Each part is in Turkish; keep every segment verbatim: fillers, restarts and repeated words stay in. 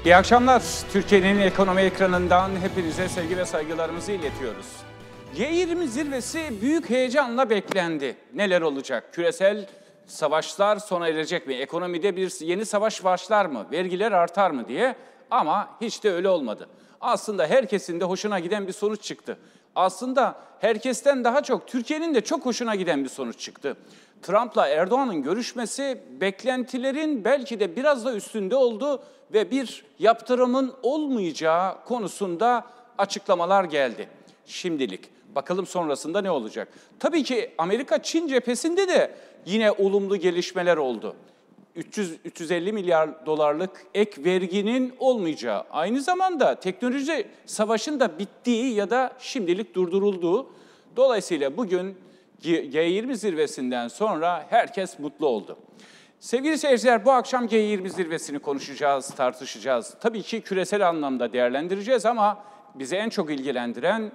İyi akşamlar. Türkiye'nin ekonomi ekranından hepinize sevgi ve saygılarımızı iletiyoruz. G yirmi zirvesi büyük heyecanla beklendi. Neler olacak? Küresel savaşlar sona erecek mi? Ekonomide bir yeni savaş başlar mı? Vergiler artar mı diye. Ama hiç de öyle olmadı. Aslında herkesin de hoşuna giden bir sonuç çıktı. Aslında herkesten daha çok Türkiye'nin de çok hoşuna giden bir sonuç çıktı. Trump'la Erdoğan'ın görüşmesi beklentilerin belki de biraz da üstünde oldu ve bir yaptırımın olmayacağı konusunda açıklamalar geldi. Şimdilik. Bakalım sonrasında ne olacak? Tabii ki Amerika-Çin cephesinde de yine olumlu gelişmeler oldu. üç yüz üç yüz elli milyar dolarlık ek verginin olmayacağı, aynı zamanda teknoloji savaşın da bittiği ya da şimdilik durdurulduğu. Dolayısıyla bugün G yirmi zirvesinden sonra herkes mutlu oldu. Sevgili seyirciler, bu akşam G yirmi zirvesini konuşacağız, tartışacağız. Tabii ki küresel anlamda değerlendireceğiz ama bizi en çok ilgilendiren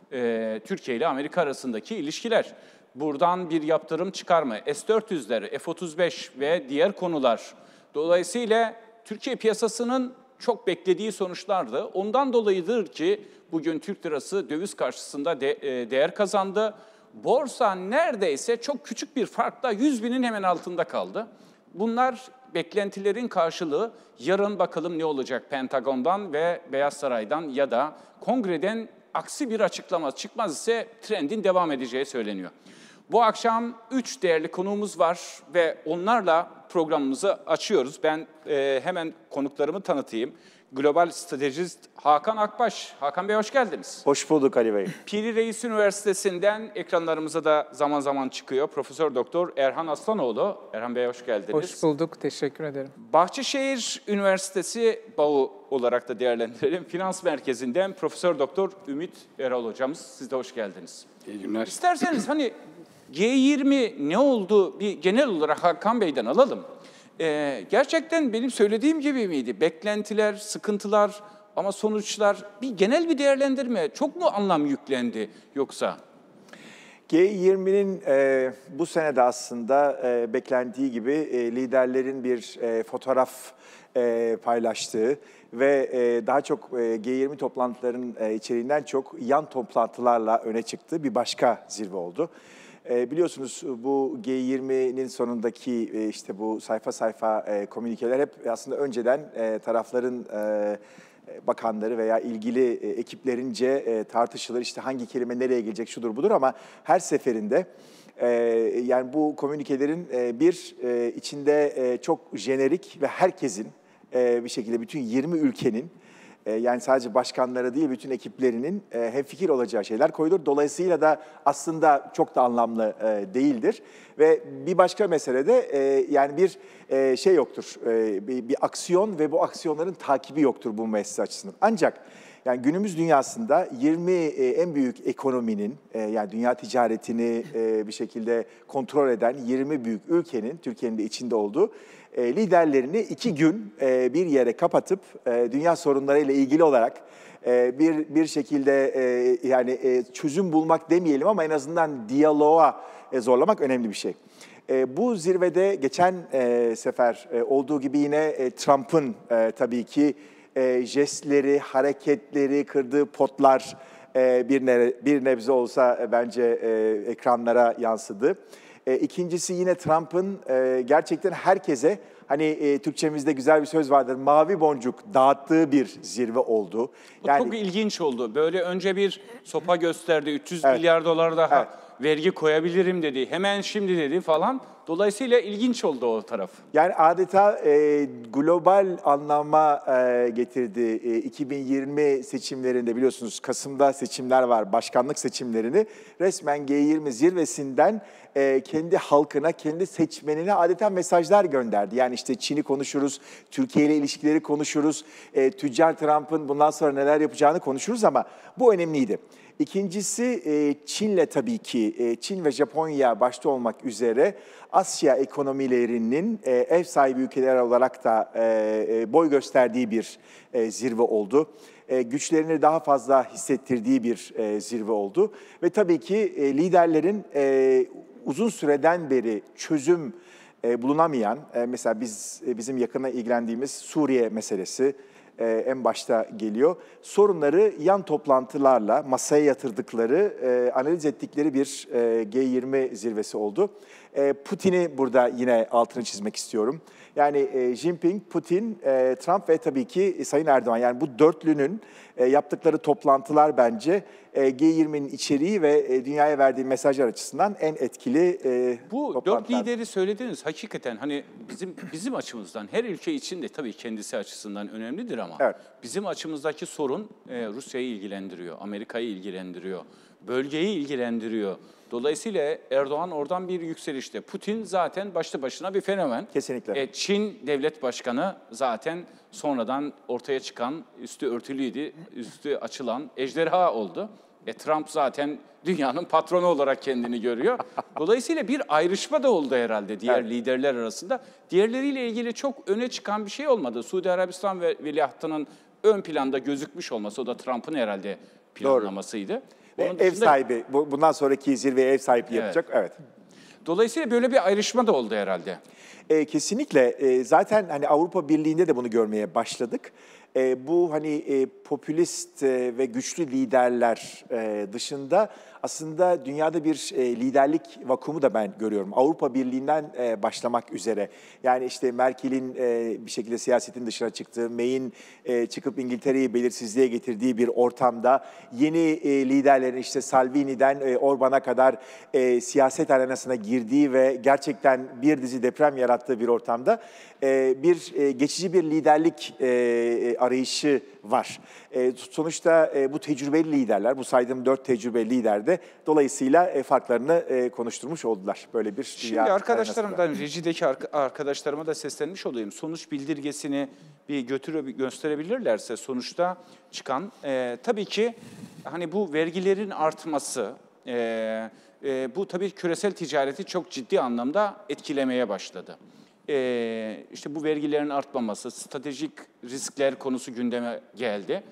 e, Türkiye ile Amerika arasındaki ilişkiler. Buradan bir yaptırım çıkar mı? S dört yüzler, F otuz beş ve diğer konular. Dolayısıyla Türkiye piyasasının çok beklediği sonuçlardı. Ondan dolayıdır ki bugün Türk lirası döviz karşısında de, e, değer kazandı. Borsa neredeyse çok küçük bir farkla yüz binin hemen altında kaldı. Bunlar beklentilerin karşılığı. Yarın bakalım ne olacak Pentagon'dan ve Beyaz Saray'dan ya da Kongre'den aksi bir açıklama çıkmaz ise trendin devam edeceği söyleniyor. Bu akşam üç değerli konuğumuz var ve onlarla programımızı açıyoruz. Ben e, hemen konuklarımı tanıtayım. Global stratejist Hakan Akbaş. Hakan Bey hoş geldiniz. Hoş bulduk Ali Bey. Piri Reis Üniversitesi'nden ekranlarımıza da zaman zaman çıkıyor. Profesör Doktor Erhan Aslanoğlu. Erhan Bey hoş geldiniz. Hoş bulduk, teşekkür ederim. Bahçeşehir Üniversitesi B A U olarak da değerlendirelim. Finans Merkezi'nden Profesör Doktor Ümit Erol hocamız. Siz de hoş geldiniz. İyi günler. İsterseniz hani G yirmi ne oldu bir genel olarak Hakan Bey'den alalım. Ee, gerçekten benim söylediğim gibi miydi? Beklentiler, sıkıntılar ama sonuçlar bir genel bir değerlendirme. Çok mu anlam yüklendi yoksa? G yirminin e, bu sene de aslında e, beklendiği gibi e, liderlerin bir e, fotoğraf e, paylaştığı ve e, daha çok e, G yirmi toplantılarının e, içeriğinden çok yan toplantılarla öne çıktı. Bir başka zirve oldu. E, biliyorsunuz bu G yirminin sonundaki e, işte bu sayfa sayfa e, komünikeler hep aslında önceden e, tarafların e, bakanları veya ilgili e, ekiplerince e, tartışılır. İşte hangi kelime nereye gelecek şudur budur ama her seferinde e, yani bu komünikelerin e, bir e, içinde e, çok jenerik ve herkesin e, bir şekilde bütün yirmi ülkenin yani sadece başkanları değil, bütün ekiplerinin hemfikir olacağı şeyler koyulur. Dolayısıyla da aslında çok da anlamlı değildir. Ve bir başka mesele de yani bir şey yoktur, bir, bir aksiyon ve bu aksiyonların takibi yoktur bu müessese açısından. Ancak yani günümüz dünyasında yirmi en büyük ekonominin, yani dünya ticaretini bir şekilde kontrol eden yirmi büyük ülkenin, Türkiye'nin de içinde olduğu, liderlerini iki gün bir yere kapatıp dünya sorunlarıyla ilgili olarak bir bir şekilde yani çözüm bulmak demeyelim ama en azından diyaloğa zorlamak önemli bir şey. Bu zirvede geçen sefer olduğu gibi yine Trump'ın tabii ki jestleri, hareketleri, kırdığı potlar bir ne, bir nebze olsa bence ekranlara yansıdı. E, ikincisi yine Trump'ın e, gerçekten herkese, hani e, Türkçemizde güzel bir söz vardır, mavi boncuk dağıttığı bir zirve oldu. Yani, bu çok ilginç oldu. Böyle önce bir sopa gösterdi, üç yüz evet. milyar dolar daha evet. vergi koyabilirim dedi, hemen şimdi dedi falan. Dolayısıyla ilginç oldu o taraf. Yani adeta e, global anlama e, getirdi. E, iki bin yirmi seçimlerinde biliyorsunuz Kasım'da seçimler var, başkanlık seçimlerini. Resmen G yirmi zirvesinden e, kendi halkına, kendi seçmenine adeta mesajlar gönderdi. Yani işte Çin'i konuşuruz, Türkiye ile ilişkileri konuşuruz, e, tüccar Trump'ın bundan sonra neler yapacağını konuşuruz ama bu önemliydi. İkincisi Çin'le tabii ki, Çin ve Japonya başta olmak üzere Asya ekonomilerinin ev sahibi ülkeler olarak da boy gösterdiği bir zirve oldu. Güçlerini daha fazla hissettirdiği bir zirve oldu. Ve tabii ki liderlerin uzun süreden beri çözüm bulunamayan, mesela biz bizim yakına ilgilendiğimiz Suriye meselesi, e, en başta geliyor. Sorunları yan toplantılarla masaya yatırdıkları, e, analiz ettikleri bir e, G yirmi zirvesi oldu. E, Putin'i burada yine altını çizmek istiyorum. Yani e, Jinping, Putin, e, Trump ve tabii ki e, Sayın Erdoğan. Yani bu dörtlünün e, yaptıkları toplantılar bence e, G yirminin içeriği ve e, dünyaya verdiği mesajlar açısından en etkili e, Bu dört toplantılar. lideri söylediniz hakikaten hani bizim bizim açımızdan her ülke için de tabii kendisi açısından önemlidir ama Evet. bizim açımızdaki sorun e, Rusya'yı ilgilendiriyor, Amerika'yı ilgilendiriyor, bölgeyi ilgilendiriyor. Dolayısıyla Erdoğan oradan bir yükselişte. Putin zaten başlı başına bir fenomen. Kesinlikle. E, Çin devlet başkanı zaten sonradan ortaya çıkan, üstü örtülüydü, üstü açılan ejderha oldu. E, Trump zaten dünyanın patronu olarak kendini görüyor. Dolayısıyla bir ayrışma da oldu herhalde diğer Evet. liderler arasında. Diğerleriyle ilgili çok öne çıkan bir şey olmadı. Suudi Arabistan ve veliahtının ön planda gözükmüş olması, o da Trump'ın herhalde planlamasıydı. Ve Onun ev dışında- sahibi, bu- bundan sonraki zirveye ev sahipliği Evet. yapacak. Evet. Dolayısıyla böyle bir ayrışma da oldu herhalde. E, kesinlikle. E, zaten hani Avrupa Birliği'nde de bunu görmeye başladık. E, bu hani e, popülist e, ve güçlü liderler e, dışında aslında dünyada bir e, liderlik vakumu da ben görüyorum. Avrupa Birliği'nden e, başlamak üzere. Yani işte Merkel'in e, bir şekilde siyasetin dışına çıktığı, May'in e, çıkıp İngiltere'yi belirsizliğe getirdiği bir ortamda yeni e, liderlerin işte Salvini'den e, Orban'a kadar e, siyaset arenasına girdiği ve gerçekten bir dizi deprem yarattığı bir ortamda e, bir e, geçici bir liderlik e, arayışı var. E, sonuçta e, bu tecrübeli liderler, bu saydığım dört tecrübeli lider de dolayısıyla e, farklarını e, konuşturmuş oldular. Böyle bir Şimdi dünya arkadaşlarımdan, rejideki arka- arkadaşlarıma da seslenmiş olayım. Sonuç bildirgesini bir götürü gösterebilirlerse sonuçta çıkan, e, tabii ki hani bu vergilerin artması, e, e, bu tabii küresel ticareti çok ciddi anlamda etkilemeye başladı. E, işte bu vergilerin artmaması, stratejik riskler konusu gündeme geldi.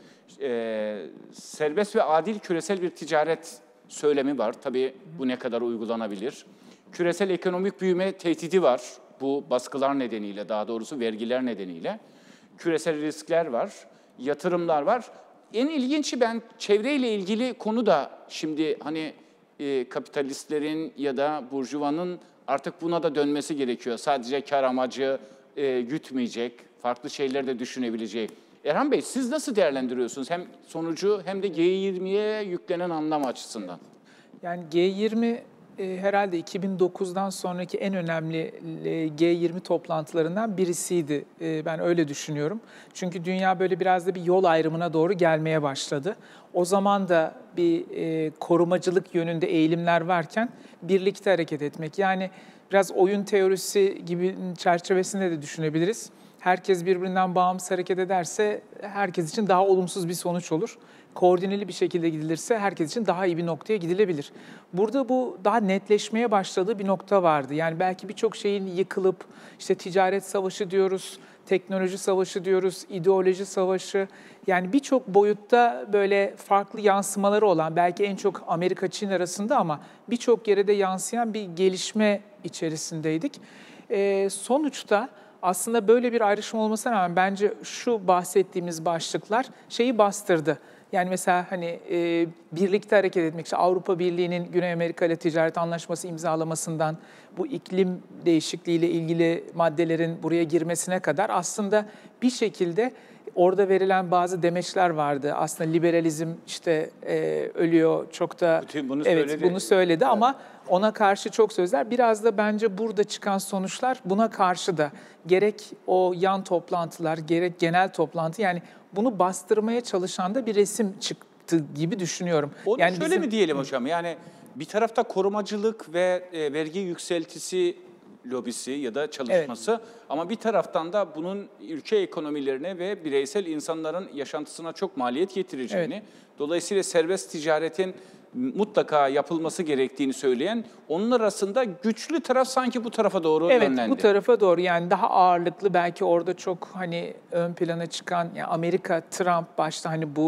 E, serbest ve adil küresel bir ticaret söylemi var. Tabii bu ne kadar uygulanabilir? Küresel ekonomik büyüme tehdidi var. Bu baskılar nedeniyle, daha doğrusu vergiler nedeniyle. Küresel riskler var, yatırımlar var. En ilginci ben çevreyle ilgili konu da şimdi hani e, kapitalistlerin ya da burjuvanın artık buna da dönmesi gerekiyor. Sadece kar amacı e, gütmeyecek, farklı şeyler de düşünebilecek. Erhan Bey, siz nasıl değerlendiriyorsunuz hem sonucu hem de G yirmiye yüklenen anlam açısından? Yani G yirmi e, herhalde iki bin dokuzdan sonraki en önemli e, G yirmi toplantılarından birisiydi. E, ben öyle düşünüyorum. Çünkü dünya böyle biraz da bir yol ayrımına doğru gelmeye başladı. O zaman da bir e, korumacılık yönünde eğilimler varken birlikte hareket etmek. Yani biraz oyun teorisi gibi çerçevesinde de düşünebiliriz. Herkes birbirinden bağımsız hareket ederse herkes için daha olumsuz bir sonuç olur. Koordineli bir şekilde gidilirse herkes için daha iyi bir noktaya gidilebilir. Burada bu daha netleşmeye başladığı bir nokta vardı. Yani belki birçok şeyin yıkılıp, işte ticaret savaşı diyoruz, teknoloji savaşı diyoruz, ideoloji savaşı. Yani birçok boyutta böyle farklı yansımaları olan, belki en çok Amerika-Çin arasında ama birçok yere de yansıyan bir gelişme içerisindeydik. Ee, sonuçta aslında böyle bir ayrışma olmasına rağmen bence şu bahsettiğimiz başlıklar şeyi bastırdı. Yani mesela hani e, birlikte hareket etmek, işte Avrupa Birliği'nin Güney Amerika ile ticaret anlaşması imzalamasından bu iklim değişikliğiyle ilgili maddelerin buraya girmesine kadar aslında bir şekilde orada verilen bazı demeçler vardı. Aslında liberalizm işte e, ölüyor, çok da Putin bunu evet söyledi. bunu söyledi ama ona karşı çok sözler. Biraz da bence burada çıkan sonuçlar buna karşı da gerek o yan toplantılar, gerek genel toplantı, yani bunu bastırmaya çalışan da bir resim çıktı gibi düşünüyorum. Onu yani şöyle bizim- mi diyelim hocam? Yani bir tarafta korumacılık ve e, vergi yükseltisi lobisi ya da çalışması ama bir taraftan da bunun ülke ekonomilerine ve bireysel insanların yaşantısına çok maliyet getireceğini, Evet. dolayısıyla serbest ticaretin mutlaka yapılması gerektiğini söyleyen, onun arasında güçlü taraf sanki bu tarafa doğru Evet, yönlendi. bu tarafa doğru, yani daha ağırlıklı belki orada çok hani ön plana çıkan, yani Amerika, Trump başta hani bu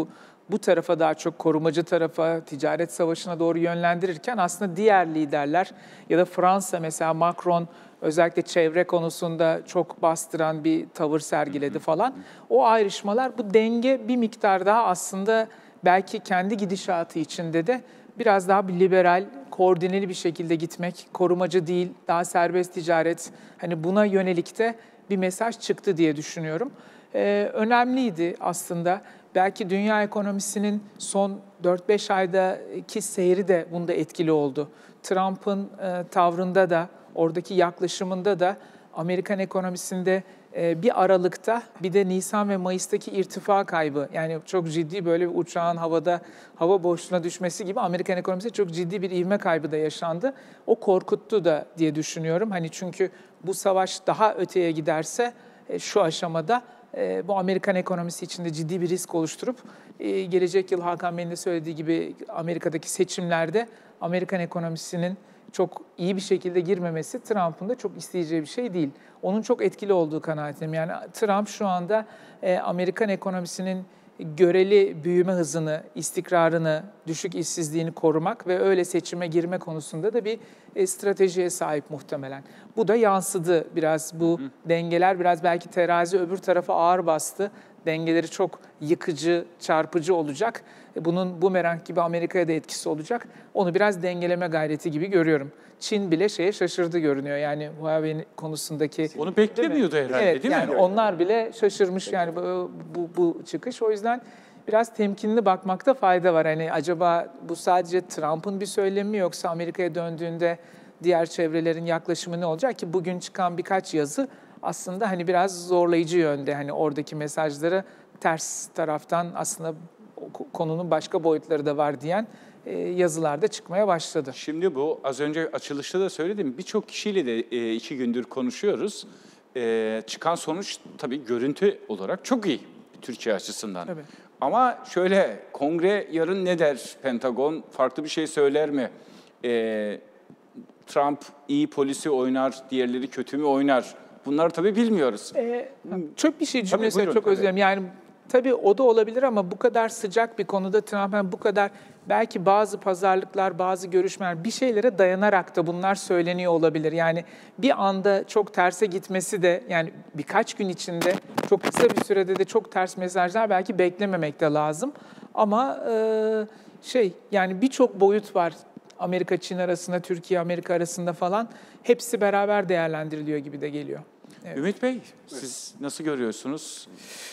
bu tarafa daha çok korumacı tarafa, ticaret savaşına doğru yönlendirirken aslında diğer liderler ya da Fransa mesela Macron özellikle çevre konusunda çok bastıran bir tavır sergiledi falan. O ayrışmalar, bu denge bir miktar daha aslında belki kendi gidişatı içinde de biraz daha bir liberal, koordineli bir şekilde gitmek, korumacı değil, daha serbest ticaret, hani buna yönelik de bir mesaj çıktı diye düşünüyorum. Ee, önemliydi aslında. Belki dünya ekonomisinin son dört beş aydaki seyri de bunda etkili oldu. Trump'ın e, tavrında da, oradaki yaklaşımında da Amerikan ekonomisinde e, bir Aralık'ta bir de Nisan ve Mayıs'taki irtifa kaybı, yani çok ciddi böyle bir uçağın havada hava boşluğuna düşmesi gibi Amerikan ekonomisinde çok ciddi bir ivme kaybı da yaşandı. O korkuttu da diye düşünüyorum. Hani çünkü bu savaş daha öteye giderse e, şu aşamada e, bu Amerikan ekonomisi içinde ciddi bir risk oluşturup e, gelecek yıl Hakan Bey'in de söylediği gibi Amerika'daki seçimlerde Amerikan ekonomisinin çok iyi bir şekilde girmemesi Trump'ın da çok isteyeceği bir şey değil. Onun çok etkili olduğu kanaatindeyim. Yani Trump şu anda e, Amerikan ekonomisinin göreli büyüme hızını, istikrarını, düşük işsizliğini korumak ve öyle seçime girme konusunda da bir e, stratejiye sahip muhtemelen. Bu da yansıdı biraz, bu Hı. dengeler biraz belki terazi öbür tarafa ağır bastı. Dengeleri çok yıkıcı, çarpıcı olacak. Bunun bumerang gibi Amerika'ya da etkisi olacak. Onu biraz dengeleme gayreti gibi görüyorum. Çin bile şeye şaşırdı görünüyor. Yani Huawei konusundaki... Onu beklemiyordu herhalde, evet, değil yani mi? Onlar bile şaşırmış yani bu, bu, bu çıkış. O yüzden biraz temkinli bakmakta fayda var. Hani acaba bu sadece Trump'ın bir söylemi mi, yoksa Amerika'ya döndüğünde diğer çevrelerin yaklaşımı ne olacak ki? Bugün çıkan birkaç yazı aslında hani biraz zorlayıcı yönde, hani oradaki mesajları ters taraftan aslında konunun başka boyutları da var diyen yazılar da çıkmaya başladı. Şimdi bu az önce açılışta da söyledim, birçok kişiyle de iki gündür konuşuyoruz. Çıkan sonuç tabii görüntü olarak çok iyi Türkiye açısından. Tabii. Ama şöyle, Kongre yarın ne der? Pentagon farklı bir şey söyler mi? Trump iyi polisi oynar, diğerleri kötü mü oynar? Bunları tabii bilmiyoruz. Ee, çok bir şey cümlesi tabii, buyurun, çok tabii. özür dilerim. Yani tabii o da olabilir ama bu kadar sıcak bir konuda Trump'ın bu kadar belki bazı pazarlıklar, bazı görüşmeler bir şeylere dayanarak da bunlar söyleniyor olabilir. Yani bir anda çok terse gitmesi de, yani birkaç gün içinde çok kısa bir sürede de çok ters mesajlar belki beklememek de lazım. Ama e, şey yani birçok boyut var. Amerika-Çin arasında, Türkiye-Amerika arasında falan hepsi beraber değerlendiriliyor gibi de geliyor. Evet. Ümit Bey, siz nasıl görüyorsunuz?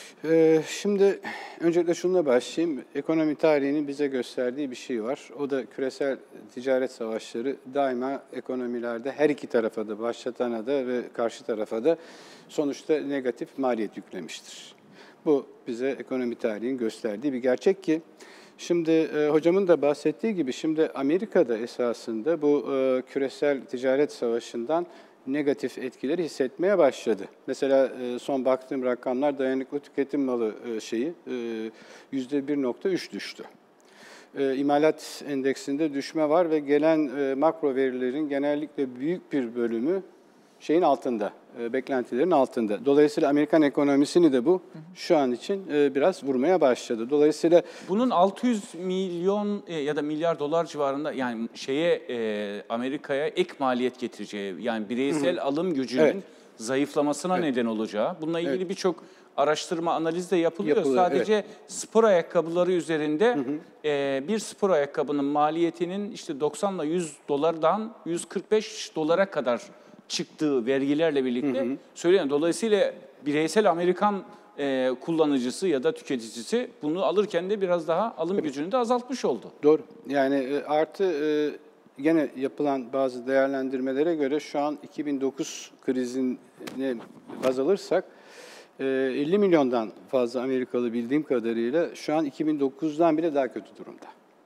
Ee, şimdi öncelikle şununla başlayayım. Ekonomi tarihinin bize gösterdiği bir şey var. O da küresel ticaret savaşları daima ekonomilerde her iki tarafa da, başlatana da ve karşı tarafa da sonuçta negatif maliyet yüklemiştir. Bu bize ekonomi tarihinin gösterdiği bir gerçek ki, şimdi e, hocamın da bahsettiği gibi şimdi Amerika'da esasında bu e, küresel ticaret savaşından negatif etkileri hissetmeye başladı. Mesela e, son baktığım rakamlar dayanıklı tüketim malı e, şeyi e, yüzde bir nokta üç düştü. E, İmalat endeksinde düşme var ve gelen e, makro verilerin genellikle büyük bir bölümü şeyin altında, e, beklentilerin altında. Dolayısıyla Amerikan ekonomisini de bu şu an için e, biraz vurmaya başladı. Dolayısıyla bunun altı yüz milyon e, ya da milyar dolar civarında, yani şeye e, Amerika'ya ek maliyet getireceği, yani bireysel hı hı. alım gücünün evet. zayıflamasına evet. neden olacağı. Bununla ilgili evet. birçok araştırma, analiz de yapılıyor. Yapılıyor Sadece evet. spor ayakkabıları üzerinde hı hı. E, bir spor ayakkabının maliyetinin işte doksanla yüz dolardan yüz kırk beş dolara kadar çıktığı vergilerle birlikte söyleniyor. Dolayısıyla bireysel Amerikan e, kullanıcısı ya da tüketicisi bunu alırken de biraz daha alım Tabii. gücünü de azaltmış oldu. Doğru. Yani e, artı e, gene yapılan bazı değerlendirmelere göre şu an iki bin dokuz krizine baz alırsak e, elli milyondan fazla Amerikalı bildiğim kadarıyla şu an iki bin dokuzdan bile daha kötü durumda.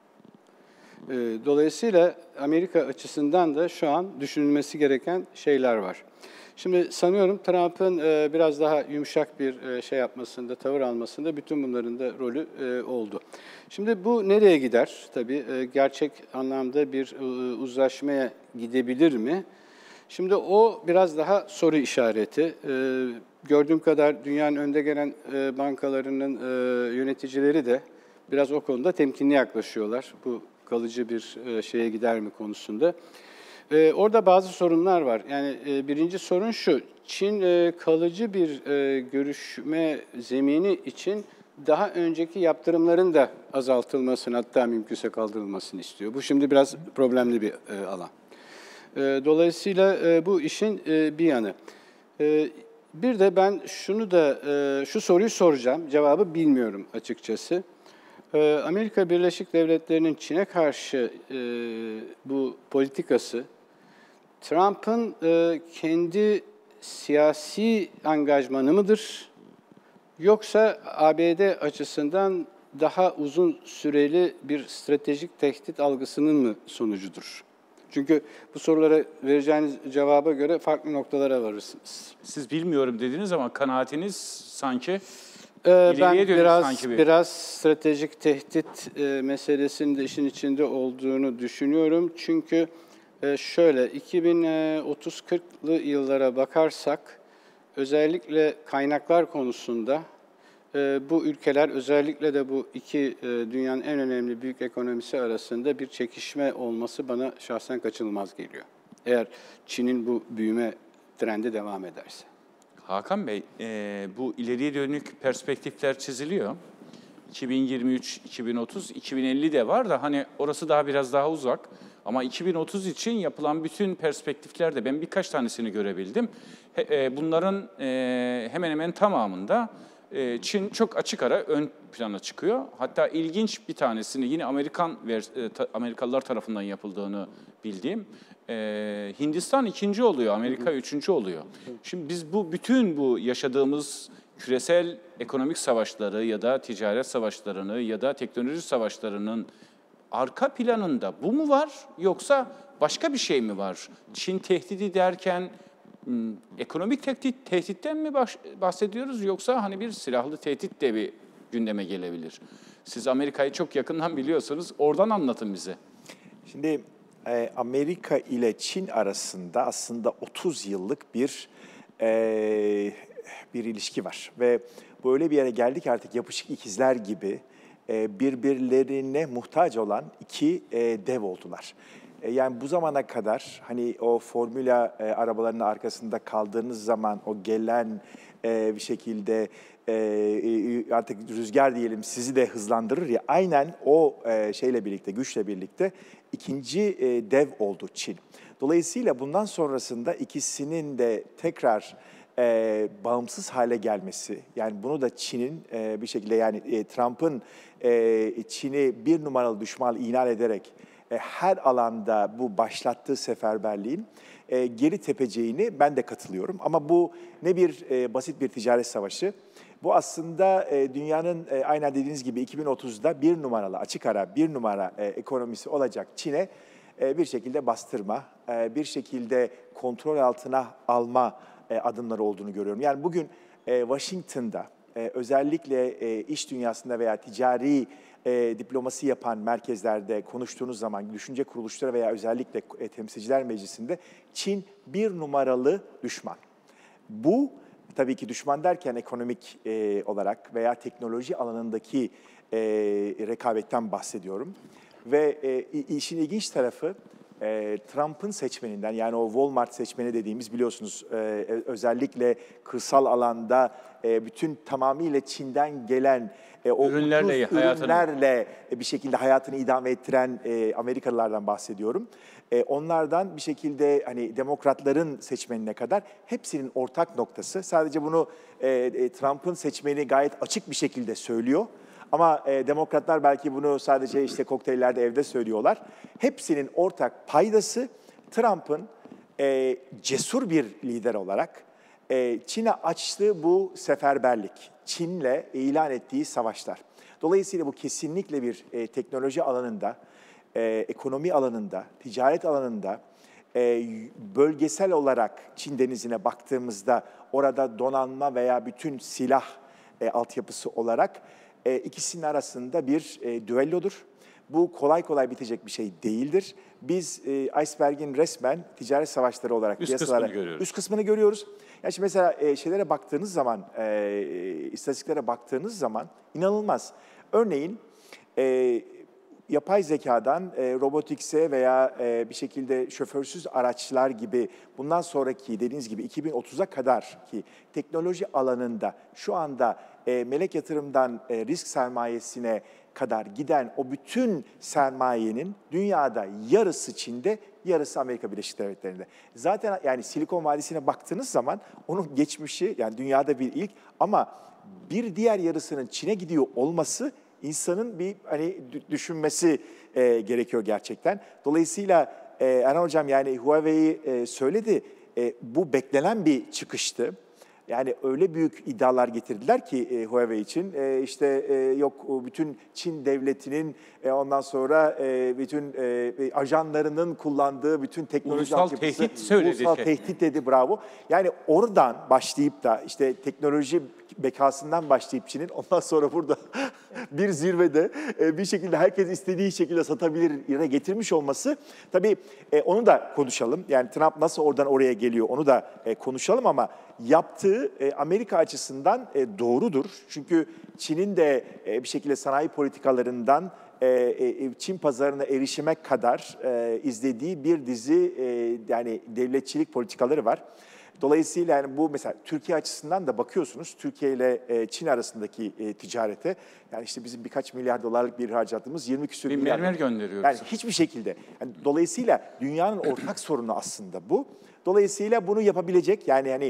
Dolayısıyla Amerika açısından da şu an düşünülmesi gereken şeyler var. Şimdi sanıyorum Trump'ın biraz daha yumuşak bir şey yapmasında, tavır almasında bütün bunların da rolü oldu. Şimdi bu nereye gider? Tabii gerçek anlamda bir uzlaşmaya gidebilir mi? Şimdi o biraz daha soru işareti. Gördüğüm kadar dünyanın önde gelen bankalarının yöneticileri de biraz o konuda temkinli yaklaşıyorlar. Bu kalıcı bir e, şeye gider mi konusunda. E, orada bazı sorunlar var. Yani e, birinci sorun şu, Çin e, kalıcı bir e, görüşme zemini için daha önceki yaptırımların da azaltılmasını, hatta mümkünse kaldırılmasını istiyor. Bu şimdi biraz problemli bir e, alan. E, dolayısıyla e, bu işin e, bir yanı. E, bir de ben şunu da, e, şu soruyu soracağım, cevabı bilmiyorum açıkçası. E, Amerika Birleşik Devletleri'nin Çin'e karşı e, bu politikası, Trump'ın e, kendi siyasi angajmanı mıdır? Yoksa A B D açısından daha uzun süreli bir stratejik tehdit algısının mı sonucudur? Çünkü bu sorulara vereceğiniz cevaba göre farklı noktalara varırsınız. Siz bilmiyorum dediniz ama kanaatiniz sanki Ee, ileriye ben dönük biraz sanki bir. biraz stratejik tehdit e, meselesinin de işin içinde olduğunu düşünüyorum. Çünkü e, şöyle iki bin otuz kırklı yıllara bakarsak özellikle kaynaklar konusunda e, bu ülkeler özellikle de bu iki e, dünyanın en önemli büyük ekonomisi arasında bir çekişme olması bana şahsen kaçınılmaz geliyor. Eğer Çin'in bu büyüme trendi devam ederse. Hakan Bey, e, bu ileriye dönük perspektifler çiziliyor. iki bin yirmi üç, iki bin otuz, iki bin elli de var da hani orası daha biraz daha uzak. Ama iki bin otuz için yapılan bütün perspektiflerde ben birkaç tanesini görebildim. He, e, bunların e, hemen hemen tamamında e, Çin çok açık ara ön plana çıkıyor. Hatta ilginç bir tanesini yine Amerikan e, ta, Amerikalılar tarafından yapıldığını bildiğim. Ee, Hindistan ikinci oluyor, Amerika üçüncü oluyor. Şimdi biz bu bütün bu yaşadığımız küresel ekonomik savaşları ya da ticaret savaşlarını ya da teknoloji savaşlarının arka planında bu mu var yoksa başka bir şey mi var? Çin tehdidi derken m, ekonomik tehdit tehditten mi baş, bahsediyoruz yoksa hani bir silahlı tehdit de bir gündeme gelebilir? Siz Amerika'yı çok yakından biliyorsunuz. Oradan anlatın bize. Şimdi Amerika ile Çin arasında aslında otuz yıllık bir e, bir ilişki var ve böyle bir yere geldik artık yapışık ikizler gibi e, birbirlerine muhtaç olan iki e, dev oldular. E, yani bu zamana kadar hani o formüla e, arabalarının arkasında kaldığınız zaman o gelen e, bir şekilde e, artık rüzgar diyelim sizi de hızlandırır ya aynen o e, şeyle birlikte güçle birlikte ikinci e, dev oldu Çin. Dolayısıyla bundan sonrasında ikisinin de tekrar e, bağımsız hale gelmesi, yani bunu da Çin'in e, bir şekilde yani e, Trump'ın e, Çin'i bir numaralı düşman ilan ederek e, her alanda bu başlattığı seferberliğin e, geri tepeceğini ben de katılıyorum. Ama bu ne bir e, basit bir ticaret savaşı. Bu aslında e, dünyanın e, aynen dediğiniz gibi iki bin otuzda bir numaralı açık ara bir numara e, ekonomisi olacak Çin'e e, bir şekilde bastırma, e, bir şekilde kontrol altına alma e, adımları olduğunu görüyorum. Yani bugün e, Washington'da e, özellikle e, iş dünyasında veya ticari e, diplomasi yapan merkezlerde konuştuğunuz zaman düşünce kuruluşları veya özellikle e, temsilciler meclisinde Çin bir numaralı düşman. Bu tabii ki düşman derken ekonomik e, olarak veya teknoloji alanındaki e, rekabetten bahsediyorum. Ve e, işin ilginç tarafı e, Trump'ın seçmeninden yani o Walmart seçmeni dediğimiz biliyorsunuz e, özellikle kırsal alanda e, bütün tamamıyla Çin'den gelen e, o ürünlerle, ucuz ürünlerle bir şekilde hayatını idame ettiren e, Amerikalılardan bahsediyorum. E, onlardan bir şekilde hani demokratların seçmenine kadar hepsinin ortak noktası. Sadece bunu e, e, Trump'ın seçmeni gayet açık bir şekilde söylüyor. Ama e, demokratlar belki bunu sadece işte kokteyllerde evde söylüyorlar. Hepsinin ortak paydası Trump'ın e, cesur bir lider olarak e, Çin'e açtığı bu seferberlik, Çin'le ilan ettiği savaşlar. Dolayısıyla bu kesinlikle bir e, teknoloji alanında, e, ekonomi alanında, ticaret alanında, e, bölgesel olarak Çin denizine baktığımızda orada donanma veya bütün silah e, altyapısı olarak e, ikisinin arasında bir e, düellodur. Bu kolay kolay bitecek bir şey değildir. Biz e, iceberg'in resmen ticaret savaşları olarak üst piyasalara kısmını görüyoruz. Üst kısmını görüyoruz. Yani şimdi mesela e, şeylere baktığınız zaman, e, istatistiklere baktığınız zaman inanılmaz. Örneğin e, yapay zekadan e, robotikse veya e, bir şekilde şoförsüz araçlar gibi bundan sonraki dediğiniz gibi iki bin otuza kadar ki teknoloji alanında şu anda e, melek yatırımdan e, risk sermayesine kadar giden o bütün sermayenin dünyada yarısı Çin'de, yarısı Amerika Birleşik Devletleri'nde. Zaten yani Silikon Vadisi'ne baktığınız zaman onun geçmişi yani dünyada bir ilk ama bir diğer yarısının Çin'e gidiyor olması insanın bir hani düşünmesi e, gerekiyor gerçekten. Dolayısıyla e, Erhan Hocam yani Huawei e, söyledi, e, bu beklenen bir çıkıştı. Yani öyle büyük iddialar getirdiler ki e, Huawei için. E, işte e, yok bütün Çin devletinin e, ondan sonra e, bütün e, ajanlarının kullandığı bütün teknoloji Ulusal altyapısı. tehdit söyledi. Ulusal şey. tehdit dedi, bravo. Yani oradan başlayıp da işte teknoloji bekasından başlayıp Çin'in ondan sonra burada bir zirvede e, bir şekilde herkes istediği şekilde satabilir yere getirmiş olması. Tabii e, onu da konuşalım. Yani Trump nasıl oradan oraya geliyor onu da e, konuşalım ama yaptığı e, Amerika açısından e, doğrudur. Çünkü Çin'in de e, bir şekilde sanayi politikalarından e, e, Çin pazarına erişime kadar e, izlediği bir dizi e, yani devletçilik politikaları var. Dolayısıyla yani bu mesela Türkiye açısından da bakıyorsunuz Türkiye ile e, Çin arasındaki e, ticarete yani işte bizim birkaç milyar dolarlık bir ihracatımız yirmi küsur Bir milyar. mermer gönderiyoruz. Yani hiçbir şekilde. Yani dolayısıyla dünyanın ortak sorunu aslında bu. Dolayısıyla bunu yapabilecek yani hani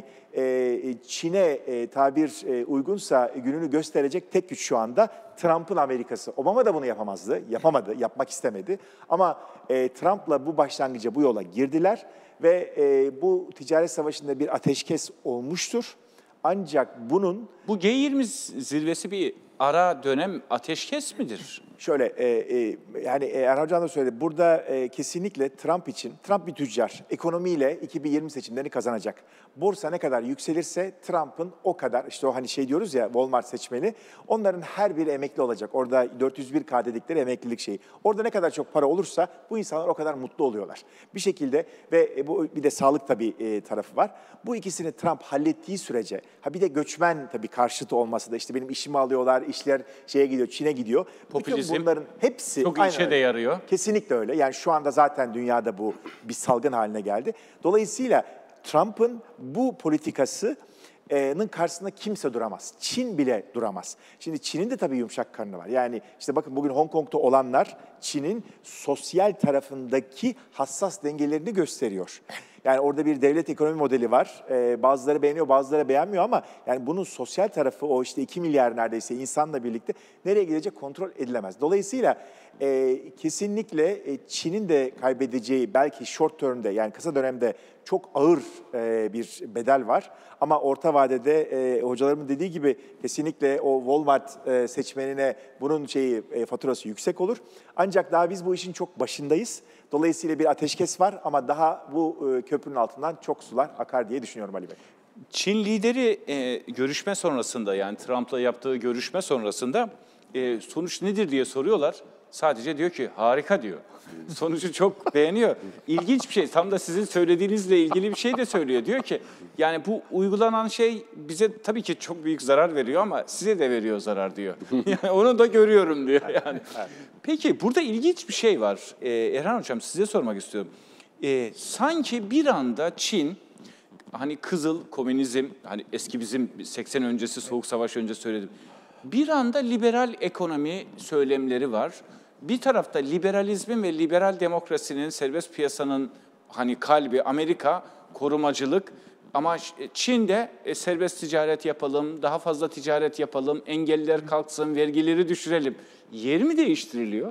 e, Çin'e e, tabir e, uygunsa gününü gösterecek tek güç şu anda Trump'ın Amerika'sı. Obama da bunu yapamazdı, yapamadı, yapmak istemedi. Ama e, Trump'la bu başlangıca, bu yola girdiler ve e, bu ticaret savaşında bir ateşkes olmuştur. Ancak bunun... Bu G yirmi zirvesi bir ara dönem ateşkes midir? Şöyle, e, e, yani Erhan Hocam da söyledi, burada e, kesinlikle Trump için, Trump bir tüccar, ekonomiyle iki bin yirmi seçimlerini kazanacak. Borsa ne kadar yükselirse Trump'ın o kadar, işte o hani şey diyoruz ya Walmart seçmeni, onların her biri emekli olacak. Orada dört yüz bir K dedikleri emeklilik şeyi. Orada ne kadar çok para olursa bu insanlar o kadar mutlu oluyorlar. Bir şekilde ve e, bu bir de sağlık tabii e, tarafı var. Bu ikisini Trump hallettiği sürece, ha bir de göçmen tabii karşıtı olması da işte benim işimi alıyorlar, işler şeye gidiyor, Çin'e gidiyor. Popülizm. Bunların hepsi Çok aynen işe öyle. de yarıyor. Kesinlikle öyle. Yani şu anda zaten dünyada bu bir salgın haline geldi. Dolayısıyla Trump'ın bu politikasının karşısında kimse duramaz. Çin bile duramaz. Şimdi Çin'in de tabii yumuşak karnı var. Yani işte bakın bugün Hong Kong'da olanlar Çin'in sosyal tarafındaki hassas dengelerini gösteriyor. Yani orada bir devlet ekonomi modeli var. Ee, bazıları beğeniyor, bazıları beğenmiyor ama yani bunun sosyal tarafı o işte iki milyar neredeyse insanla birlikte nereye gidecek kontrol edilemez. Dolayısıyla e, kesinlikle e, Çin'in de kaybedeceği belki short term'de yani kısa dönemde çok ağır e, bir bedel var. Ama orta vadede e, hocalarımın dediği gibi kesinlikle o Walmart e, seçmenine bunun şeyi e, faturası yüksek olur. Ancak daha biz bu işin çok başındayız. Dolayısıyla bir ateşkes var ama daha bu e, köprünün altından çok sular akar diye düşünüyorum Ali Bey. Çin lideri e, görüşme sonrasında yani Trump'la yaptığı görüşme sonrasında e, sonuç nedir diye soruyorlar. Sadece diyor ki harika diyor. Sonucu çok beğeniyor. İlginç bir şey. Tam da sizin söylediğinizle ilgili bir şey de söylüyor. Diyor ki yani bu uygulanan şey bize tabii ki çok büyük zarar veriyor ama size de veriyor zarar diyor. Yani onu da görüyorum diyor yani. Peki burada ilginç bir şey var. Ee, Erhan Hocam size sormak istiyorum. Ee, sanki bir anda Çin hani kızıl komünizm hani eski bizim seksen öncesi Soğuk Savaş önce söyledim. Bir anda liberal ekonomi söylemleri var. Bir tarafta liberalizmin ve liberal demokrasinin, serbest piyasanın hani kalbi Amerika, korumacılık ama Çin'de e, serbest ticaret yapalım, daha fazla ticaret yapalım, engeller kalksın, vergileri düşürelim. Yer mi değiştiriliyor?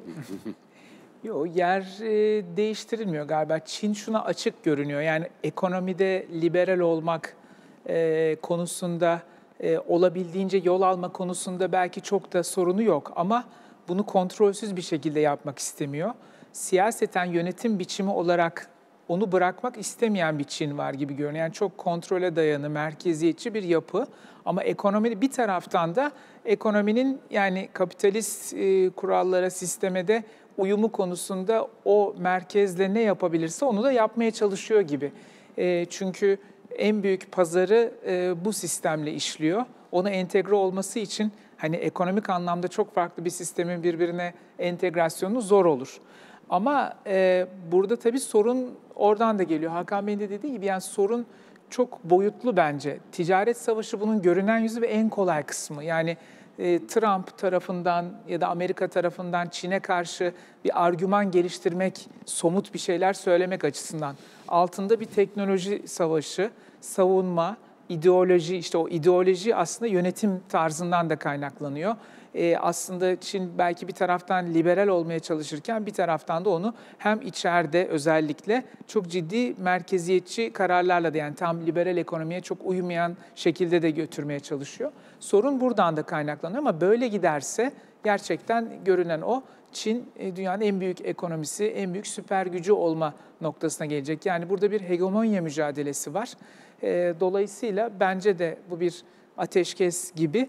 Yok, yer e, değiştirilmiyor galiba. Çin şuna açık görünüyor. Yani ekonomide liberal olmak e, konusunda e, olabildiğince yol alma konusunda belki çok da sorunu yok ama bunu kontrolsüz bir şekilde yapmak istemiyor. Siyaseten yönetim biçimi olarak onu bırakmak istemeyen bir Çin var gibi görünüyor. Yani çok kontrole dayanı, merkeziyetçi bir yapı. Ama ekonomi bir taraftan da ekonominin yani kapitalist e, kurallara, sisteme de uyumu konusunda o merkezle ne yapabilirse onu da yapmaya çalışıyor gibi. E, çünkü en büyük pazarı e, bu sistemle işliyor. Ona entegre olması için hani ekonomik anlamda çok farklı bir sistemin birbirine entegrasyonu zor olur. Ama e, burada tabii sorun oradan da geliyor. Hakan Bey'in de dediği gibi yani sorun çok boyutlu bence. Ticaret savaşı bunun görünen yüzü ve en kolay kısmı. Yani e, Trump tarafından ya da Amerika tarafından Çin'e karşı bir argüman geliştirmek, somut bir şeyler söylemek açısından. Altında bir teknoloji savaşı, savunma, ideoloji, işte o ideoloji aslında yönetim tarzından da kaynaklanıyor. Ee, aslında Çin belki bir taraftan liberal olmaya çalışırken bir taraftan da onu hem içeride özellikle çok ciddi merkeziyetçi kararlarla da yani tam liberal ekonomiye çok uymayan şekilde de götürmeye çalışıyor. Sorun buradan da kaynaklanıyor ama böyle giderse gerçekten görünen o Çin dünyanın en büyük ekonomisi, en büyük süper gücü olma noktasına gelecek. Yani burada bir hegemonya mücadelesi var. E, dolayısıyla bence de bu bir ateşkes gibi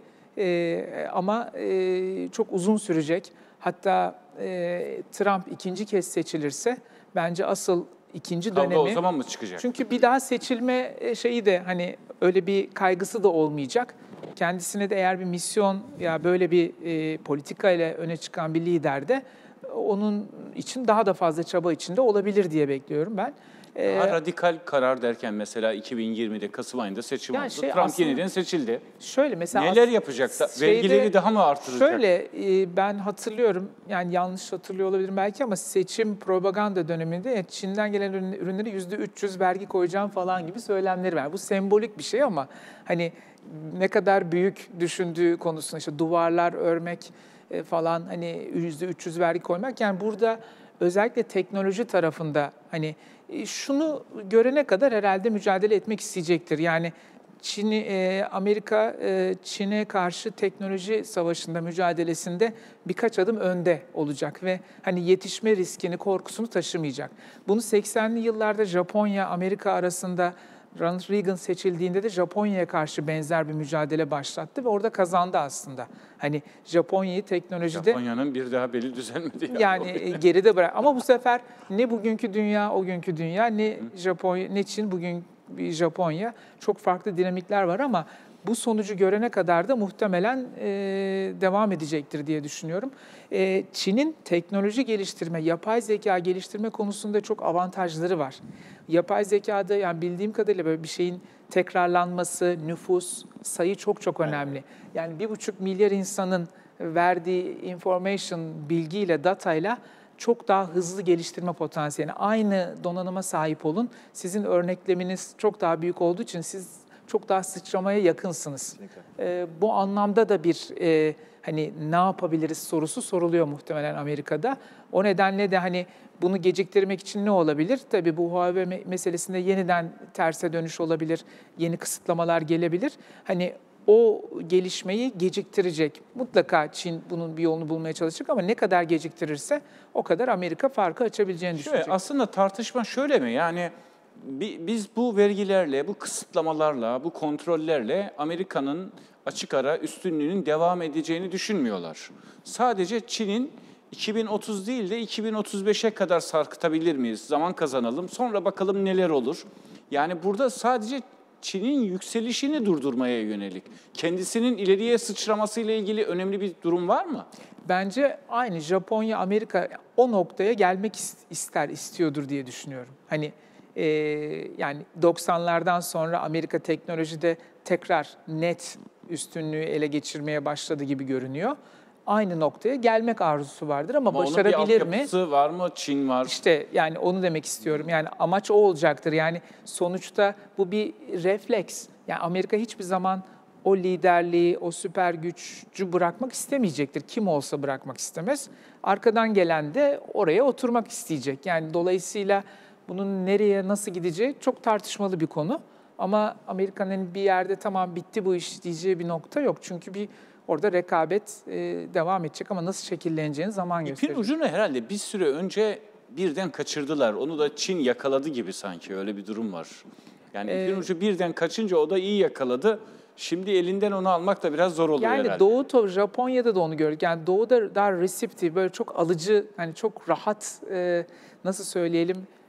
e, ama e, çok uzun sürecek. Hatta e, Trump ikinci kez seçilirse bence asıl ikinci Kavga dönemi... o zaman mı çıkacak? Çünkü bir daha seçilme şeyi de hani öyle bir kaygısı da olmayacak. Kendisine de eğer bir misyon ya böyle bir e, politika ile öne çıkan bir lider de onun için daha da fazla çaba içinde olabilir diye bekliyorum ben. Ee, Daha radikal karar derken mesela iki bin yirmide Kasım ayında seçim Yani oldu. şey Trump aslında- yeniden seçildi. Şöyle mesela Neler as- yapacak? da- şeyde- Vergileri daha mı artıracak? Şöyle e, ben hatırlıyorum yani yanlış hatırlıyor olabilirim belki ama seçim propaganda döneminde e, Çin'den gelen ürün- ürünlere yüzde üç yüz vergi koyacağım falan gibi söylemleri var. Bu sembolik bir şey ama hani ne kadar büyük düşündüğü konusunda işte duvarlar örmek e, falan hani yüzde üç yüz vergi koymak yani burada özellikle teknoloji tarafında hani e, şunu görene kadar herhalde mücadele etmek isteyecektir. Yani Çin, e, Amerika e, Çin'e karşı teknoloji savaşında, mücadelesinde birkaç adım önde olacak ve hani yetişme riskini, korkusunu taşımayacak. Bunu seksenli yıllarda Japonya, Amerika arasında Ronald Reagan seçildiğinde de Japonya'ya karşı benzer bir mücadele başlattı ve orada kazandı aslında. Hani Japonya'yı teknolojide... Japonya'nın bir daha beli düzelmedi. ya. Yani e, geride bırak. Ama bu sefer ne bugünkü dünya, o günkü dünya, ne Japonya, ne Çin, bugün bir Japonya. Çok farklı dinamikler var ama bu sonucu görene kadar da muhtemelen e, devam edecektir diye düşünüyorum. E, Çin'in teknoloji geliştirme, yapay zeka geliştirme konusunda çok avantajları var. Yapay zekada yani bildiğim kadarıyla böyle bir şeyin tekrarlanması, nüfus, sayı çok çok önemli. Yani bir buçuk milyar insanın verdiği information, bilgiyle, datayla çok daha hızlı geliştirme potansiyeli. Aynı donanıma sahip olun. Sizin örnekleminiz çok daha büyük olduğu için siz çok daha sıçramaya yakınsınız. Ee, bu anlamda da bir e, hani ne yapabiliriz sorusu soruluyor muhtemelen Amerika'da. O nedenle de hani bunu geciktirmek için ne olabilir? Tabii bu Huawei me- meselesinde yeniden terse dönüş olabilir, yeni kısıtlamalar gelebilir. Hani o gelişmeyi geciktirecek. Mutlaka Çin bunun bir yolunu bulmaya çalışacak ama ne kadar geciktirirse o kadar Amerika farkı açabileceğini Şöyle, düşünecek. aslında tartışma şöyle mi? Yani bi- biz bu vergilerle, bu kısıtlamalarla, bu kontrollerle Amerika'nın açık ara üstünlüğünün devam edeceğini düşünmüyorlar. Sadece Çin'in iki bin otuz değil de iki bin otuz beşe kadar sarkıtabilir miyiz? Zaman kazanalım, sonra bakalım neler olur. Yani burada sadece Çin'in yükselişini durdurmaya yönelik, kendisinin ileriye sıçramasıyla ilgili önemli bir durum var mı? Bence aynı Japonya, Amerika o noktaya gelmek is- ister, istiyordur diye düşünüyorum. Hani e, yani doksanlardan sonra Amerika teknolojide tekrar net üstünlüğü ele geçirmeye başladı gibi görünüyor. Aynı noktaya gelmek arzusu vardır ama, Ama onun bir başarabilir mi? altyapısı var mı? Çin var. İşte yani onu demek istiyorum. Yani amaç o olacaktır. Yani sonuçta bu bir refleks. Yani Amerika hiçbir zaman o liderliği, o süper gücü bırakmak istemeyecektir. Kim olsa bırakmak istemez. Arkadan gelen de oraya oturmak isteyecek. Yani dolayısıyla bunun nereye, nasıl gideceği çok tartışmalı bir konu. Ama Amerika'nın bir yerde tamam bitti bu iş diyeceği bir nokta yok. Çünkü bir orada rekabet e, devam edecek ama nasıl şekilleneceğini zaman İpin gösterecek. ucunu herhalde bir süre önce birden kaçırdılar. Onu da Çin yakaladı gibi sanki, öyle bir durum var. Yani Ee, ipin ucu birden kaçınca o da iyi yakaladı. Şimdi elinden onu almak da biraz zor oluyor Yani herhalde. Doğu, to- Japonya'da da onu gördük. Yani Doğu'da daha receptive, böyle çok alıcı, hani çok rahat, e, nasıl söyleyelim,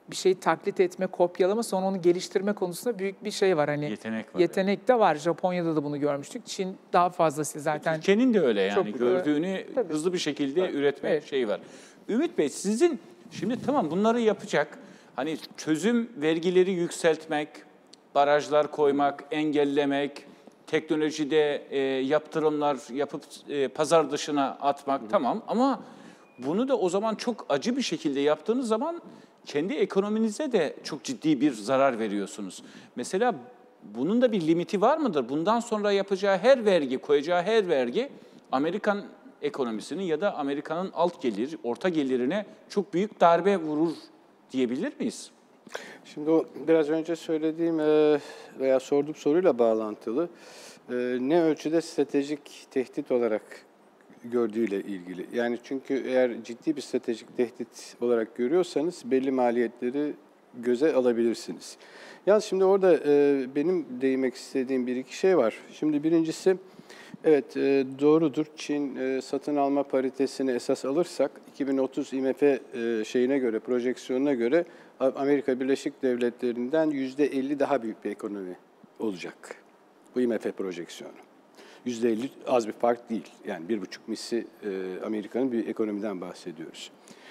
bir şeyi taklit etme, kopyalama, sonra onu geliştirme konusunda büyük bir şey var. Hani Yetenek var. Yetenek de var. Japonya'da da bunu görmüştük. Çin daha fazlası zaten. Türkiye'nin de öyle yani. Çok, Gördüğünü tabii. hızlı bir şekilde Tabii. üretme Evet. şeyi var. Ümit Bey, sizin şimdi tamam bunları yapacak. Hani çözüm vergileri yükseltmek, barajlar koymak, engellemek, teknolojide e, yaptırımlar yapıp e, pazar dışına atmak tamam ama bunu da o zaman çok acı bir şekilde yaptığınız zaman kendi ekonominize de çok ciddi bir zarar veriyorsunuz. Mesela bunun da bir limiti var mıdır? Bundan sonra yapacağı her vergi, koyacağı her vergi Amerikan ekonomisinin ya da Amerika'nın alt gelir, orta gelirine çok büyük darbe vurur diyebilir miyiz? Şimdi o biraz önce söylediğim e, veya sorduğum soruyla bağlantılı. E, Ne ölçüde stratejik tehdit olarak gördüğüyle ilgili. Yani çünkü eğer ciddi bir stratejik tehdit olarak görüyorsanız belli maliyetleri göze alabilirsiniz. Yalnız şimdi orada e, benim değinmek istediğim bir iki şey var. Şimdi birincisi, evet e, doğrudur. Çin e, satın alma paritesini esas alırsak iki bin otuz I M F e, şeyine göre, projeksiyonuna göre Amerika Birleşik Devletleri'nden yüzde elli daha büyük bir ekonomi olacak. Bu I M F projeksiyonu. yüzde elli az bir fark değil. Yani bir buçuk misli e, Amerika'nın bir ekonomiden bahsediyoruz.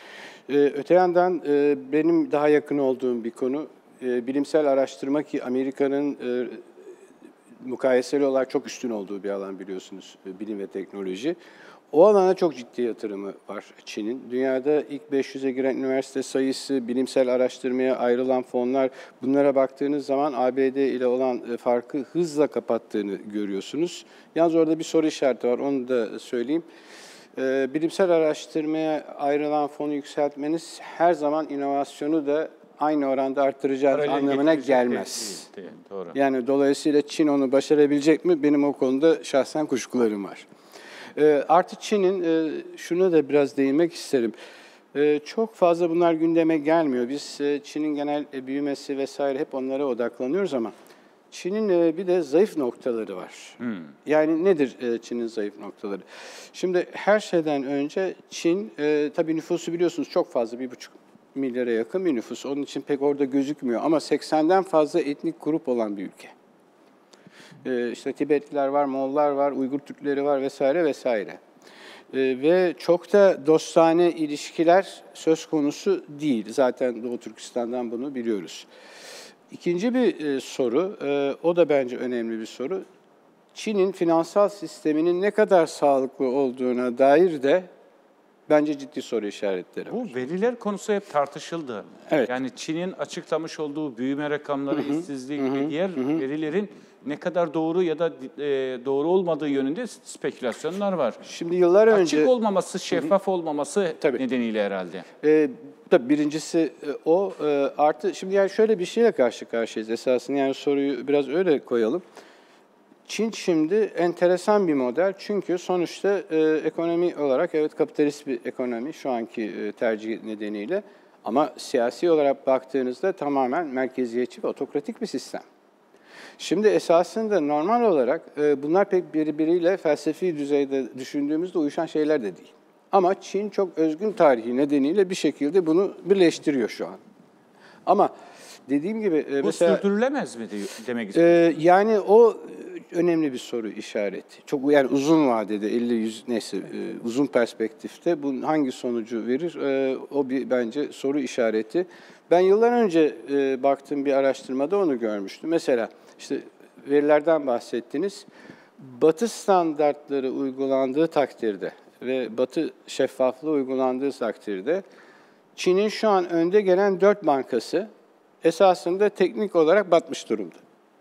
E, öte yandan e, benim daha yakın olduğum bir konu, e, bilimsel araştırma ki Amerika'nın e, mukayeseli olarak çok üstün olduğu bir alan biliyorsunuz, e, bilim ve teknoloji. O alana çok ciddi yatırımı var Çin'in. Dünyada ilk beş yüze giren üniversite sayısı, bilimsel araştırmaya ayrılan fonlar, bunlara baktığınız zaman A B D ile olan farkı hızla kapattığını görüyorsunuz. Yalnız orada bir soru işareti var, onu da söyleyeyim. Bilimsel araştırmaya ayrılan fonu yükseltmeniz her zaman inovasyonu da aynı oranda arttıracağınız Paralel anlamına getirecek gelmez. değil, değil, doğru. Yani dolayısıyla Çin onu başarabilecek mi? Benim o konuda şahsen kuşkularım var. E, artı Çin'in, e, şuna da biraz değinmek isterim. E, çok fazla bunlar gündeme gelmiyor. Biz e, Çin'in genel e, büyümesi vesaire hep onlara odaklanıyoruz ama Çin'in e, bir de zayıf noktaları var. Hmm. Yani nedir e, Çin'in zayıf noktaları? Şimdi her şeyden önce Çin, e, tabii nüfusu biliyorsunuz çok fazla, bir buçuk milyara yakın bir nüfus. Onun için pek orada gözükmüyor ama seksenden fazla etnik grup olan bir ülke. İşte Tibetliler var, Moğollar var, Uygur Türkleri var vesaire vesaire. Ve çok da dostane ilişkiler söz konusu değil. Zaten Doğu Türkistan'dan bunu biliyoruz. İkinci bir soru, o da bence önemli bir soru. Çin'in finansal sisteminin ne kadar sağlıklı olduğuna dair de bence ciddi soru işaretleri var. Bu veriler konusu hep tartışıldı. Evet. Yani Çin'in açıklamış olduğu büyüme rakamları, hı hı, işsizlik hı hı, ve diğer hı hı. verilerin ne kadar doğru ya da e, doğru olmadığı yönünde spekülasyonlar var. Şimdi yıllar Açık önce... Açık olmaması, şeffaf hı hı. olmaması tabii. nedeniyle herhalde. Ee, tabii birincisi e, o. E, artı şimdi yani şöyle bir şeyle karşı karşıyayız esasında. Yani soruyu biraz öyle koyalım. Çin şimdi enteresan bir model çünkü sonuçta e, ekonomi olarak evet kapitalist bir ekonomi şu anki e, tercih nedeniyle ama siyasi olarak baktığınızda tamamen merkeziyetçi ve otokratik bir sistem. Şimdi esasında normal olarak e, bunlar pek birbiriyle felsefi düzeyde düşündüğümüzde uyuşan şeyler de değil. Ama Çin çok özgün tarihi nedeniyle bir şekilde bunu birleştiriyor şu an. Ama dediğim gibi e, Bu mesela... sürdürülemez mi demek istiyorsunuz? E, yani o önemli bir soru işareti. Çok yani uzun vadede elli yüz neyse e, uzun perspektifte bunun hangi sonucu verir? E, o bir bence soru işareti. Ben yıllar önce e, baktığım bir araştırmada onu görmüştüm. Mesela işte verilerden bahsettiniz. Batı standartları uygulandığı takdirde ve Batı şeffaflığı uygulandığı takdirde Çin'in şu an önde gelen dört bankası esasında teknik olarak batmış durumda.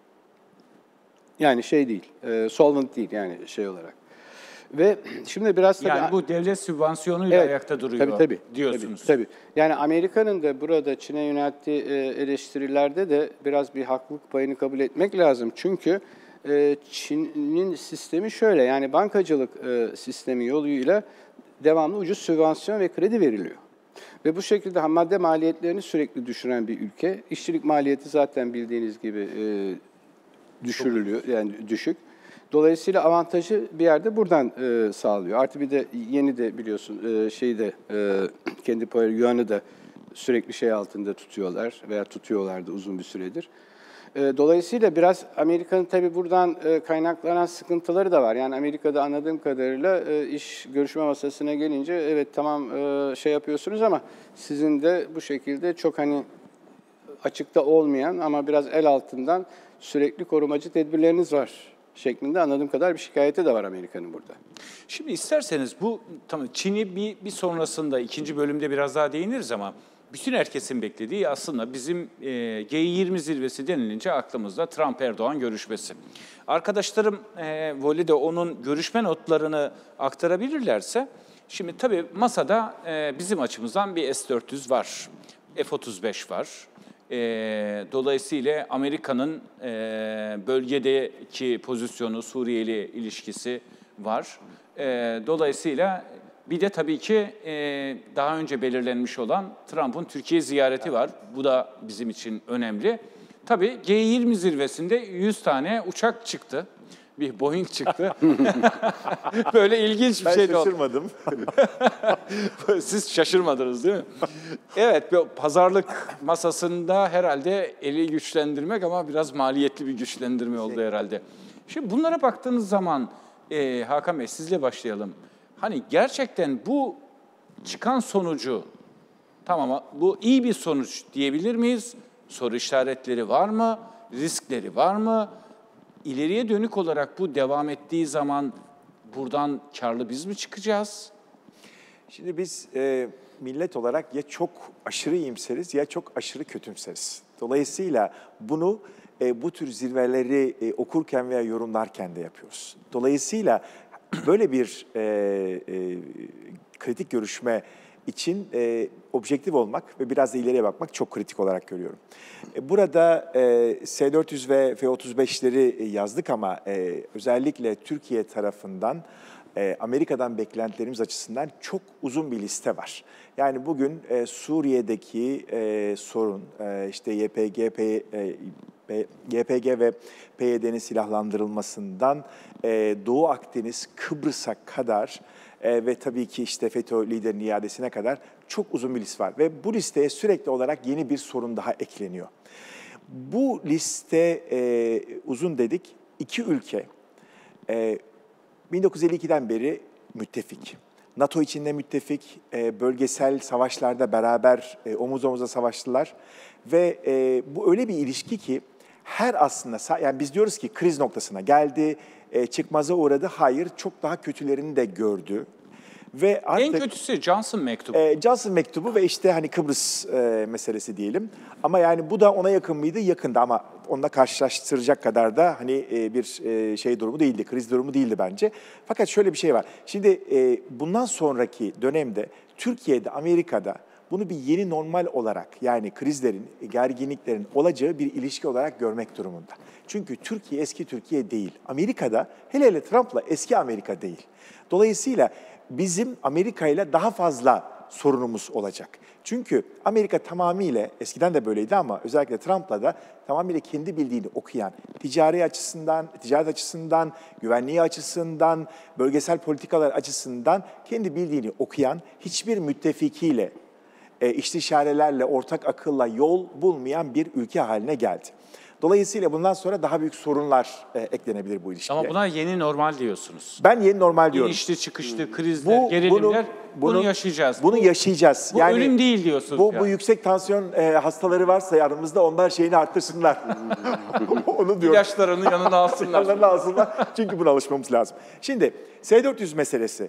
Yani şey değil, e, solvent değil yani şey olarak. Ve şimdi biraz tabii... Yani bu devlet sübvansiyonuyla evet, ayakta duruyor tabii, tabii, diyorsunuz. Tabii, tabii. Yani Amerika'nın da burada Çin'e yönelttiği eleştirilerde de biraz bir haklılık payını kabul etmek lazım. Çünkü Çin'in sistemi şöyle, yani bankacılık sistemi yoluyla devamlı ucuz sübvansiyon ve kredi veriliyor. Ve bu şekilde ham madde maliyetlerini sürekli düşüren bir ülke. İşçilik maliyeti zaten bildiğiniz gibi düşürülüyor, yani düşük. Dolayısıyla avantajı bir yerde buradan e, sağlıyor. Artı bir de yeni de biliyorsun e, şeyi de e, kendi payı yuanı da sürekli şey altında tutuyorlar veya tutuyorlardı uzun bir süredir. Dolayısıyla biraz Amerika'nın tabii buradan kaynaklanan sıkıntıları da var. Yani Amerika'da anladığım kadarıyla iş görüşme masasına gelince evet tamam şey yapıyorsunuz ama sizin de bu şekilde çok hani açıkta olmayan ama biraz el altından sürekli korumacı tedbirleriniz var şeklinde anladığım kadar bir şikayeti de var Amerika'nın burada. Şimdi isterseniz bu tamam Çin'i bir, bir sonrasında ikinci bölümde biraz daha değiniriz ama bütün herkesin beklediği aslında bizim e, G yirmi zirvesi denilince aklımızda Trump-Erdoğan görüşmesi. Arkadaşlarım e, Voli'de onun görüşme notlarını aktarabilirlerse, şimdi tabii masada e, bizim açımızdan bir S dört yüz var, F otuz beş var. E, dolayısıyla Amerika'nın e, bölgedeki pozisyonu, Suriye ile ilişkisi var. E, dolayısıyla bir de tabii ki e, daha önce belirlenmiş olan Trump'ın Türkiye ziyareti var. Bu da bizim için önemli. Tabii G yirmi zirvesinde yüz tane uçak çıktı. Bir Boeing çıktı. Böyle ilginç bir ben şey de oldu. Ben şaşırmadım. Siz şaşırmadınız değil mi? Evet, bir pazarlık masasında herhalde eli güçlendirmek ama biraz maliyetli bir güçlendirme oldu herhalde. Şimdi bunlara baktığınız zaman e, Hakan Bey sizle başlayalım. Hani gerçekten bu çıkan sonucu, tamam bu iyi bir sonuç diyebilir miyiz? Soru işaretleri var mı? Riskleri var mı? İleriye dönük olarak bu devam ettiği zaman buradan karlı biz mi çıkacağız? Şimdi biz e, millet olarak ya çok aşırı iyimseriz ya çok aşırı kötümseriz. Dolayısıyla bunu e, bu tür zirveleri e, okurken veya yorumlarken de yapıyoruz. Dolayısıyla böyle bir e, e, kritik görüşme için e, objektif olmak ve biraz da ileriye bakmak çok kritik olarak görüyorum. E, burada e, S dört yüz ve F otuz beşleri yazdık ama e, özellikle Türkiye tarafından, e, Amerika'dan beklentilerimiz açısından çok uzun bir liste var. Yani bugün e, Suriye'deki e, sorun, e, işte Y P G, P, e, Y P G ve P Y D'nin silahlandırılmasından e, Doğu Akdeniz, Kıbrıs'a kadar e, ve tabii ki işte FETÖ liderinin iadesine kadar çok uzun bir liste var. Ve bu listeye sürekli olarak yeni bir sorun daha ekleniyor. Bu liste e, uzun dedik. İki ülke e, bin dokuz yüz elli ikiden beri müttefik. NATO içinde müttefik, e, bölgesel savaşlarda beraber e, omuz omuza savaştılar. Ve e, bu öyle bir ilişki ki her aslında, yani biz diyoruz ki kriz noktasına geldi, e, çıkmaza uğradı. Hayır, çok daha kötülerini de gördü. Ve artık, en kötüsü Johnson mektubu. E, Johnson mektubu ve işte hani Kıbrıs e, meselesi diyelim. Ama yani bu da ona yakın mıydı? Yakındı ama onunla karşılaştıracak kadar da hani e, bir e, şey durumu değildi, kriz durumu değildi bence. Fakat şöyle bir şey var. Şimdi e, bundan sonraki dönemde Türkiye'de, Amerika'da bunu bir yeni normal olarak, yani krizlerin, gerginliklerin olacağı bir ilişki olarak görmek durumunda. Çünkü Türkiye eski Türkiye değil. Amerika'da, hele hele Trump'la eski Amerika değil. Dolayısıyla bizim Amerika ile daha fazla sorunumuz olacak. Çünkü Amerika tamamıyla, eskiden de böyleydi ama özellikle Trump'la da tamamıyla kendi bildiğini okuyan, ticari açısından, ticaret açısından, güvenliği açısından, bölgesel politikalar açısından kendi bildiğini okuyan, hiçbir müttefikiyle, e, istişarelerle, ortak akılla yol bulmayan bir ülke haline geldi. Dolayısıyla bundan sonra daha büyük sorunlar e, eklenebilir bu ilişkiye. Ama buna yeni normal diyorsunuz. Ben yeni normal diyorum. İnişli çıkışlı krizler, Bu, gerilimler, bunu, bunu, bunu yaşayacağız. Bunu bu, yaşayacağız. Bu yani, ölüm değil diyorsunuz. Bu, yani. bu yüksek tansiyon e, hastaları varsa yanımızda onlar şeyini arttırsınlar. Onu diyorum. İlaçlarını yanına alsınlar. Yanlarına alsınlar. Çünkü buna alışmamız lazım. Şimdi S dört yüz meselesi.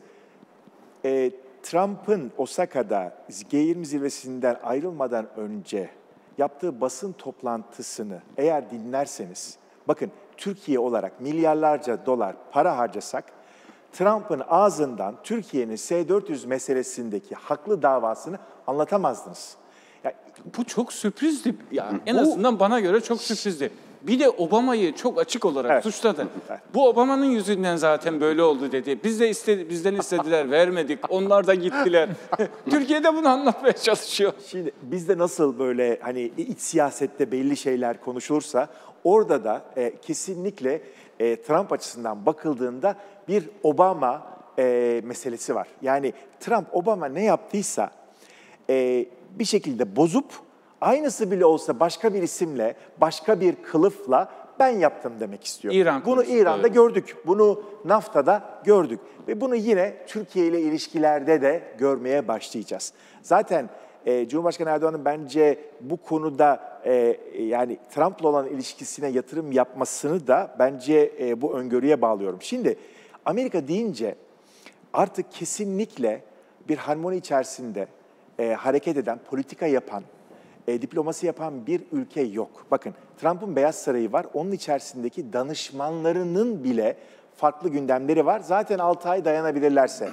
E, Trump'ın Osaka'da G yirmi zirvesinden ayrılmadan önce yaptığı basın toplantısını eğer dinlerseniz, bakın Türkiye olarak milyarlarca dolar para harcasak, Trump'ın ağzından Türkiye'nin S dört yüz meselesindeki haklı davasını anlatamazdınız. Yani, bu çok sürprizdi. Yani, en bu, azından bana göre çok sürprizdi. Bir de Obama'yı çok açık olarak evet. suçladı. Evet. Bu Obama'nın yüzünden zaten böyle oldu dedi. Biz de istedi, bizden istediler, vermedik. Onlar da gittiler. Türkiye'de bunu anlatmaya çalışıyor. Şimdi bizde nasıl böyle hani iç siyasette belli şeyler konuşulursa, orada da e, kesinlikle e, Trump açısından bakıldığında bir Obama e, meselesi var. Yani Trump Obama ne yaptıysa e, bir şekilde bozup aynısı bile olsa başka bir isimle, başka bir kılıfla ben yaptım demek istiyor. İran bunu konusunda İran'da öyle. gördük, bunu NAFTA'da gördük ve bunu yine Türkiye ile ilişkilerde de görmeye başlayacağız. Zaten e, Cumhurbaşkanı Erdoğan'ın bence bu konuda e, yani Trump'la olan ilişkisine yatırım yapmasını da bence e, bu öngörüye bağlıyorum. Şimdi Amerika deyince artık kesinlikle bir harmoni içerisinde e, hareket eden, politika yapan, E, diplomasi yapan bir ülke yok. Bakın Trump'ın Beyaz Sarayı var. Onun içerisindeki danışmanlarının bile farklı gündemleri var. Zaten altı ay dayanabilirlerse.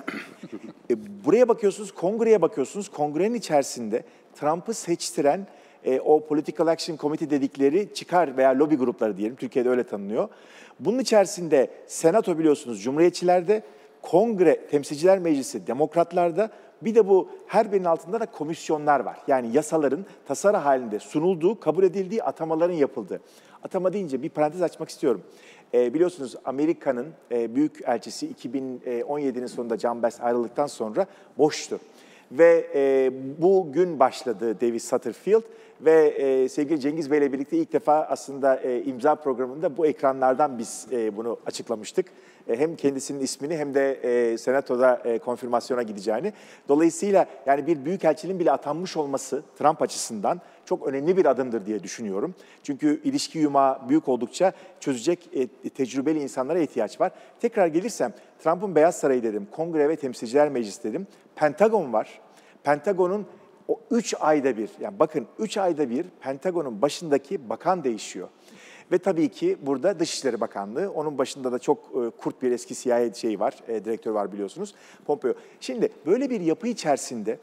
e, buraya bakıyorsunuz, kongreye bakıyorsunuz. Kongrenin içerisinde Trump'ı seçtiren e, o Political Action Committee dedikleri çıkar veya lobi grupları diyelim. Türkiye'de öyle tanınıyor. Bunun içerisinde Senato biliyorsunuz Cumhuriyetçilerde, Kongre, Temsilciler Meclisi Demokratlarda, bir de bu her birinin altında da komisyonlar var. Yani yasaların tasarı halinde sunulduğu, kabul edildiği, atamaların yapıldığı. Atama deyince bir parantez açmak istiyorum. E, biliyorsunuz Amerika'nın e, büyük elçisi iki bin on yedinin sonunda John Bass ayrıldıktan sonra boştu. Ve e, bugün başladı David Satterfield ve e, sevgili Cengiz Bey ile birlikte ilk defa aslında e, imza programında bu ekranlardan biz e, bunu açıklamıştık. E, hem kendisinin ismini hem de e, Senato'da e, konfirmasyona gideceğini. Dolayısıyla yani bir büyükelçinin bile atanmış olması Trump açısından çok önemli bir adımdır diye düşünüyorum. Çünkü ilişki yumağı büyük oldukça çözecek e, tecrübeli insanlara ihtiyaç var. Tekrar gelirsem Trump'ın Beyaz Sarayı dedim, Kongre ve Temsilciler Meclisi dedim. Pentagon var. Pentagon'un o üç ayda bir, yani bakın üç ayda bir Pentagon'un başındaki bakan değişiyor. Ve tabii ki burada Dışişleri Bakanlığı, onun başında da çok e, kurt bir eski C I A şeyi var, e, direktör var biliyorsunuz, Pompeo. Şimdi böyle bir yapı içerisinde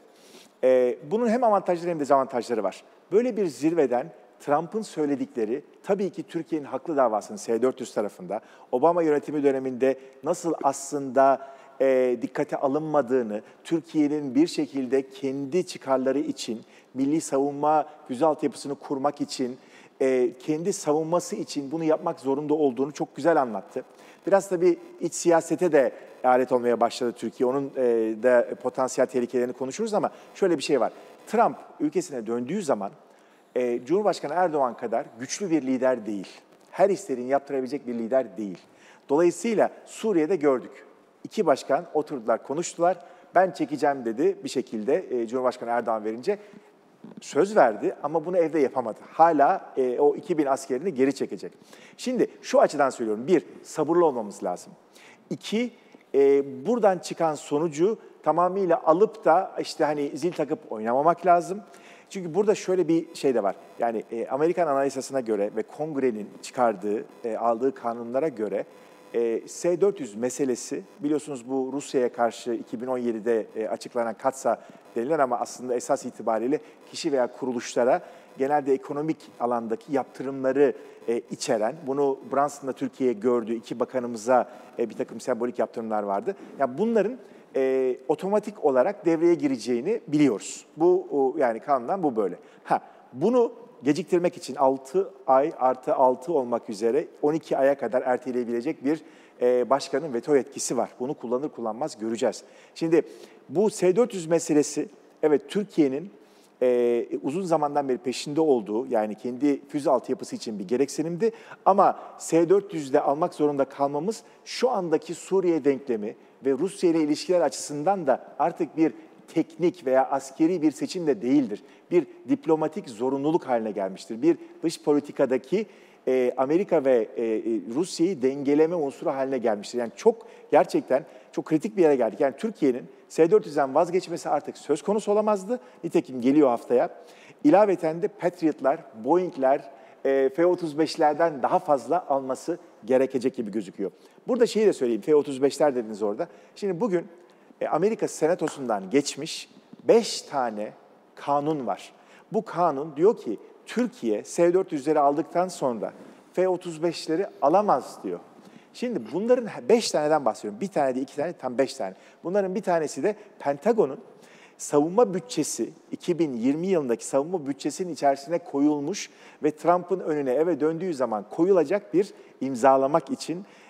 e, bunun hem avantajları hem de dezavantajları var. Böyle bir zirveden Trump'ın söyledikleri tabii ki Türkiye'nin haklı davasının S dört yüz tarafında, Obama yönetimi döneminde nasıl aslında e, dikkate alınmadığını, Türkiye'nin bir şekilde kendi çıkarları için, milli savunma füze altyapısını kurmak için, e, kendi savunması için bunu yapmak zorunda olduğunu çok güzel anlattı. Biraz tabii iç siyasete de alet olmaya başladı Türkiye. Onun e, da potansiyel tehlikelerini konuşuruz ama şöyle bir şey var. Trump ülkesine döndüğü zaman e, Cumhurbaşkanı Erdoğan kadar güçlü bir lider değil. Her istediğini yaptırabilecek bir lider değil. Dolayısıyla Suriye'de gördük. İki başkan oturdular, konuştular. Ben çekeceğim dedi bir şekilde e, Cumhurbaşkanı Erdoğan verince. Söz verdi ama bunu evde yapamadı. Hala e, o iki bin askerini geri çekecek. Şimdi şu açıdan söylüyorum. Bir, sabırlı olmamız lazım. İki, e, buradan çıkan sonucu tamamıyla alıp da işte hani zil takıp oynamamak lazım. Çünkü burada şöyle bir şey de var. Yani e, Amerikan Anayasası'na göre ve Kongre'nin çıkardığı, e, aldığı kanunlara göre e, S dört yüz meselesi, biliyorsunuz bu Rusya'ya karşı iki bin on yedide e, açıklanan Katsa denilen ama aslında esas itibariyle kişi veya kuruluşlara genelde ekonomik alandaki yaptırımları e, içeren, bunu Brunson'da Türkiye gördü, iki bakanımıza e, bir takım sembolik yaptırımlar vardı. Yani bunların e, otomatik olarak devreye gireceğini biliyoruz. Bu o, yani kanundan bu böyle. Ha, bunu geciktirmek için altı ay artı altı olmak üzere on iki aya kadar erteleyebilecek bir e, başkanın veto yetkisi var. Bunu kullanır kullanmaz göreceğiz. Şimdi bu S dört yüz meselesi, evet Türkiye'nin e, uzun zamandan beri peşinde olduğu, yani kendi füze altyapısı için bir gereksinimdi. Ama S dört yüzde almak zorunda kalmamız şu andaki Suriye denklemi ve Rusya ile ilişkiler açısından da artık bir teknik veya askeri bir seçim de değildir. Bir diplomatik zorunluluk haline gelmiştir. Bir dış politikadaki e, Amerika ve e, Rusya'yı dengeleme unsuru haline gelmiştir. Yani çok gerçekten çok kritik bir yere geldik. Yani Türkiye'nin S dört yüzden vazgeçmesi artık söz konusu olamazdı. Nitekim geliyor haftaya. İlaveten de Patriot'lar, Boeing'ler, e, F otuz beşlerden daha fazla alması gerekecek gibi gözüküyor. Burada şeyi de söyleyeyim, F otuz beşler dediniz orada. Şimdi bugün Amerika Senatosu'ndan geçmiş beş tane kanun var. Bu kanun diyor ki Türkiye S dört yüzleri aldıktan sonra F otuz beşleri alamaz diyor. Şimdi bunların beş taneden bahsediyorum. Bir tane de iki tane, tam beş tane. Bunların bir tanesi de Pentagon'un savunma bütçesi, iki bin yirmi yılındaki savunma bütçesinin içerisine koyulmuş ve Trump'ın önüne eve döndüğü zaman koyulacak bir imzalamak için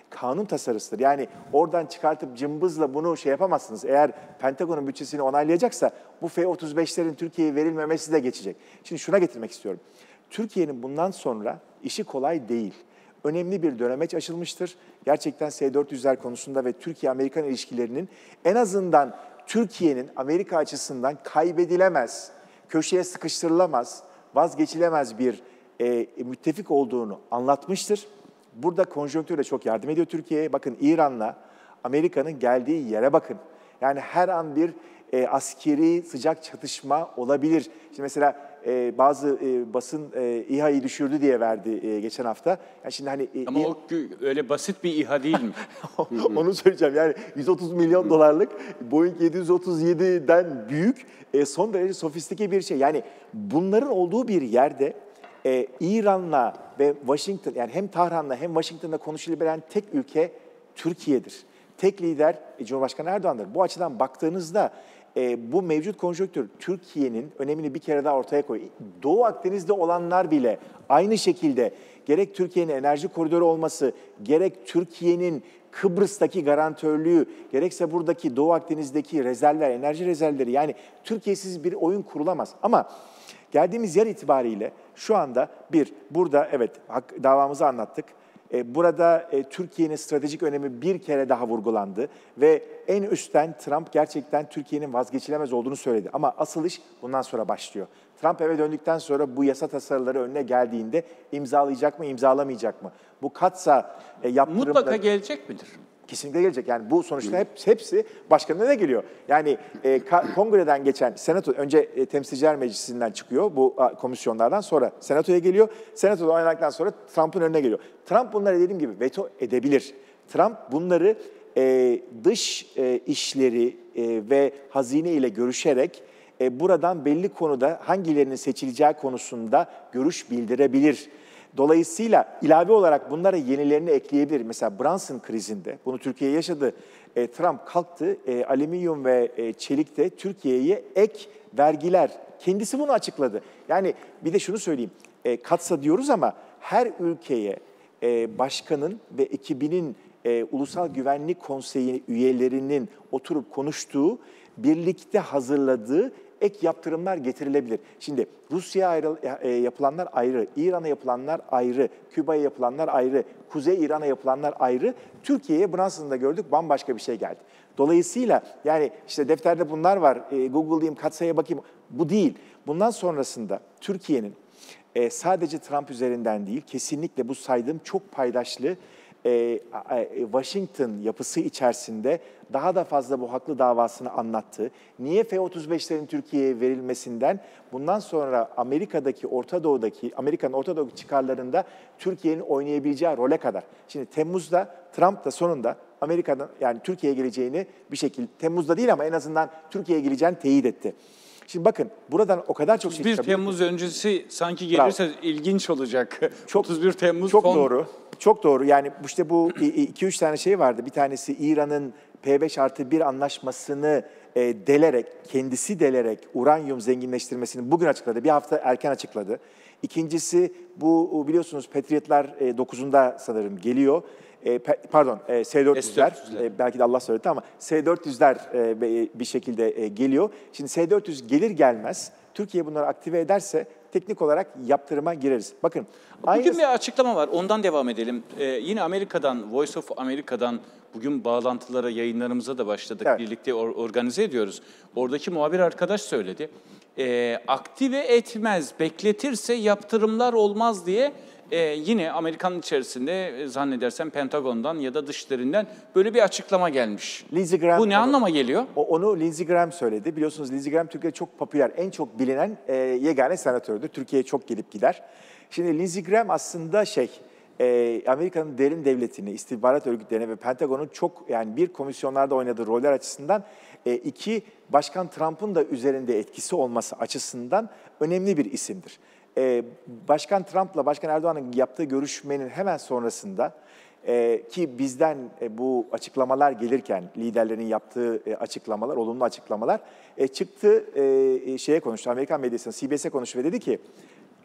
kanun tasarısıdır. Yani oradan çıkartıp cımbızla bunu şey yapamazsınız. Eğer Pentagon'un bütçesini onaylayacaksa bu F otuz beşlerin Türkiye'ye verilmemesi de geçecek. Şimdi şuna getirmek istiyorum. Türkiye'nin bundan sonra işi kolay değil. Önemli bir dönemeç açılmıştır. Gerçekten S dört yüzler konusunda ve Türkiye-Amerikan ilişkilerinin en azından Türkiye'nin Amerika açısından kaybedilemez, köşeye sıkıştırılamaz, vazgeçilemez bir e, müttefik olduğunu anlatmıştır. Burada konjonktür de çok yardım ediyor Türkiye'ye. Bakın İran'la Amerika'nın geldiği yere bakın. Yani her an bir e, askeri sıcak çatışma olabilir. Şimdi mesela e, bazı e, basın e, İHA'yı düşürdü diye verdi e, geçen hafta. Yani şimdi hani e, Ama o öyle basit bir İHA değil mi? Onu söyleyeceğim. Yani yüz otuz milyon dolarlık Boeing yedi yüz otuz yedi'den büyük e, son derece sofistike bir şey. Yani bunların olduğu bir yerde e, İran'la ve Washington, yani hem Tahran'la hem Washington'la konuşulabilen tek ülke Türkiye'dir. Tek lider e, Cumhurbaşkanı Erdoğan'dır. Bu açıdan baktığınızda e, bu mevcut konjonktür Türkiye'nin önemini bir kere daha ortaya koyuyor. Doğu Akdeniz'de olanlar bile aynı şekilde gerek Türkiye'nin enerji koridoru olması, gerek Türkiye'nin Kıbrıs'taki garantörlüğü, gerekse buradaki Doğu Akdeniz'deki rezervler, enerji rezervleri, yani Türkiye'siz bir oyun kurulamaz. Ama geldiğimiz yer itibariyle şu anda bir, burada evet hak, davamızı anlattık. Burada e, Türkiye'nin stratejik önemi bir kere daha vurgulandı ve en üstten Trump gerçekten Türkiye'nin vazgeçilemez olduğunu söyledi. Ama asıl iş bundan sonra başlıyor. Trump eve döndükten sonra bu yasa tasarıları önüne geldiğinde imzalayacak mı, imzalamayacak mı? Bu katsa e, yaptırımda... Mutlaka gelecek midir? Kesinlikle gelecek. Yani bu sonuçta hep, hepsi başkanına da geliyor. Yani e, kongreden geçen senato, önce e, temsilciler meclisinden çıkıyor bu a, komisyonlardan, sonra senatoya geliyor. Senatoda oynadıktan sonra Trump'ın önüne geliyor. Trump bunları dediğim gibi veto edebilir. Trump bunları e, dış e, işleri e, ve hazine ile görüşerek e, buradan belli konuda hangilerinin seçileceği konusunda görüş bildirebilir. Dolayısıyla ilave olarak bunlara yenilerini ekleyebilir. Mesela Brunson krizinde, bunu Türkiye yaşadı. E, Trump kalktı, e, alüminyum ve e, çelikte Türkiye'ye ek vergiler, kendisi bunu açıkladı. Yani bir de şunu söyleyeyim, e, katsa diyoruz ama her ülkeye e, başkanın ve ekibinin e, Ulusal Güvenlik Konseyi üyelerinin oturup konuştuğu, birlikte hazırladığı ek yaptırımlar getirilebilir. Şimdi Rusya'ya yapılanlar ayrı, İran'a yapılanlar ayrı, Küba'ya yapılanlar ayrı, Kuzey İran'a yapılanlar ayrı. Türkiye'ye Brunson'da gördük, bambaşka bir şey geldi. Dolayısıyla yani işte defterde bunlar var, e, Google'layayım, katsaya bakayım. Bu değil. Bundan sonrasında Türkiye'nin e, sadece Trump üzerinden değil, kesinlikle bu saydığım çok paydaşlı e, Washington yapısı içerisinde daha da fazla bu haklı davasını anlattı. Niye F otuz beşlerin Türkiye'ye verilmesinden bundan sonra Amerika'daki, Orta Doğu'daki, Amerika'nın Orta Doğu çıkarlarında Türkiye'nin oynayabileceği role kadar. Şimdi Temmuz'da Trump da sonunda Amerika'dan, yani Türkiye'ye geleceğini bir şekilde, Temmuz'da değil ama en azından Türkiye'ye geleceğini teyit etti. Şimdi bakın buradan o kadar çok şey otuz bir Temmuz öncesi sanki gelirse Bravo. ilginç olacak. Çok, otuz bir Temmuz çok son... doğru. Çok doğru. Yani işte bu iki üç tane şey vardı. Bir tanesi İran'ın P beş artı bir anlaşmasını e, delerek, kendisi delerek uranyum zenginleştirmesini bugün açıkladı. Bir hafta erken açıkladı. İkincisi bu biliyorsunuz Patriotlar e, dokuzunda sanırım geliyor. E, pardon e, S dört yüzler, e, belki de Allah söyledi ama S dört yüzler e, bir şekilde e, geliyor. Şimdi S dört yüz gelir gelmez Türkiye bunları aktive ederse teknik olarak yaptırıma gireriz. Bakın. Bugün aynı... bir açıklama var. Ondan devam edelim. Ee, yine Amerika'dan, Voice of America'dan bugün bağlantılara, yayınlarımıza da başladık. Evet. Birlikte or- organize ediyoruz. Oradaki muhabir arkadaş söyledi. Ee, aktive etmez, bekletirse yaptırımlar olmaz diye e, yine Amerika'nın içerisinde e, zannedersem Pentagon'dan ya da dışlarından böyle bir açıklama gelmiş. Lindsey Graham, bu ne onu, anlama geliyor? Onu Lindsey Graham söyledi. Biliyorsunuz Lindsey Graham Türkiye'de çok popüler, en çok bilinen e, yegane senatördür. Türkiye'ye çok gelip gider. Şimdi Lindsey Graham aslında şey, e, Amerika'nın derin devletini, istihbarat örgütlerine ve Pentagon'un çok, yani bir komisyonlarda oynadığı roller açısından, e, iki Başkan Trump'ın da üzerinde etkisi olması açısından önemli bir isimdir. Ee, Başkan Trump'la Başkan Erdoğan'ın yaptığı görüşmenin hemen sonrasında e, ki bizden e, bu açıklamalar gelirken liderlerin yaptığı e, açıklamalar, olumlu açıklamalar e, çıktı e, şeye konuştu, Amerikan medyasına, C B S'e konuştu ve dedi ki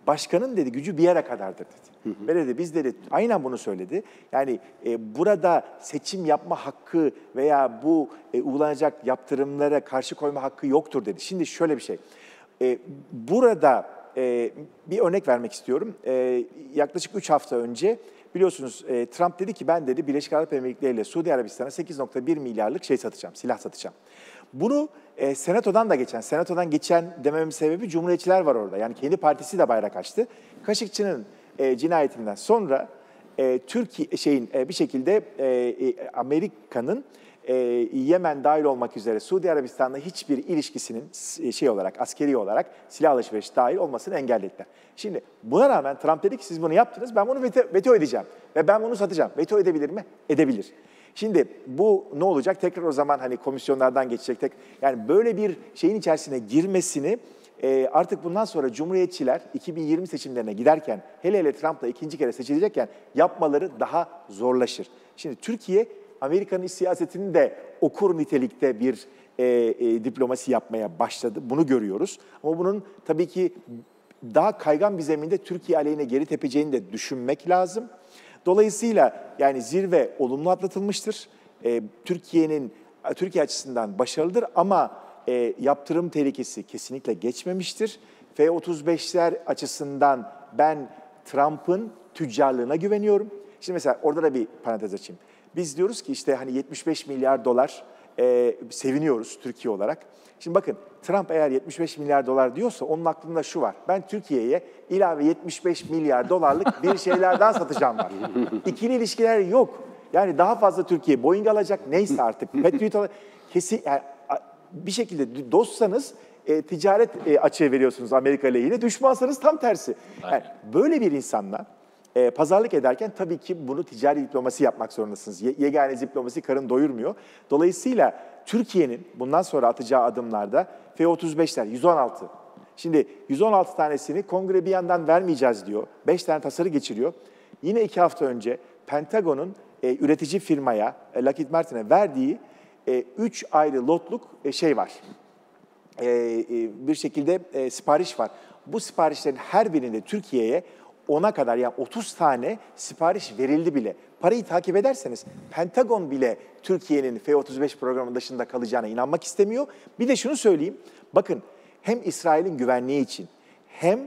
Başkanın dedi gücü bir yere kadardır dedi. Ve dedi biz dedi aynen bunu söyledi. Yani e, burada seçim yapma hakkı veya bu e, uygulanacak yaptırımlara karşı koyma hakkı yoktur dedi. Şimdi şöyle bir şey. E, burada e, bir örnek vermek istiyorum. E, yaklaşık üç hafta önce biliyorsunuz e, Trump dedi ki ben dedi Birleşik Arap Emirlikleri ile Suudi Arabistan'a sekiz nokta bir milyarlık şey satacağım, silah satacağım. Bunu e, Senato'dan da geçen, Senato'dan geçen dememin sebebi Cumhuriyetçiler var orada. Yani kendi partisi de bayrak açtı. Kaşıkçı'nın e, cinayetinden sonra e, Türkiye şeyin e, bir şekilde e, e, Amerika'nın e, Yemen dahil olmak üzere Suudi Arabistan'la hiçbir ilişkisinin şey olarak, askeri olarak silah alışverişi dahil olmasını engellediler. Şimdi buna rağmen Trump dedi ki siz bunu yaptınız, ben bunu veto, veto edeceğim ve ben bunu satacağım. Veto edebilir mi? Edebilir. Şimdi bu ne olacak? Tekrar o zaman hani komisyonlardan geçecek. Tek, yani böyle bir şeyin içerisine girmesini e, artık bundan sonra Cumhuriyetçiler iki bin yirmi seçimlerine giderken, hele hele Trump'la ikinci kere seçilecekken yapmaları daha zorlaşır. Şimdi Türkiye, Amerika'nın iç siyasetini de okur nitelikte bir e, e, diplomasi yapmaya başladı. Bunu görüyoruz. Ama bunun tabii ki daha kaygan bir zeminde Türkiye aleyhine geri tepeceğini de düşünmek lazım. Dolayısıyla yani zirve olumlu atlatılmıştır. E, Türkiye'nin Türkiye açısından başarılıdır ama e, yaptırım tehlikesi kesinlikle geçmemiştir. F otuz beşler açısından ben Trump'ın tüccarlığına güveniyorum. Şimdi mesela orada da bir parantez açayım. Biz diyoruz ki işte hani yetmiş beş milyar dolar e, seviniyoruz Türkiye olarak. Şimdi bakın Trump eğer yetmiş beş milyar dolar diyorsa onun aklında şu var. Ben Türkiye'ye ilave yetmiş beş milyar dolarlık bir şeylerden satacağım var. İkili ilişkiler yok. Yani daha fazla Türkiye Boeing alacak neyse artık. Patriot alacak. Kesin, yani bir şekilde dostsanız e, ticaret e, açığı veriyorsunuz Amerika lehine. Düşmansanız tam tersi. Yani böyle bir insanla e, pazarlık ederken tabii ki bunu ticari diplomasi yapmak zorundasınız. Ye, yegane diplomasi karın doyurmuyor. Dolayısıyla Türkiye'nin bundan sonra atacağı adımlarda F otuz beşler yüz on altı. Şimdi yüz on altı tanesini kongre bir yandan vermeyeceğiz diyor. beş tane tasarı geçiriyor. Yine iki hafta önce Pentagon'un e, üretici firmaya, e, Lockheed Martin'e verdiği üç e, ayrı lotluk e, şey var. E, e, bir şekilde e, sipariş var. Bu siparişlerin her birinde Türkiye'ye ona kadar yani otuz tane sipariş verildi bile. Parayı takip ederseniz Pentagon bile Türkiye'nin F otuz beş programı dışında kalacağına inanmak istemiyor. Bir de şunu söyleyeyim. Bakın hem İsrail'in güvenliği için hem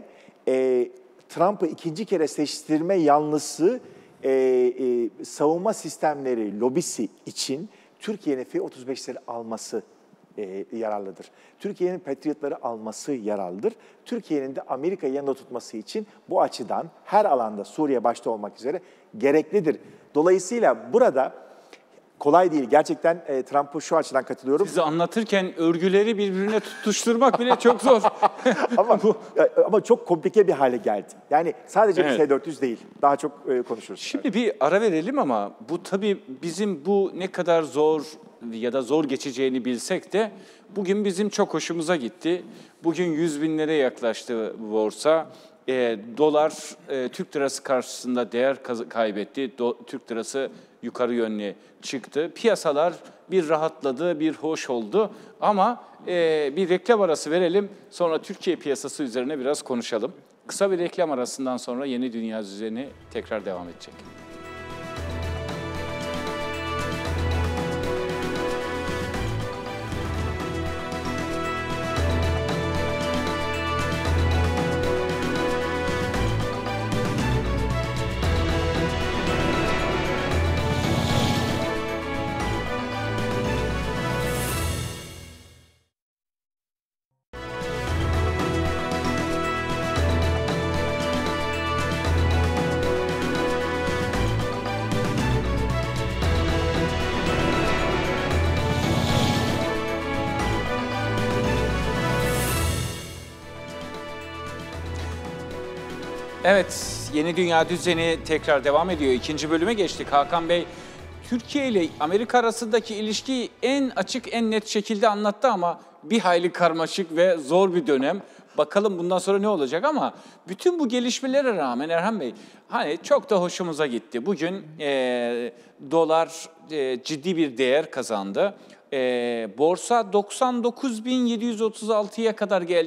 e, Trump'ı ikinci kere seçtirme yanlısı e, e, savunma sistemleri lobisi için Türkiye'nin F otuz beşleri alması e, yararlıdır. Türkiye'nin Patriot'ları alması yararlıdır. Türkiye'nin de Amerika'yı yanında tutması için bu açıdan her alanda Suriye başta olmak üzere gereklidir. Dolayısıyla burada kolay değil. Gerçekten e, Trump'ı şu açıdan katılıyorum. Sizi anlatırken örgüleri birbirine tutuşturmak bile çok zor. ama, ama çok komplike bir hale geldi. Yani sadece evet. bir S dört yüz değil. Daha çok e, konuşuruz. Şimdi bir ara verelim ama bu tabii bizim bu ne kadar zor ya da zor geçeceğini bilsek de bugün bizim çok hoşumuza gitti. Bugün yüz binlere yaklaştı borsa. E, dolar e, Türk lirası karşısında değer kaybetti. Do, Türk lirası yukarı yönlü çıktı. Piyasalar bir rahatladı, bir hoş oldu. Ama e, bir reklam arası verelim. Sonra Türkiye piyasası üzerine biraz konuşalım. Kısa bir reklam arasından sonra Yeni Dünya Düzeni tekrar devam edecek. Evet, Yeni Dünya Düzeni tekrar devam ediyor. İkinci bölüme geçtik. Hakan Bey, Türkiye ile Amerika arasındaki ilişkiyi en açık, en net şekilde anlattı ama bir hayli karmaşık ve zor bir dönem. Bakalım bundan sonra ne olacak ama bütün bu gelişmelere rağmen Erhan Bey, hani çok da hoşumuza gitti. Bugün e, dolar e, ciddi bir değer kazandı. E, borsa doksan dokuz bin yedi yüz otuz altıya kadar geldi.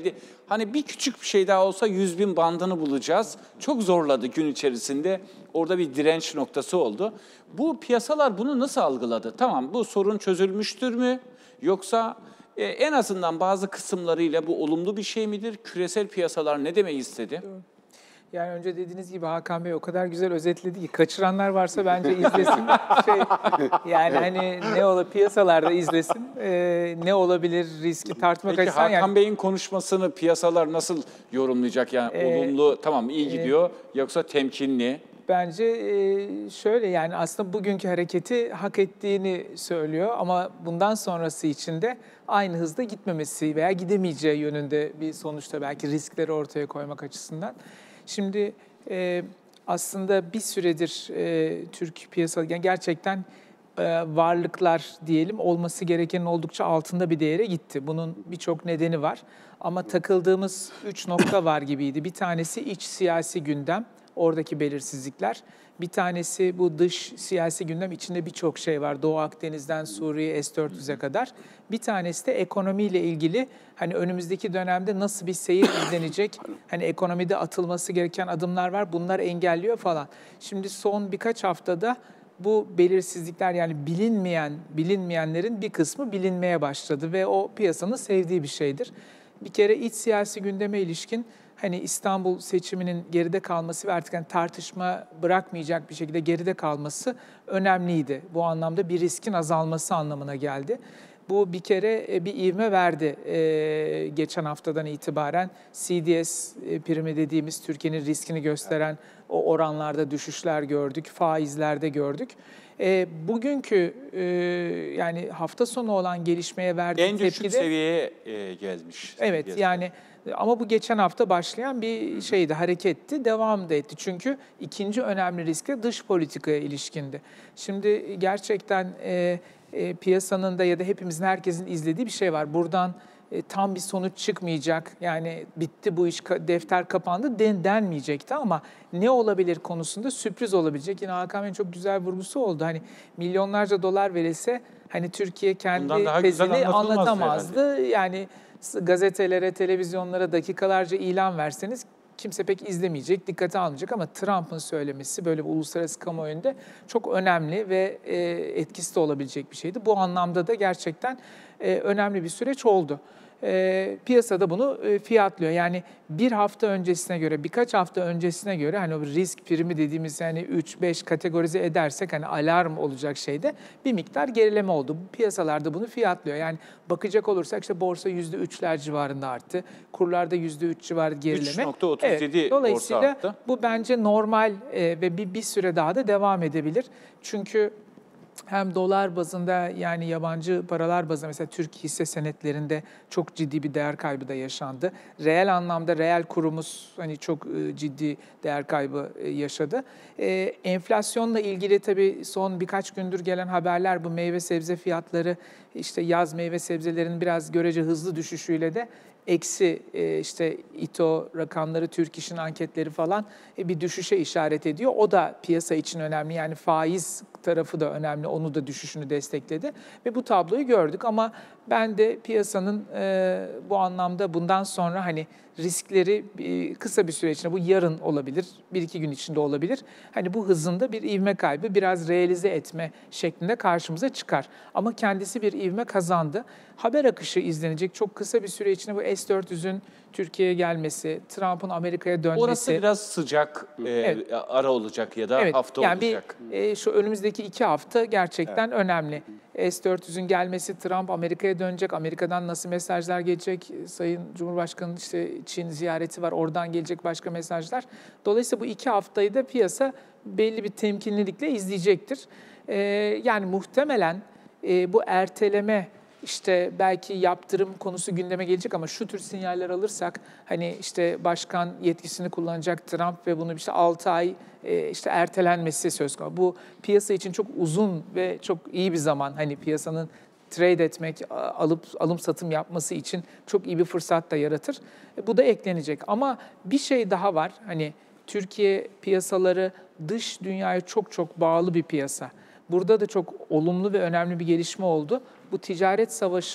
Hani bir küçük bir şey daha olsa yüz bin bandını bulacağız. Çok zorladı gün içerisinde. Orada bir direnç noktası oldu. Bu piyasalar bunu nasıl algıladı? Tamam, bu sorun çözülmüştür mü? Yoksa e, en azından bazı kısımlarıyla bu olumlu bir şey midir? Küresel piyasalar ne demek istedi? Yani önce dediğiniz gibi Hakan Bey o kadar güzel özetledi ki kaçıranlar varsa bence izlesin. şey, yani hani ne olur piyasalarda izlesin. Ee, ne olabilir riski tartmak Peki açısından. Hakan Yani, Bey'in konuşmasını piyasalar nasıl yorumlayacak? Yani Ee, olumlu, tamam iyi gidiyor yoksa temkinli? Bence e, şöyle yani aslında bugünkü hareketi hak ettiğini söylüyor ama bundan sonrası için de aynı hızda gitmemesi veya gidemeyeceği yönünde bir sonuçta belki riskleri ortaya koymak açısından. Şimdi e, aslında bir süredir e, Türk piyasası yani gerçekten e, varlıklar diyelim olması gerekenin oldukça altında bir değere gitti. Bunun birçok nedeni var ama takıldığımız üç nokta var gibiydi. Bir tanesi iç siyasi gündem. Oradaki belirsizlikler. Bir tanesi bu dış siyasi gündem içinde birçok şey var. Doğu Akdeniz'den Suriye, S dört yüze kadar. Bir tanesi de ekonomiyle ilgili hani önümüzdeki dönemde nasıl bir seyir izlenecek? Hani ekonomide atılması gereken adımlar var. Bunlar engelliyor falan. Şimdi son birkaç haftada bu belirsizlikler yani bilinmeyen, bilinmeyenlerin bir kısmı bilinmeye başladı ve o piyasanın sevdiği bir şeydir. Bir kere iç siyasi gündeme ilişkin hani İstanbul seçiminin geride kalması ve artık yani tartışma bırakmayacak bir şekilde geride kalması önemliydi. Bu anlamda bir riskin azalması anlamına geldi. Bu bir kere bir ivme verdi ee, geçen haftadan itibaren. C D S primi dediğimiz Türkiye'nin riskini gösteren o oranlarda düşüşler gördük, faizlerde gördük. E, bugünkü e, yani hafta sonu olan gelişmeye verdiği En düşük tepkide... seviyeye e, gelmiş. Evet Piyasa. yani ama bu geçen hafta başlayan bir şeydi, hareketti, devam da etti. Çünkü ikinci önemli risk de dış politikaya ilişkindi. Şimdi gerçekten e, e, piyasanın da ya da hepimizin, herkesin izlediği bir şey var. Buradan e, tam bir sonuç çıkmayacak, yani bitti bu iş, defter kapandı den, denmeyecekti ama ne olabilir konusunda sürpriz olabilecek. Yine Hakan Bey'in çok güzel vurgusu oldu. Hani milyonlarca dolar verilse hani Türkiye kendi tezini anlatamazdı. Yani gazetelere, televizyonlara dakikalarca ilan verseniz kimse pek izlemeyecek, dikkate almayacak ama Trump'ın söylemesi böyle bir uluslararası kamuoyunda çok önemli ve e, etkisi de olabilecek bir şeydi. Bu anlamda da gerçekten e, önemli bir süreç oldu. E, piyasada bunu e, fiyatlıyor. Yani bir hafta öncesine göre, birkaç hafta öncesine göre hani o risk primi dediğimiz yani üç beş kategorize edersek hani alarm olacak şeyde bir miktar gerileme oldu. Piyasalarda bunu fiyatlıyor. Yani bakacak olursak işte borsa yüzde üçler civarında arttı. Kurlarda yüzde üç civarı gerileme. üç nokta otuz yedi evet, dolayısıyla borsa arttı. bu bence normal e, ve bir, bir süre daha da devam edebilir. Çünkü hem dolar bazında yani yabancı paralar bazında mesela Türk hisse senetlerinde çok ciddi bir değer kaybı da yaşandı. Reel anlamda reel kurumuz hani çok ciddi değer kaybı yaşadı. Ee, enflasyonla ilgili tabii son birkaç gündür gelen haberler bu meyve sebze fiyatları işte yaz meyve sebzelerinin biraz görece hızlı düşüşüyle de eksi işte İTO rakamları, Türk İş'in anketleri falan bir düşüşe işaret ediyor. O da piyasa için önemli. Yani faiz tarafı da önemli. Onu da düşüşünü destekledi. Ve bu tabloyu gördük ama ben de piyasanın e, bu anlamda bundan sonra hani riskleri e, kısa bir süre içinde, bu yarın olabilir, bir iki gün içinde olabilir. Hani bu hızında bir ivme kaybı biraz realize etme şeklinde karşımıza çıkar. Ama kendisi bir ivme kazandı. Haber akışı izlenecek. Çok kısa bir süre içinde bu S dört yüzün Türkiye'ye gelmesi, Trump'ın Amerika'ya dönmesi. Orası biraz sıcak e, Evet. ara olacak ya da Evet, hafta yani olacak. Bir, e, şu önümüzdeki iki hafta gerçekten evet. önemli. S dört yüzün gelmesi, Trump Amerika'ya dönecek, Amerika'dan nasıl mesajlar gelecek, Sayın Cumhurbaşkanı'nın işte Çin ziyareti var, oradan gelecek başka mesajlar. Dolayısıyla bu iki haftayı da piyasa belli bir temkinlilikle izleyecektir. E, yani muhtemelen e, bu erteleme, İşte belki yaptırım konusu gündeme gelecek ama şu tür sinyaller alırsak hani işte başkan yetkisini kullanacak Trump ve bunu işte altı ay işte ertelenmesi söz konusu. Bu piyasa için çok uzun ve çok iyi bir zaman. Hani piyasanın trade etmek, alıp alım satım yapması için çok iyi bir fırsat da yaratır. Bu da eklenecek. Ama bir şey daha var. Hani Türkiye piyasaları dış dünyaya çok çok bağlı bir piyasa. Burada da çok olumlu ve önemli bir gelişme oldu. Bu ticaret savaşı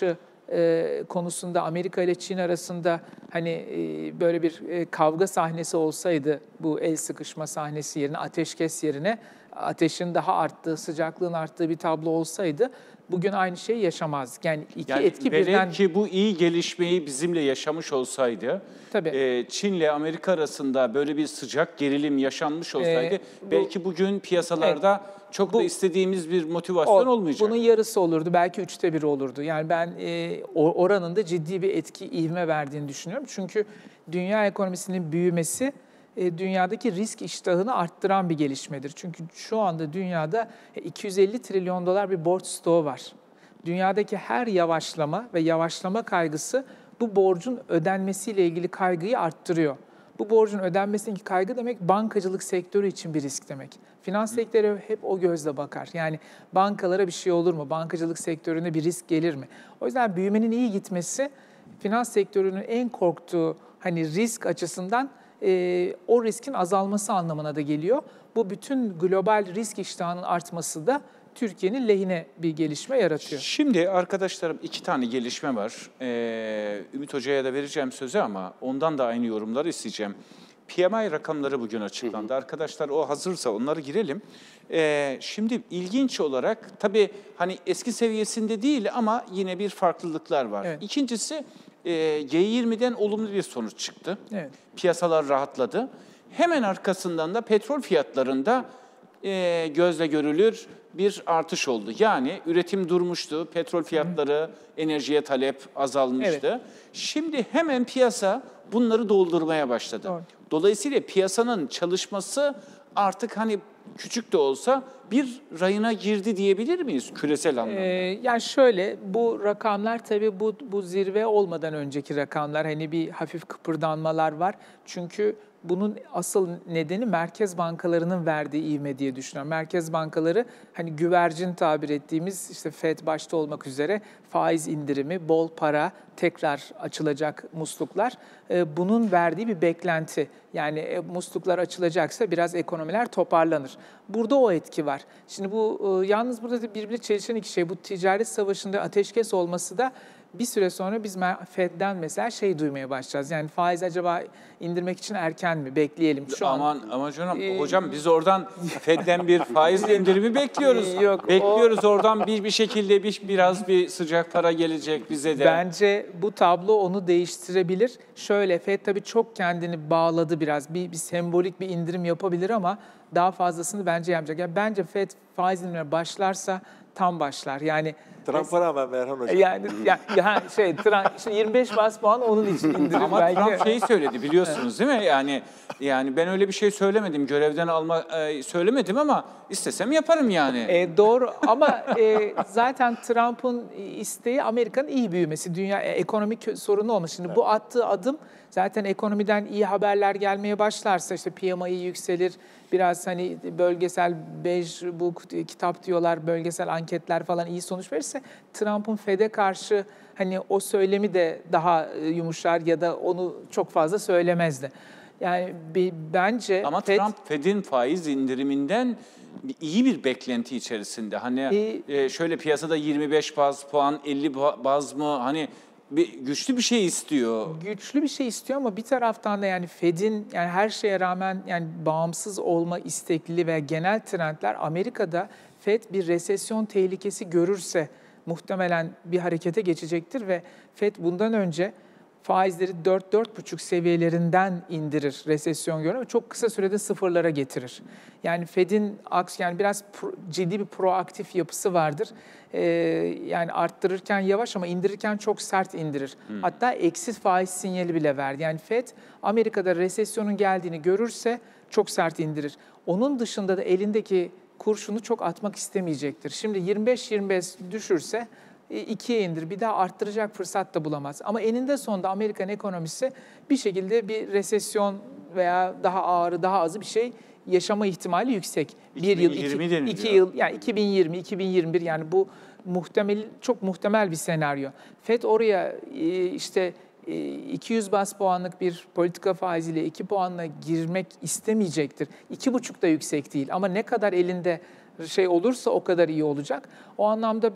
e, konusunda Amerika ile Çin arasında hani e, böyle bir e, kavga sahnesi olsaydı, bu el sıkışma sahnesi yerine, ateşkes yerine ateşin daha arttığı, sıcaklığın arttığı bir tablo olsaydı bugün aynı şeyi yaşamazdık. Yani iki Yani etki velev birden... ki bu iyi gelişmeyi bizimle yaşamış olsaydı, Tabii. e, Çin'le Amerika arasında böyle bir sıcak gerilim yaşanmış olsaydı, Ee, bu- belki bugün piyasalarda çok da Bu- istediğimiz bir motivasyon O- olmayacak. Bunun yarısı olurdu, belki üçte biri olurdu. Yani ben e, o- oranın da ciddi bir etki, ivme verdiğini düşünüyorum. Çünkü dünya ekonomisinin büyümesi e, dünyadaki risk iştahını arttıran bir gelişmedir. Çünkü şu anda dünyada iki yüz elli trilyon dolar bir borç stoğu var. Dünyadaki her yavaşlama ve yavaşlama kaygısı bu borcun ödenmesiyle ilgili kaygıyı arttırıyor. Bu borcun ödenmesindeki kaygı demek bankacılık sektörü için bir risk demek. Finans sektörü hep o gözle bakar. Yani bankalara bir şey olur mu? Bankacılık sektörüne bir risk gelir mi? O yüzden büyümenin iyi gitmesi finans sektörünün en korktuğu hani risk açısından e, o riskin azalması anlamına da geliyor. Bu bütün global risk iştahının artması da Türkiye'nin lehine bir gelişme yaratıyor. Şimdi arkadaşlarım iki tane gelişme var. Ee, Ümit Hoca'ya da vereceğim sözü ama ondan da aynı yorumları isteyeceğim. P M I rakamları bugün açıklandı. Hı hı. Arkadaşlar o hazırsa onları girelim. Ee, şimdi ilginç olarak tabii hani eski seviyesinde değil ama yine bir farklılıklar var. Evet. İkincisi e, G yirmiden olumlu bir sonuç çıktı. Evet. Piyasalar rahatladı. Hemen arkasından da petrol fiyatlarında e, gözle görülür bir artış oldu. Yani üretim durmuştu, petrol fiyatları, enerjiye talep azalmıştı. Evet. Şimdi hemen piyasa bunları doldurmaya başladı. Doğru. Dolayısıyla piyasanın çalışması artık hani küçük de olsa bir rayına girdi diyebilir miyiz küresel anlamda? Ee, yani şöyle, bu rakamlar tabii bu, bu zirve olmadan önceki rakamlar. Hani bir hafif kıpırdanmalar var. Çünkü bunun asıl nedeni merkez bankalarının verdiği ivme diye düşünüyorum. Merkez bankaları hani güvercin tabir ettiğimiz işte Fed başta olmak üzere faiz indirimi, bol para, tekrar açılacak musluklar. E, bunun verdiği bir beklenti. Yani e, musluklar açılacaksa biraz ekonomiler toparlanır. Burada o etki var. Şimdi bu e, yalnız burada da birbirine çelişen iki şey. Bu ticaret savaşında ateşkes olması da bir süre sonra biz Fed'den mesela şey duymaya başlayacağız. Yani faiz acaba indirmek için erken mi? Bekleyelim. Şu Aman an, ama canım Ee, hocam biz oradan Fed'den bir faiz indirimi bekliyoruz. Yok, Bekliyoruz oradan bir bir şekilde bir biraz bir sıcak para gelecek bize de. Bence bu tablo onu değiştirebilir. Şöyle, Fed tabii çok kendini bağladı biraz. Bir, bir sembolik bir indirim yapabilir ama daha fazlasını bence yapacak. Yani bence Fed faiz indirimine başlarsa tam başlar. Yani Trump'a rağmen Erhan Hocam. Yani ya, ya şey Trump işte yirmi beş bas puan onun için indirim Ama belki. Trump şeyi söyledi biliyorsunuz değil mi? Yani yani ben öyle bir şey söylemedim. Görevden alma e, söylemedim ama istesem yaparım yani. E, doğru ama e, zaten Trump'ın isteği Amerika'nın iyi büyümesi, dünya e, ekonomik sorunu olmuş. Şimdi evet. Bu attığı adım zaten ekonomiden iyi haberler gelmeye başlarsa işte P M I yükselir, biraz hani bölgesel Beige Book kitap diyorlar, bölgesel anketler falan iyi sonuç verirse Trump'ın Fed'e karşı hani o söylemi de daha yumuşar ya da onu çok fazla söylemezdi. Yani bir, bence ama Fed, Trump Fed'in faiz indiriminden iyi bir beklenti içerisinde. Hani e, e, şöyle piyasada yirmi beş baz puan, elli baz mı hani bir güçlü bir şey istiyor. Güçlü bir şey istiyor ama bir taraftan da yani Fed'in yani her şeye rağmen yani bağımsız olma istekli ve genel trendler Amerika'da Fed bir resesyon tehlikesi görürse muhtemelen bir harekete geçecektir ve Fed bundan önce faizleri dört dört buçuk seviyelerinden indirir resesyon göre ve çok kısa sürede sıfırlara getirir. Yani Fed'in aks yani biraz pro, ciddi bir proaktif yapısı vardır. Ee, yani arttırırken yavaş ama indirirken çok sert indirir. Hmm. Hatta eksi faiz sinyali bile verdi. Yani Fed Amerika'da resesyonun geldiğini görürse çok sert indirir. Onun dışında da elindeki kurşunu çok atmak istemeyecektir. Şimdi yirmi beş yirmi beş düşürse ikiye indir, bir daha arttıracak fırsat da bulamaz. Ama eninde sonunda Amerikan ekonomisi bir şekilde bir resesyon veya daha ağır, daha azı bir şey yaşama ihtimali yüksek. Bir yıl, iki, iki yıl, yani iki bin yirmi, iki bin yirmi bir yani bu muhtemel, çok muhtemel bir senaryo. Fed oraya işte iki yüz baz puanlık bir politika faiziyle iki puanla girmek istemeyecektir. iki buçuk da yüksek değil ama ne kadar elinde şey olursa o kadar iyi olacak. O anlamda ben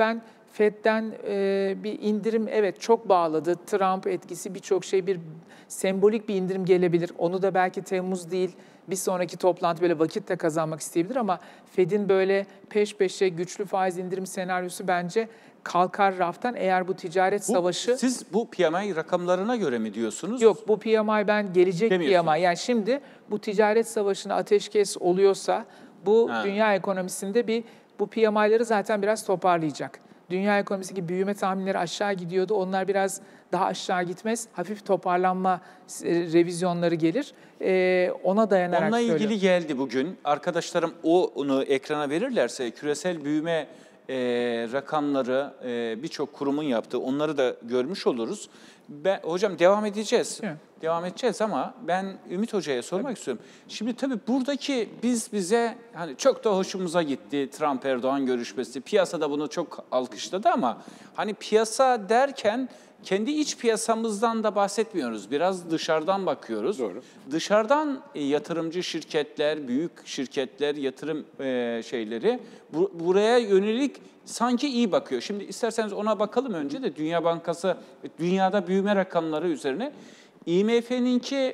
Fed'den e, bir indirim evet çok bağladı. Trump etkisi birçok şey bir sembolik bir indirim gelebilir. Onu da belki Temmuz değil bir sonraki toplantı böyle vakit de kazanmak isteyebilir ama Fed'in böyle peş peşe güçlü faiz indirim senaryosu bence kalkar raftan eğer bu ticaret Bu, savaşı... Siz bu P M I rakamlarına göre mi diyorsunuz? Yok bu P M I ben gelecek P M I. Yani şimdi bu ticaret savaşına ateşkes oluyorsa bu Ha. dünya ekonomisinde bir bu P M I'ları zaten biraz toparlayacak. Dünya ekonomisindeki büyüme tahminleri aşağı gidiyordu. Onlar biraz daha aşağı gitmez. Hafif toparlanma e, revizyonları gelir. E, ona dayanarak Onunla ilgili söylüyorum. geldi bugün. Arkadaşlarım o onu ekrana verirlerse küresel büyüme e, rakamları e, birçok kurumun yaptığı onları da görmüş oluruz. Ben, hocam devam edeceğiz. Evet. Devam edeceğiz ama ben Ümit Hoca'ya sormak tabii. istiyorum. Şimdi tabii buradaki biz bize hani çok da hoşumuza gitti Trump-Erdoğan görüşmesi. Piyasada bunu çok alkışladı ama hani piyasa derken kendi iç piyasamızdan da bahsetmiyoruz. Biraz dışarıdan bakıyoruz. Doğru. Dışarıdan e, yatırımcı şirketler, büyük şirketler, yatırım e, şeyleri bu, buraya yönelik sanki iyi bakıyor. Şimdi isterseniz ona bakalım önce de Dünya Bankası, dünyada büyüme rakamları üzerine. I M F'ninki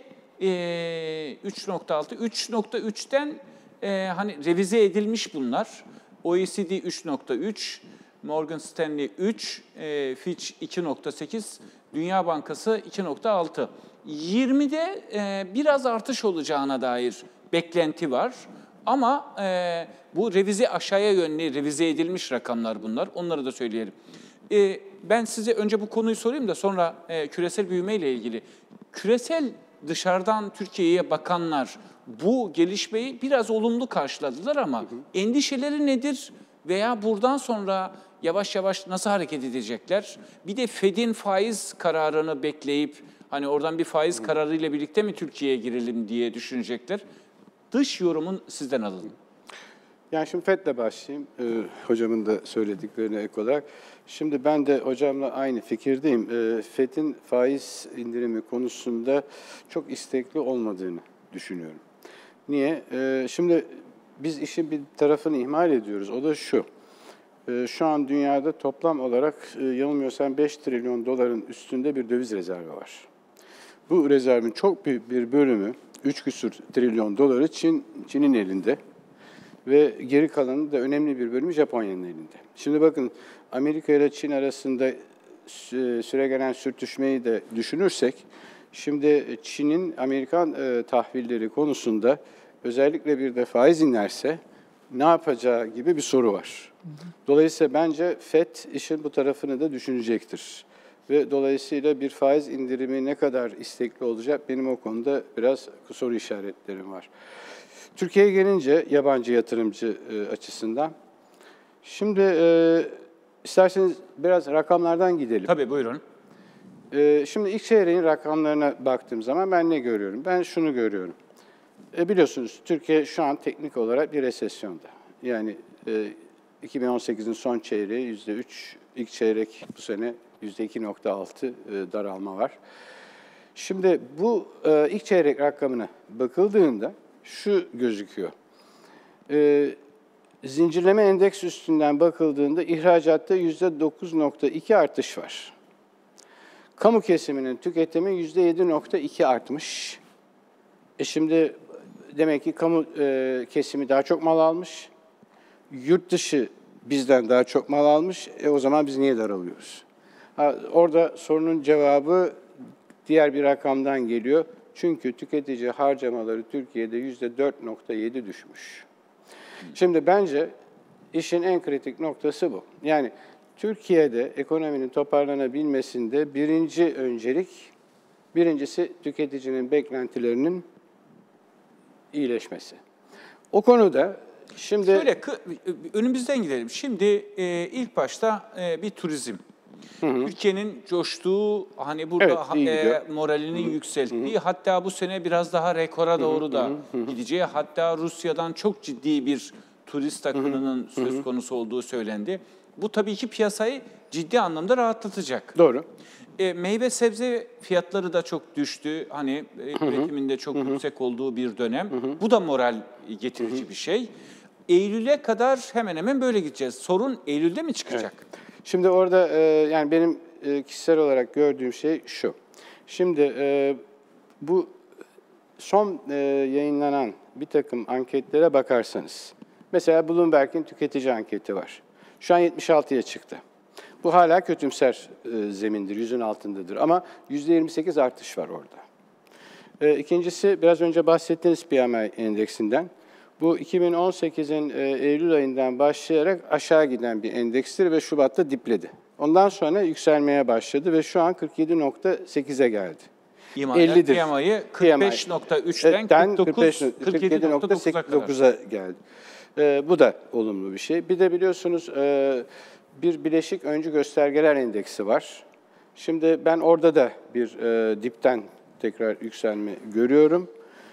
e, üç nokta altı, üç nokta üçten e, hani revize edilmiş bunlar. O E C D üç nokta üç, Morgan Stanley üç, e, Fitch iki nokta sekiz, Dünya Bankası iki nokta altı. yirmide e, biraz artış olacağına dair beklenti var. Ama e, bu revize aşağıya yönlü revize edilmiş rakamlar bunlar. Onları da söyleyelim. E, ben size önce bu konuyu sorayım da sonra e, küresel büyümeyle ilgili. Küresel dışarıdan Türkiye'ye bakanlar bu gelişmeyi biraz olumlu karşıladılar ama hı hı. endişeleri nedir? Veya buradan sonra yavaş yavaş nasıl hareket edecekler? Bir de Fed'in faiz kararını bekleyip hani oradan bir faiz kararıyla birlikte mi Türkiye'ye girelim diye düşünecekler. Dış yorumun sizden alalım. Yani şimdi Fed'le başlayayım. Ee, hocamın da söylediklerine ek olarak. Şimdi ben de hocamla aynı fikirdeyim. Ee, Fed'in faiz indirimi konusunda çok istekli olmadığını düşünüyorum. Niye? Ee, şimdi biz işin bir tarafını ihmal ediyoruz. O da şu. Ee, şu an dünyada toplam olarak e, yanılmıyorsam beş trilyon doların üstünde bir döviz rezervi var. Bu rezervin çok büyük bir bölümü, üç küsur trilyon doları Çin, Çin'in elinde. Ve geri kalanı da önemli bir bölümü Japonya'nın elinde. Şimdi bakın Amerika ile Çin arasında süregelen sürtüşmeyi de düşünürsek, şimdi Çin'in Amerikan e, tahvilleri konusunda özellikle bir de faiz inerse ne yapacağı gibi bir soru var. Dolayısıyla bence Fed işin bu tarafını da düşünecektir. Ve dolayısıyla bir faiz indirimi ne kadar istekli olacak benim o konuda biraz soru işaretlerim var. Türkiye'ye gelince yabancı yatırımcı e, açısından, şimdi e, isterseniz biraz rakamlardan gidelim. Tabii buyurun. E, şimdi ilk çeyreğin rakamlarına baktığım zaman ben ne görüyorum? Ben şunu görüyorum. E, biliyorsunuz Türkiye şu an teknik olarak bir resesyonda. Yani e, iki bin on sekizin son çeyreği yüzde üç, ilk çeyrek bu sene yüzde iki nokta altı e, daralma var. Şimdi bu e, ilk çeyrek rakamına bakıldığında şu gözüküyor. E, zincirleme endeks üstünden bakıldığında ihracatta yüzde dokuz nokta iki artış var. Kamu kesiminin tüketimi yüzde yedi nokta iki artmış. E şimdi demek ki kamu e, kesimi daha çok mal almış. Yurt dışı bizden daha çok mal almış. E o zaman biz niye daralıyoruz? Ha, orada sorunun cevabı diğer bir rakamdan geliyor. Çünkü tüketici harcamaları Türkiye'de yüzde dört nokta yedi düşmüş. Şimdi bence işin en kritik noktası bu. Yani Türkiye'de ekonominin toparlanabilmesinde birinci öncelik, birincisi tüketicinin beklentilerinin iyileşmesi. O konuda şimdi... Şöyle önümüzden gidelim. Şimdi e, ilk başta e, bir turizm. Hı hı. Türkiye'nin coştuğu, hani burada evet, e, moralinin hı hı. yükselttiği, hı hı. hatta bu sene biraz daha rekora doğru hı hı. da hı hı. gideceği, hatta Rusya'dan çok ciddi bir turist akınının hı hı. söz konusu olduğu söylendi. Bu tabii ki piyasayı ciddi anlamda rahatlatacak. Doğru. E, meyve sebze fiyatları da çok düştü. Hani e, üretiminde çok hı hı. yüksek olduğu bir dönem. Hı hı. Bu da moral getirici hı hı. bir şey. Eylül'e kadar hemen hemen böyle gideceğiz. Sorun Eylül'de mi çıkacak? Evet. Şimdi orada e, yani benim e, kişisel olarak gördüğüm şey şu. Şimdi e, bu son e, yayınlanan bir takım anketlere bakarsanız, mesela Bloomberg'in tüketici anketi var. Şu an yetmiş altıya çıktı. Bu hala kötümser e, zemindir, yüzün altındadır ama yüzde yirmi sekiz artış var orada. E, ikincisi, biraz önce bahsettiğiniz P M I endeksinden. Bu iki bin on sekizin e, Eylül ayından başlayarak aşağı giden bir endekstir ve Şubat'ta dipledi. Ondan sonra yükselmeye başladı ve şu an kırk yedi nokta sekize geldi. ellidir. P M I'yi kırk beş nokta üçten kırk yedi nokta dokuza geldi. E, bu da olumlu bir şey. Bir de biliyorsunuz e, bir bileşik öncü göstergeler endeksi var. Şimdi ben orada da bir e, dipten tekrar yükselme görüyorum.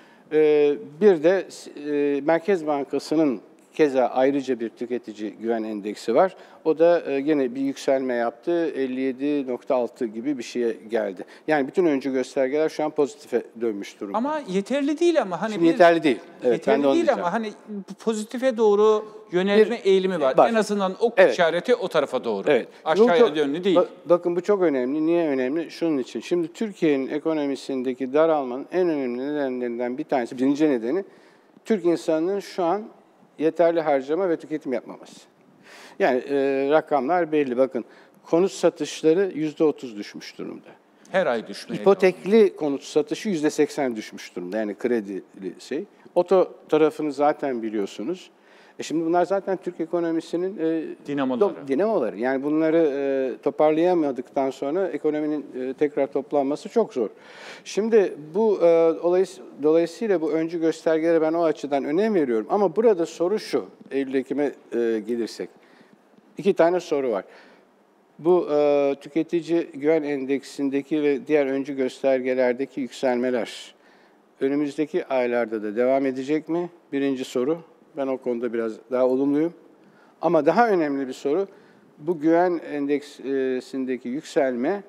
E, bir de e, Merkez Bankası'nın keza ayrıca bir tüketici güven endeksi var. O da e, yine bir yükselme yaptı. elli yedi nokta altı gibi bir şeye geldi. Yani bütün öncü göstergeler şu an pozitife dönmüş durumda. Ama yeterli değil ama hani Şimdi bir, yeterli değil. Evet, yeterli ben de onu değil diyeceğim. ama hani pozitife doğru yönelme Bir- eğilimi var. var. En azından ok Evet. işareti o tarafa doğru. Evet. Aşağıya Bu çok- yönlü değil. Ba- Bakın bu çok önemli. Niye önemli? Şunun için. Şimdi Türkiye'nin ekonomisindeki daralmanın en önemli nedenlerinden bir tanesi, birinci nedeni Türk insanının şu an yeterli harcama ve tüketim yapmaması. Yani e, rakamlar belli. Bakın konut satışları yüzde otuz düşmüş durumda. Her ay düşmeye devam. İpotekli konut satışı yüzde seksen düşmüş durumda. Yani kredili şey. Oto tarafını zaten biliyorsunuz. E şimdi bunlar zaten Türk ekonomisinin e, Dinamoları. do- dinamoları. Yani bunları e, toparlayamadıktan sonra ekonominin e, tekrar toplanması çok zor. Şimdi bu e, olays- dolayısıyla bu öncü göstergelere ben o açıdan önem veriyorum. Ama burada soru şu, Eylül-Ekim'e e, gelirsek. İki tane soru var. Bu e, tüketici güven endeksindeki ve diğer öncü göstergelerdeki yükselmeler önümüzdeki aylarda da devam edecek mi? Birinci soru. Ben o konuda biraz daha olumluyum. Ama daha önemli bir soru, bu güven endeksindeki yükselme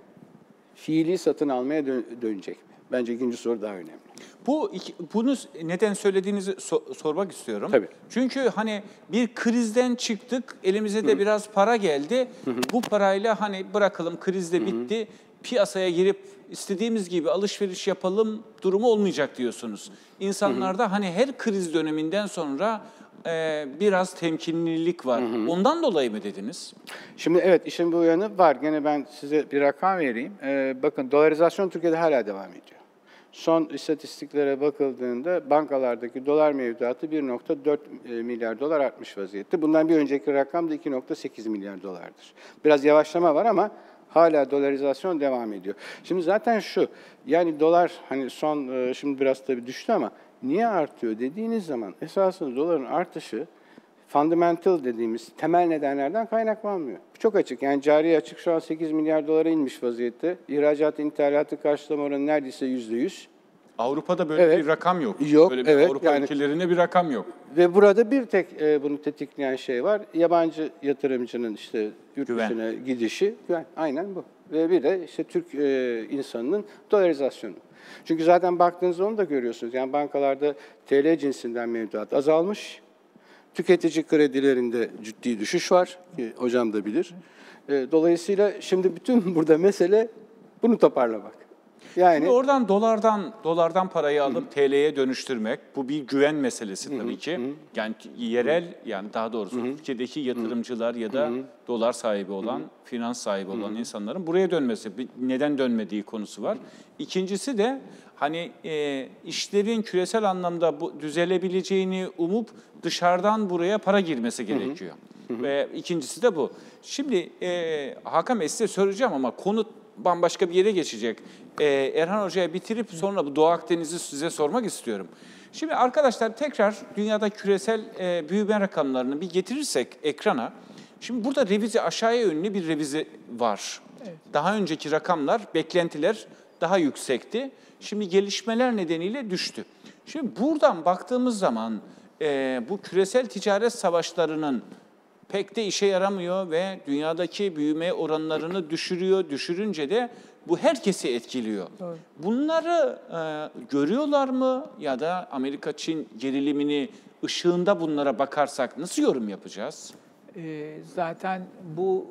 fiili satın almaya dö- dönecek mi? Bence ikinci soru daha önemli. Bu iki- bunu neden söylediğinizi so- sormak istiyorum. Tabii. Çünkü hani bir krizden çıktık, elimize de biraz para geldi. Bu parayla hani bırakalım, kriz de bitti. Piyasaya girip istediğimiz gibi alışveriş yapalım durumu olmayacak diyorsunuz. İnsanlarda hani her kriz döneminden sonra e, biraz temkinlilik var. Ondan dolayı mı dediniz? Şimdi evet, işin bu yanı var. Gene ben size bir rakam vereyim. Ee, bakın dolarizasyon Türkiye'de hala devam ediyor. Son istatistiklere bakıldığında bankalardaki dolar mevduatı bir nokta dört milyar dolar artmış vaziyette. Bundan bir önceki rakam da iki nokta sekiz milyar dolardır. Biraz yavaşlama var ama hala dolarizasyon devam ediyor. Şimdi zaten şu, yani dolar hani son, şimdi biraz tabii düştü ama niye artıyor dediğiniz zaman esasında doların artışı fundamental dediğimiz temel nedenlerden kaynaklanmıyor. Bu çok açık. Yani cari açık şu an sekiz milyar dolara inmiş vaziyette. İhracat, ithalatı karşılama oranı neredeyse yüzde yüz. Avrupa'da böyle Evet. bir rakam yok. Yok, Böyle bir evet. Avrupa Yani- ülkelerinde bir rakam yok. Ve burada bir tek e, bunu tetikleyen şey var. Yabancı yatırımcının işte yurt Güven. dışına gidişi. Güven. Aynen bu. Ve bir de işte Türk e, insanının dolarizasyonu. Çünkü zaten baktığınızda onu da görüyorsunuz. Yani bankalarda T L cinsinden mevduat azalmış. Tüketici kredilerinde ciddi düşüş var. Ki hocam da bilir. E, dolayısıyla şimdi bütün burada mesele bunu toparlamak. Yani Şimdi oradan dolardan dolardan parayı alıp T L'ye dönüştürmek, bu bir güven meselesi tabii ki. Yani yerel, yani daha doğrusu Türkiye'deki yatırımcılar ya da dolar sahibi olan, finans sahibi olan insanların buraya dönmesi, bir- neden dönmediği konusu var. İkincisi de hani e, işlerin küresel anlamda bu düzelebileceğini umup dışarıdan buraya para girmesi gerekiyor. Ve ikincisi de bu. Şimdi e, Hakan Bey, size soracağım ama konu bambaşka bir yere geçecek. Ee, Erhan Hoca'ya bitirip sonra bu Doğu Akdeniz'i size sormak istiyorum. Şimdi arkadaşlar tekrar dünyada küresel e, büyüme rakamlarını bir getirirsek ekrana. Şimdi burada revize, aşağıya yönlü bir revize var. Evet. Daha önceki rakamlar, beklentiler daha yüksekti. Şimdi gelişmeler nedeniyle düştü. Şimdi buradan baktığımız zaman e, bu küresel ticaret savaşlarının pek de işe yaramıyor ve dünyadaki büyüme oranlarını düşürüyor. Düşürünce de bu herkesi etkiliyor. Doğru. Bunları e, görüyorlar mı ya da Amerika-Çin gerilimini ışığında bunlara bakarsak nasıl yorum yapacağız? Ee, zaten bu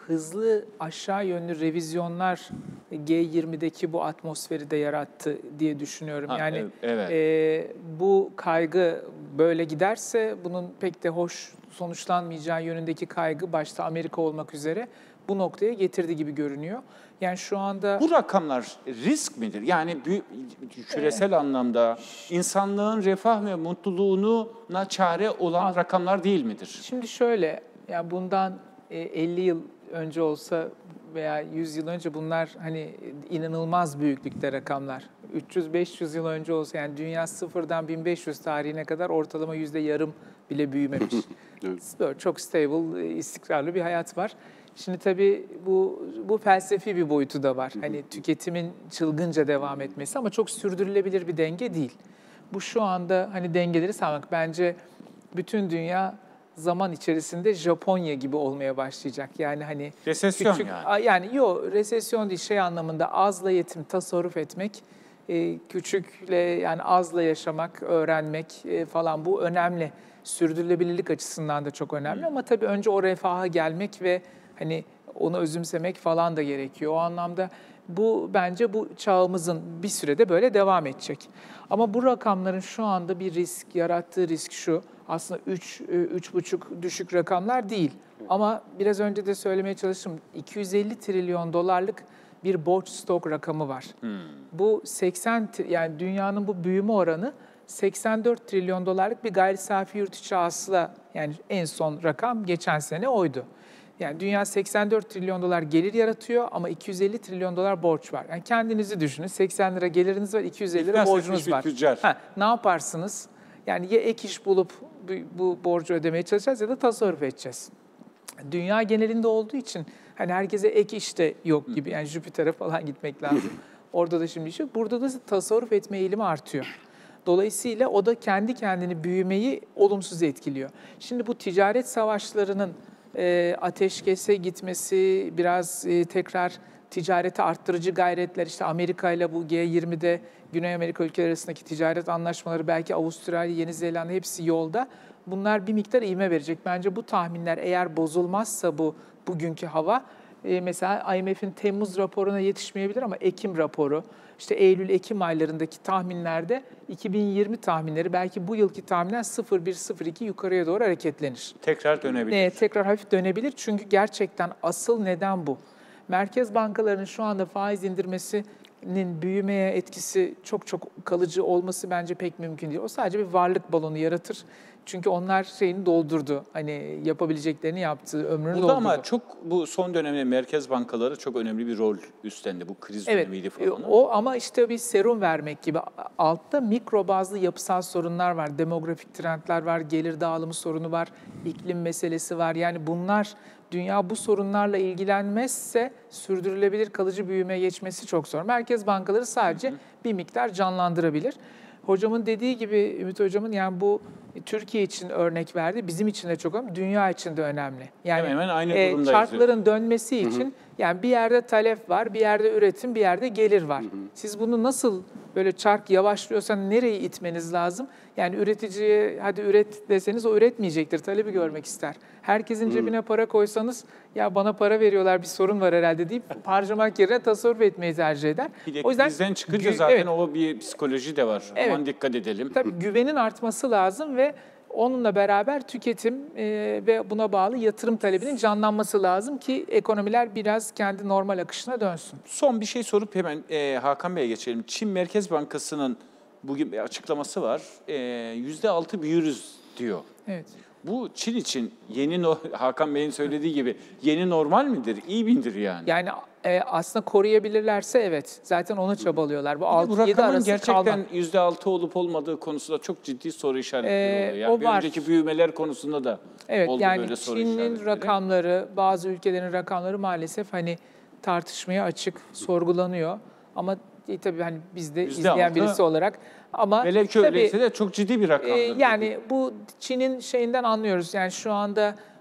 hızlı aşağı yönlü revizyonlar G yirmideki bu atmosferi de yarattı diye düşünüyorum. Ha, yani evet. e, bu kaygı böyle giderse bunun pek de hoş sonuçlanmayacağı yönündeki kaygı başta Amerika olmak üzere bu noktaya getirdi gibi görünüyor. Yani şu anda Bu rakamlar risk midir? Yani büyük, küresel anlamda insanlığın refah ve mutluluğuna çare olan rakamlar değil midir? şimdi şöyle, yani bundan e, elli yıl önce olsa veya yüz yıl önce bunlar hani inanılmaz büyüklükte rakamlar. üç yüz beş yüz yıl önce olsa, yani dünya sıfırdan bin beş yüz tarihine kadar ortalama yüzde yarım bile büyümemiş. Böyle çok stable, istikrarlı bir hayat var. Şimdi tabii bu bu felsefi bir boyutu da var. Hani tüketimin çılgınca devam etmesi ama çok sürdürülebilir bir denge değil. Bu şu anda hani dengeleri sağlamak. Bence bütün dünya zaman içerisinde Japonya gibi olmaya başlayacak. Yani hani Resesyon küçük, yani. yani yok, resesyon değil, şey anlamında azla yetim, tasarruf etmek, e, küçükle yani azla yaşamak, öğrenmek e, falan, bu önemli. Sürdürülebilirlik açısından da çok önemli ama tabii önce o refaha gelmek ve hani onu özümsemek falan da gerekiyor. O anlamda bu bence bu çağımızın bir sürede böyle devam edecek. Ama bu rakamların şu anda bir risk, yarattığı risk şu. Aslında üç, üç buçuk düşük rakamlar değil. Ama biraz önce de söylemeye çalıştım. iki yüz elli trilyon dolarlık bir borç stok rakamı var. Hmm. Bu seksen, yani dünyanın bu büyüme oranı seksen dört trilyon dolarlık bir gayri safi yurt içi hasıla, yani en son rakam geçen sene oydu. Yani dünya seksen dört trilyon dolar gelir yaratıyor ama iki yüz elli trilyon dolar borç var. Yani kendinizi düşünün, seksen lira geliriniz var, iki yüz elli lira borcunuz var. Ha, ne yaparsınız? Yani ya ek iş bulup bu, bu borcu ödemeye çalışacağız ya da tasarruf edeceğiz. Dünya genelinde olduğu için hani herkese ek iş de yok gibi. Yani Jüpiter'e falan gitmek lazım. Orada da şimdi iş yok. Burada da tasarruf etme eğilimi artıyor. Dolayısıyla o da kendi kendini büyümeyi olumsuz etkiliyor. Şimdi bu ticaret savaşlarının e, ateşkese gitmesi, biraz e, tekrar ticareti arttırıcı gayretler, işte Amerika ile bu G yirmide Güney Amerika ülkeleri arasındaki ticaret anlaşmaları, belki Avustralya, Yeni Zelanda hepsi yolda. Bunlar bir miktar ivme verecek. Bence bu tahminler eğer bozulmazsa bu bugünkü hava, e, mesela I M F'in Temmuz raporuna yetişmeyebilir ama Ekim raporu, işte Eylül-Ekim aylarındaki tahminlerde iki bin yirmi tahminleri, belki bu yılki tahminler sıfır virgül bir sıfır iki yukarıya doğru hareketlenir. Tekrar dönebilir. Ne, tekrar hafif dönebilir çünkü gerçekten asıl neden bu. Merkez bankalarının şu anda faiz indirmesinin büyümeye etkisi çok çok kalıcı olması bence pek mümkün değil. O sadece bir varlık balonu yaratır. Çünkü onlar şeyini doldurdu. Hani yapabileceklerini yaptı, ömrünü Burada doldurdu. ama çok bu son dönemde merkez bankaları çok önemli bir rol üstlendi. Bu kriz Evet, dönemiydi falan. o ama işte bir serum vermek gibi. Altta mikro bazlı yapısal sorunlar var. Demografik trendler var, gelir dağılımı sorunu var, iklim meselesi var. Yani bunlar, dünya bu sorunlarla ilgilenmezse sürdürülebilir kalıcı büyümeye geçmesi çok zor. Merkez bankaları sadece hı hı. bir miktar canlandırabilir. Hocamın dediği gibi, Ümit Hocamın, yani bu Türkiye için örnek verdi. Bizim için de çok önemli, dünya için de önemli. Yani hemen hemen aynı e, durumdayız. çarkların dönmesi için, hı hı. yani bir yerde talep var, bir yerde üretim, bir yerde gelir var. Hı hı. Siz bunu nasıl, böyle çark yavaşlıyorsa nereyi itmeniz lazım? Yani üreticiye hadi üret deseniz o üretmeyecektir, talebi görmek ister. Herkesin cebine para koysanız, ya bana para veriyorlar, bir sorun var herhalde deyip harcamak yerine tasarruf etmeyi tercih eder. Bir de o yüzden bizden çıkınca zaten evet. o bir psikoloji de var. Evet. Aman dikkat edelim. Tabii güvenin artması lazım ve onunla beraber tüketim e, ve buna bağlı yatırım talebinin canlanması lazım ki ekonomiler biraz kendi normal akışına dönsün. Son bir şey sorup hemen e, Hakan Bey'e geçelim. Çin Merkez Bankası'nın bugün bir açıklaması var. E, yüzde altı büyürüz diyor. Evet. Bu Çin için yeni, no Hakan Bey'in söylediği gibi yeni normal midir? İyi midir yani? Yani e, aslında koruyabilirlerse evet. Zaten ona çabalıyorlar. Bu altı yedi arası gerçekten kalmak. yüzde altı olup olmadığı konusunda çok ciddi soru işaretleri ee, oluyor. Yani o bir var. önceki büyümeler konusunda da evet, oldu yani böyle soru Çin'in işaretleri. rakamları, bazı ülkelerin rakamları maalesef hani tartışmaya açık, sorgulanıyor. Ama e, tabii hani biz de izleyen birisi olarak, ama velev ki öyleyse de çok ciddi bir rakamdır. E, yani bu Çin'in şeyinden anlıyoruz. Yani şu anda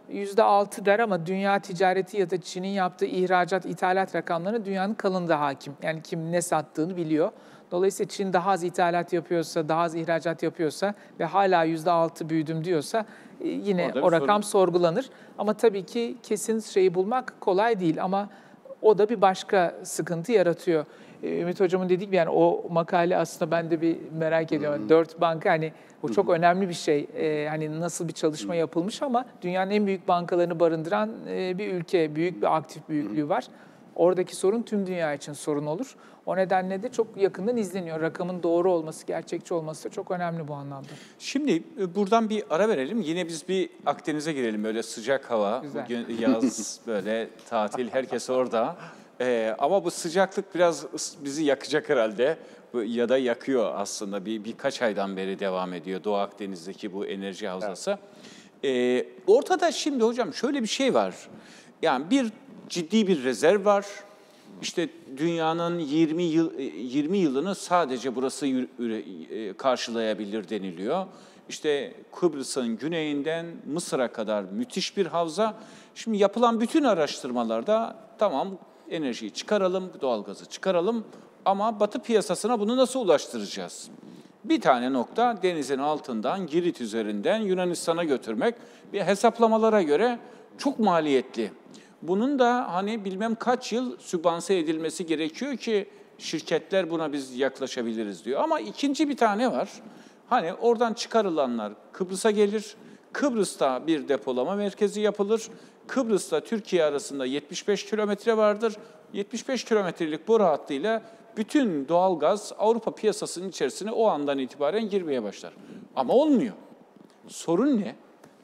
yüzde altı der ama dünya ticareti ya da Çin'in yaptığı ihracat, ithalat rakamlarına dünyanın kalanı da hakim. Yani kim ne sattığını biliyor. Dolayısıyla Çin daha az ithalat yapıyorsa, daha az ihracat yapıyorsa ve hala yüzde altı büyüdüm diyorsa yine Orada o bir rakam sorun. sorgulanır. Ama tabii ki kesin şeyi bulmak kolay değil ama o da bir başka sıkıntı yaratıyor. Ümit Hocam'ın dediği gibi yani o makale aslında ben de bir merak ediyorum. Hmm. Dört banka hani bu çok önemli bir şey. Ee, hani nasıl bir çalışma yapılmış ama dünyanın en büyük bankalarını barındıran e, bir ülke, büyük bir aktif büyüklüğü var. Oradaki sorun tüm dünya için sorun olur. O nedenle de çok yakından izleniyor. Rakamın doğru olması, gerçekçi olması da çok önemli bu anlamda. Şimdi buradan bir ara verelim. Yine biz bir Akdeniz'e girelim. Böyle sıcak hava, Güzel. bugün yaz, böyle tatil, herkes orada. Ee, ama bu sıcaklık biraz bizi yakacak herhalde. Ya da yakıyor aslında. Bir birkaç aydan beri devam ediyor Doğu Akdeniz'deki bu enerji havzası. Evet. Ee, ortada şimdi hocam şöyle bir şey var. Yani bir ciddi bir rezerv var. İşte dünyanın yirmi yıl yirmi yılını sadece burası karşılayabilir deniliyor. İşte Kıbrıs'ın güneyinden Mısır'a kadar müthiş bir havza. Şimdi yapılan bütün araştırmalarda tamam enerjiyi çıkaralım, doğalgazı çıkaralım ama Batı piyasasına bunu nasıl ulaştıracağız? Bir tane nokta denizin altından Girit üzerinden Yunanistan'a götürmek bir hesaplamalara göre çok maliyetli. Bunun da hani bilmem kaç yıl sübvanse edilmesi gerekiyor ki şirketler buna biz yaklaşabiliriz diyor. Ama ikinci bir tane var. Hani oradan çıkarılanlar Kıbrıs'a gelir. Kıbrıs'ta bir depolama merkezi yapılır. Kıbrıs'ta Türkiye arasında yetmiş beş kilometre vardır. yetmiş beş kilometrelik boru hattıyla bütün doğalgaz Avrupa piyasasının içerisine o andan itibaren girmeye başlar. Ama olmuyor. Sorun ne?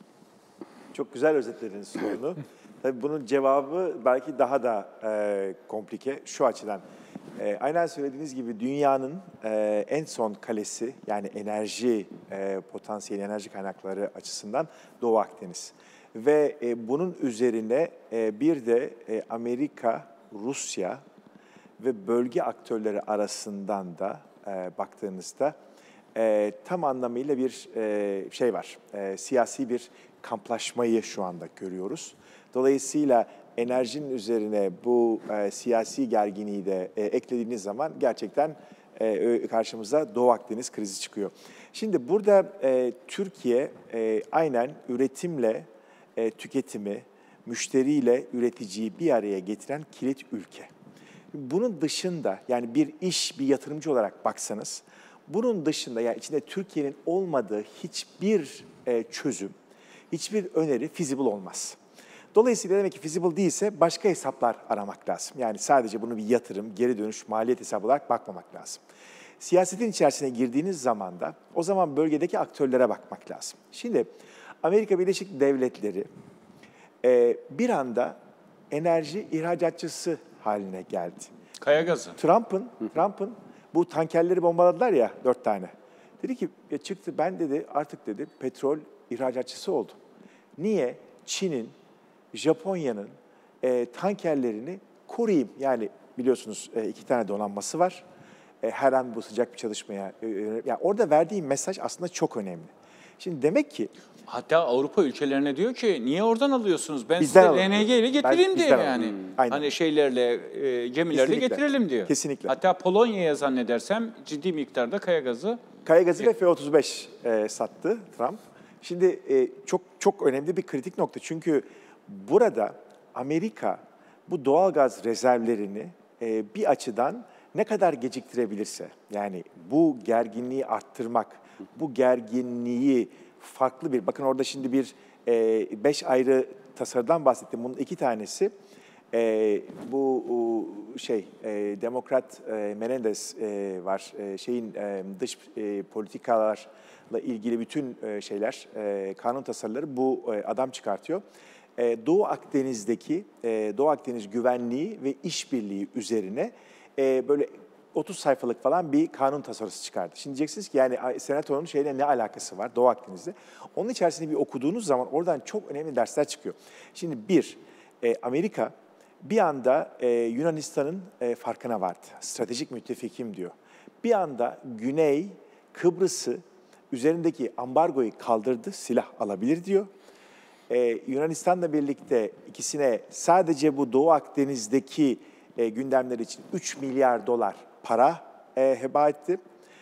Çok güzel özetlediniz sorunu. Tabii bunun cevabı belki daha da e, komplike şu açıdan. E, aynen söylediğiniz gibi dünyanın e, en son kalesi yani enerji e, potansiyeli, enerji kaynakları açısından Doğu Akdeniz. Ve e, bunun üzerine e, bir de e, Amerika, Rusya ve bölge aktörleri arasından da e, baktığınızda e, tam anlamıyla bir e, şey var. E, siyasi bir kamplaşmayı şu anda görüyoruz. Dolayısıyla enerjinin üzerine bu e, siyasi gerginliği de e, eklediğiniz zaman gerçekten e, karşımıza Doğu Akdeniz krizi çıkıyor. Şimdi burada e, Türkiye e, aynen üretimle e, tüketimi, müşteriyle üreticiyi bir araya getiren kilit ülke. Bunun dışında yani bir iş, bir yatırımcı olarak baksanız, bunun dışında yani içinde Türkiye'nin olmadığı hiçbir e, çözüm, hiçbir öneri feasible olmaz. Dolayısıyla demek ki feasible değilse başka hesaplar aramak lazım. Yani sadece bunu bir yatırım, geri dönüş, maliyet hesabı olarak bakmamak lazım. Siyasetin içerisine girdiğiniz zaman da o zaman bölgedeki aktörlere bakmak lazım. Şimdi Amerika Birleşik Devletleri e, bir anda enerji ihracatçısı haline geldi. Kaya gazı. Trump'ın Trump'ın bu tankerleri bombaladılar ya dört tane. Dedi ki ya çıktı ben dedi artık dedi petrol ihracatçısı oldum. Niye? Çin'in, Japonya'nın e, tankerlerini koruyayım. Yani biliyorsunuz e, iki tane donanması var. E, her an bu sıcak bir çalışmaya. E, yani orada verdiği mesaj aslında çok önemli. Şimdi demek ki hatta Avrupa ülkelerine diyor ki niye oradan alıyorsunuz? Ben Bizden size L N G ile getireyim Ben- diyor bizden yani. alın. Aynen. Hani şeylerle, e, gemilerle Kesinlikle. getirelim diyor. Kesinlikle. Hatta Polonya'ya zannedersem ciddi miktarda kaya gazı. Kaya gazı ve F otuz beş e, sattı Trump. Şimdi e, çok çok önemli bir kritik nokta. Çünkü burada Amerika bu doğal gaz rezervlerini e, bir açıdan ne kadar geciktirebilirse, yani bu gerginliği arttırmak, bu gerginliği farklı bir, bakın orada şimdi bir e, beş ayrı tasarıdan bahsettim. Bunun iki tanesi e, bu o, şey e, Demokrat e, Menendez e, var, e, şeyin e, dış e, politikalarla ilgili bütün e, şeyler, e, kanun tasarıları bu e, adam çıkartıyor. E, Doğu Akdeniz'deki e, Doğu Akdeniz güvenliği ve işbirliği üzerine e, böyle otuz sayfalık falan bir kanun tasarısı çıkardı. Şimdi diyeceksiniz ki yani Senato'nun şeyle ne alakası var Doğu Akdeniz'de? Onun içerisinde bir okuduğunuz zaman oradan çok önemli dersler çıkıyor. Şimdi bir, e, Amerika bir anda e, Yunanistan'ın e, farkına vardı. Stratejik müttefikim diyor. Bir anda Güney Kıbrıs'ı üzerindeki ambargoyu kaldırdı, silah alabilir diyor. e, Yunanistan'la birlikte ikisine sadece bu Doğu Akdeniz'deki e, gündemler için üç milyar dolar para e, heba etti.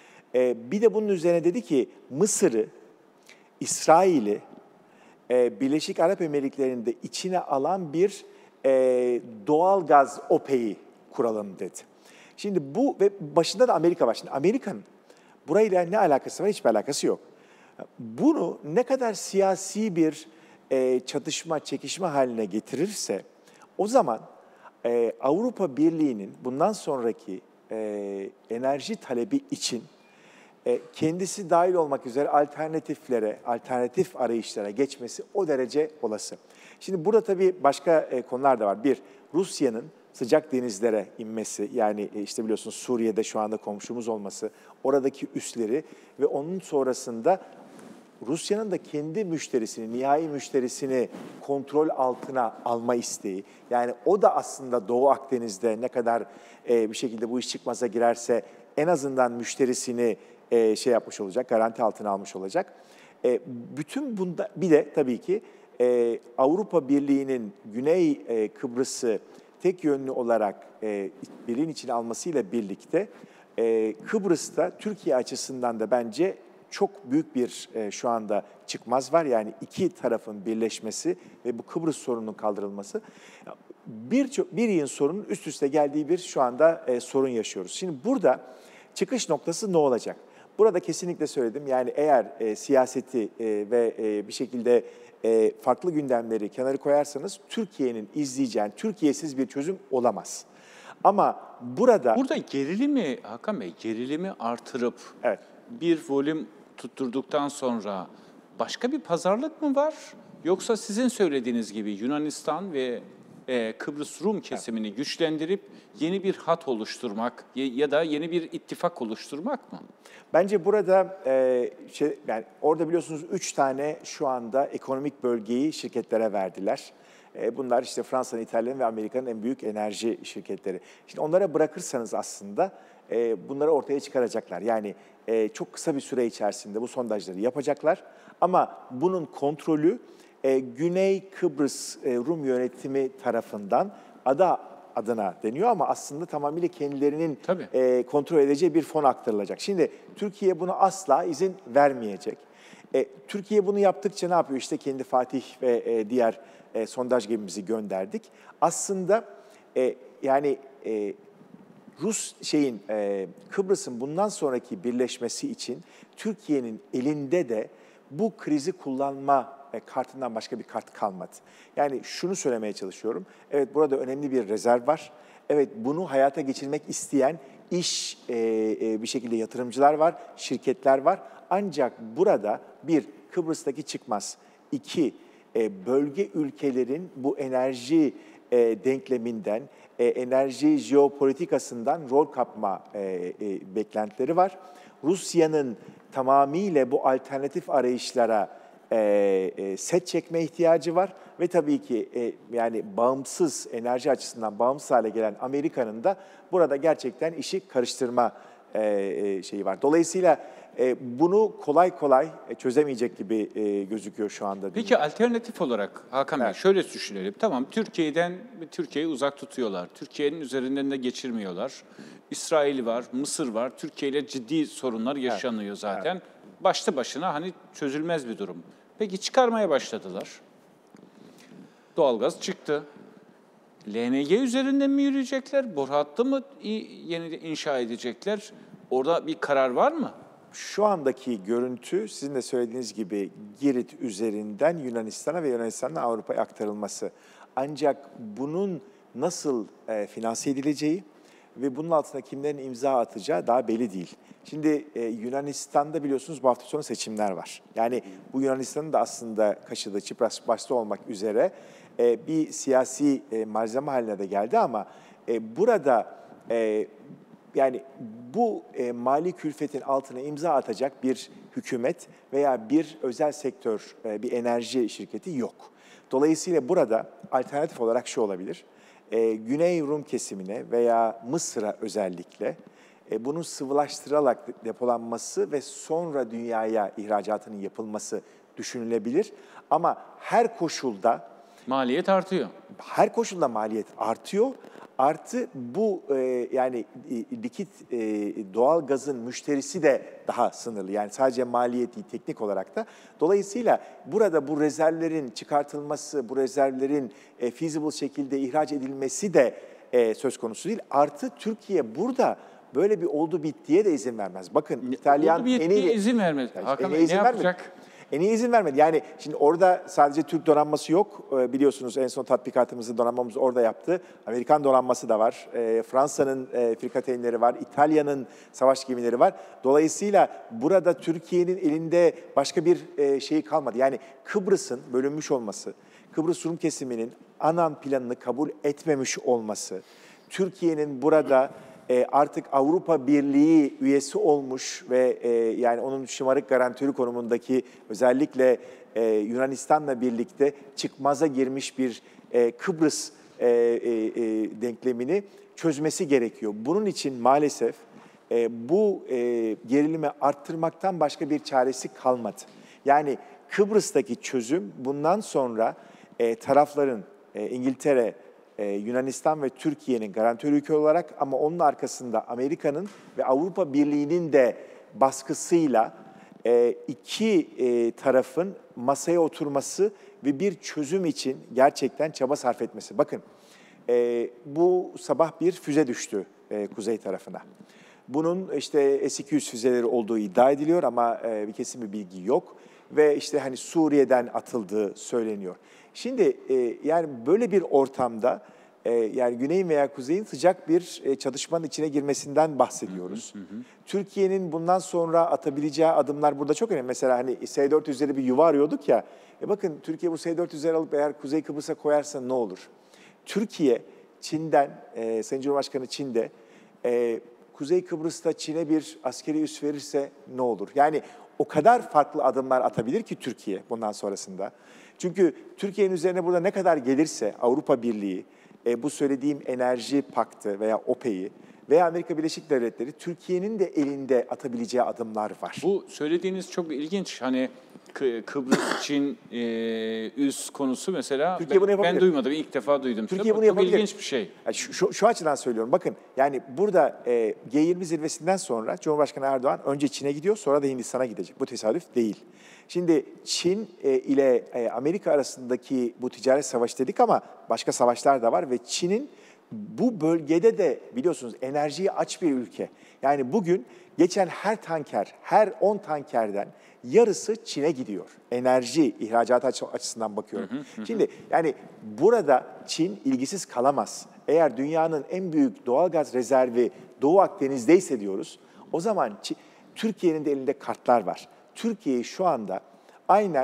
E, bir de bunun üzerine dedi ki Mısır'ı, İsrail'i, e, Birleşik Arap Emirlikleri'ni de içine alan bir e, doğal gaz OPEC'i kuralım dedi. Şimdi bu ve başında da Amerika var. Şimdi Amerika'nın burayla ne alakası var? Hiçbir alakası yok. Bunu ne kadar siyasi bir e, çatışma, çekişme haline getirirse o zaman e, Avrupa Birliği'nin bundan sonraki e, enerji talebi için e, kendisi dahil olmak üzere alternatiflere, alternatif arayışlara geçmesi o derece olası. Şimdi burada tabii başka e, konular da var. Bir, Rusya'nın sıcak denizlere inmesi, yani işte biliyorsunuz Suriye'de şu anda komşumuz olması, oradaki üsleri ve onun sonrasında Rusya'nın da kendi müşterisini, nihai müşterisini kontrol altına alma isteği. Yani o da aslında Doğu Akdeniz'de ne kadar e, bir şekilde bu iş çıkmaza girerse en azından müşterisini e, şey yapmış olacak, garanti altına almış olacak. E, bütün bunda bir de tabii ki e, Avrupa Birliği'nin Güney e, Kıbrıs'ı tek yönlü olarak e, birliğin içine almasıyla birlikte e, Kıbrıs'ta Türkiye açısından da bence çok büyük bir e, şu anda çıkmaz var. Yani iki tarafın birleşmesi ve bu Kıbrıs sorununun kaldırılması. Birçok bir yığın sorunun üst üste geldiği bir şu anda e, sorun yaşıyoruz. Şimdi burada çıkış noktası ne olacak? Burada kesinlikle söyledim. Yani eğer e, siyaseti e, ve e, bir şekilde e, farklı gündemleri kenara koyarsanız Türkiye'nin izleyeceği, Türkiye'siz bir çözüm olamaz. Ama burada... Burada gerilimi, Hakan Bey, gerilimi artırıp evet. bir volüm tutturduktan sonra başka bir pazarlık mı var? Yoksa sizin söylediğiniz gibi Yunanistan ve e, Kıbrıs Rum kesimini evet. güçlendirip yeni bir hat oluşturmak ya da yeni bir ittifak oluşturmak mı? Bence burada e, şey, yani orada biliyorsunuz üç tane şu anda ekonomik bölgeyi şirketlere verdiler. E, bunlar işte Fransa'nın, İtalya'nın ve Amerika'nın en büyük enerji şirketleri. Şimdi onlara bırakırsanız aslında e, bunları ortaya çıkaracaklar. Yani e, çok kısa bir süre içerisinde bu sondajları yapacaklar. Ama bunun kontrolü e, Güney Kıbrıs e, Rum yönetimi tarafından ada adına deniyor ama aslında tamamıyla kendilerinin e, kontrol edeceği bir fon aktarılacak. Şimdi Türkiye buna asla izin vermeyecek. E, Türkiye bunu yaptıkça ne yapıyor? İşte kendi Fatih ve e, diğer e, sondaj gemimizi gönderdik. Aslında e, yani e, Rus şeyin e, Kıbrıs'ın bundan sonraki birleşmesi için Türkiye'nin elinde de bu krizi kullanma e, kartından başka bir kart kalmadı. Yani şunu söylemeye çalışıyorum. Evet, burada önemli bir rezerv var. Evet, bunu hayata geçirmek isteyen iş e, e, bir şekilde yatırımcılar var, şirketler var. Ancak burada bir, Kıbrıs'taki çıkmaz. İki, e, bölge ülkelerin bu enerji e, denkleminden, e, enerji jeopolitikasından rol kapma e, e, beklentileri var. Rusya'nın tamamıyla bu alternatif arayışlara e, e, set çekme ihtiyacı var ve tabii ki e, yani bağımsız, enerji açısından bağımsız hale gelen Amerika'nın da burada gerçekten işi karıştırma e, e, şeyi var. Dolayısıyla e, bunu kolay kolay çözemeyecek gibi e, gözüküyor şu anda. Peki alternatif olarak Hakan Bey evet. şöyle düşünelim. Tamam, Türkiye'den Türkiye'yi uzak tutuyorlar. Türkiye'nin üzerinden de geçirmiyorlar. İsrail var, Mısır var. Türkiye ile ciddi sorunlar yaşanıyor evet. zaten. Evet. Başlı başına hani çözülmez bir durum. Peki çıkarmaya başladılar. Doğalgaz çıktı. L N G üzerinden mi yürüyecekler? Boru hattı mı yeni inşa edecekler? Orada bir karar var mı? Şu andaki görüntü sizin de söylediğiniz gibi Girit üzerinden Yunanistan'a ve Yunanistan'dan Avrupa'ya aktarılması. Ancak bunun nasıl e, finanse edileceği ve bunun altına kimlerin imza atacağı daha belli değil. Şimdi e, Yunanistan'da biliyorsunuz bu hafta sonu seçimler var. Yani bu Yunanistan'ın da aslında Kaşı'da, Çipras başta olmak üzere e, bir siyasi e, malzeme haline de geldi ama e, burada e, yani bu e, mali külfetin altına imza atacak bir hükümet veya bir özel sektör, e, bir enerji şirketi yok. Dolayısıyla burada alternatif olarak şu olabilir. E, Güney Rum kesimine veya Mısır'a özellikle e, bunun sıvılaştırılarak depolanması ve sonra dünyaya ihracatının yapılması düşünülebilir. Ama her koşulda Maliyet artıyor. her koşulda maliyet artıyor. Artı bu e, yani e, likit e, doğal gazın müşterisi de daha sınırlı. Yani sadece maliyet değil, teknik olarak da. Dolayısıyla burada bu rezervlerin çıkartılması, bu rezervlerin e, feasible şekilde ihraç edilmesi de e, söz konusu değil. Artı Türkiye burada böyle bir oldu bittiye de izin vermez. Bakın İtalyan Oldu bittiye eniyle- izin vermez. Yani Hakan ene Bey ne izin vermedi. yapacak? En iyi izin vermedi. Yani şimdi orada sadece Türk donanması yok. Ee, Biliyorsunuz en son tatbikatımızı, donanmamız orada yaptı. Amerikan donanması da var. Ee, Fransa'nın e, frikateynleri var. İtalya'nın savaş gemileri var. Dolayısıyla burada Türkiye'nin elinde başka bir e, şey kalmadı. Yani Kıbrıs'ın bölünmüş olması, Kıbrıs Rum kesiminin ANAM planını kabul etmemiş olması, Türkiye'nin burada e, artık Avrupa Birliği üyesi olmuş ve e, yani onun şımarık garantörü konumundaki özellikle e, Yunanistan'la birlikte çıkmaza girmiş bir e, Kıbrıs e, e, e, denklemini çözmesi gerekiyor. Bunun için maalesef e, bu e, gerilimi arttırmaktan başka bir çaresi kalmadı. Yani Kıbrıs'taki çözüm bundan sonra e, tarafların e, İngiltere, Ee, Yunanistan ve Türkiye'nin garantör ülke olarak ama onun arkasında Amerika'nın ve Avrupa Birliği'nin de baskısıyla e, iki e, tarafın masaya oturması ve bir çözüm için gerçekten çaba sarf etmesi. Bakın e, bu sabah bir füze düştü e, kuzey tarafına. Bunun işte S iki yüz füzeleri olduğu iddia ediliyor ama e, bir kesin bir bilgi yok. Ve işte hani Suriye'den atıldığı söyleniyor. Şimdi e, yani böyle bir ortamda e, yani Güney'in veya Kuzey'in sıcak bir e, çatışmanın içine girmesinden bahsediyoruz. Hı hı hı. Türkiye'nin bundan sonra atabileceği adımlar burada çok önemli. Mesela hani S dört yüzleri bir yuva arıyorduk ya. E bakın Türkiye bu S dört yüzleri alıp eğer Kuzey Kıbrıs'a koyarsa ne olur? Türkiye Çin'den, e, Sayın Cumhurbaşkanı Çin'de e, Kuzey Kıbrıs'ta Çin'e bir askeri üs verirse ne olur? Yani o kadar farklı adımlar atabilir ki Türkiye bundan sonrasında. Çünkü Türkiye'nin üzerine burada ne kadar gelirse Avrupa Birliği, e, bu söylediğim enerji paktı veya OPEC'i veya Amerika Birleşik Devletleri Türkiye'nin de elinde atabileceği adımlar var. Bu söylediğiniz çok ilginç. Hani Kı- Kıbrıs için e, üs konusu mesela Türkiye bunu ben, ben yapabilir. duymadım. İlk defa duydum. Türkiye bunu çok yapabilir. ilginç bir şey. Yani şu, şu, şu açıdan söylüyorum. Bakın yani burada e, G yirmi zirvesinden sonra Cumhurbaşkanı Erdoğan önce Çin'e gidiyor, sonra da Hindistan'a gidecek. Bu tesadüf değil. Şimdi Çin e, ile e, Amerika arasındaki bu ticaret savaşı dedik ama başka savaşlar da var ve Çin'in bu bölgede de biliyorsunuz enerjiyi aç bir ülke. Yani bugün geçen her tanker, her on tankerden yarısı Çin'e gidiyor. Enerji ihracatı açısından bakıyorum. Hı hı hı. Şimdi yani burada Çin ilgisiz kalamaz. Eğer dünyanın en büyük doğalgaz rezervi Doğu Akdeniz'deyse diyoruz, o zaman Türkiye'nin de elinde kartlar var. Türkiye'yi şu anda aynen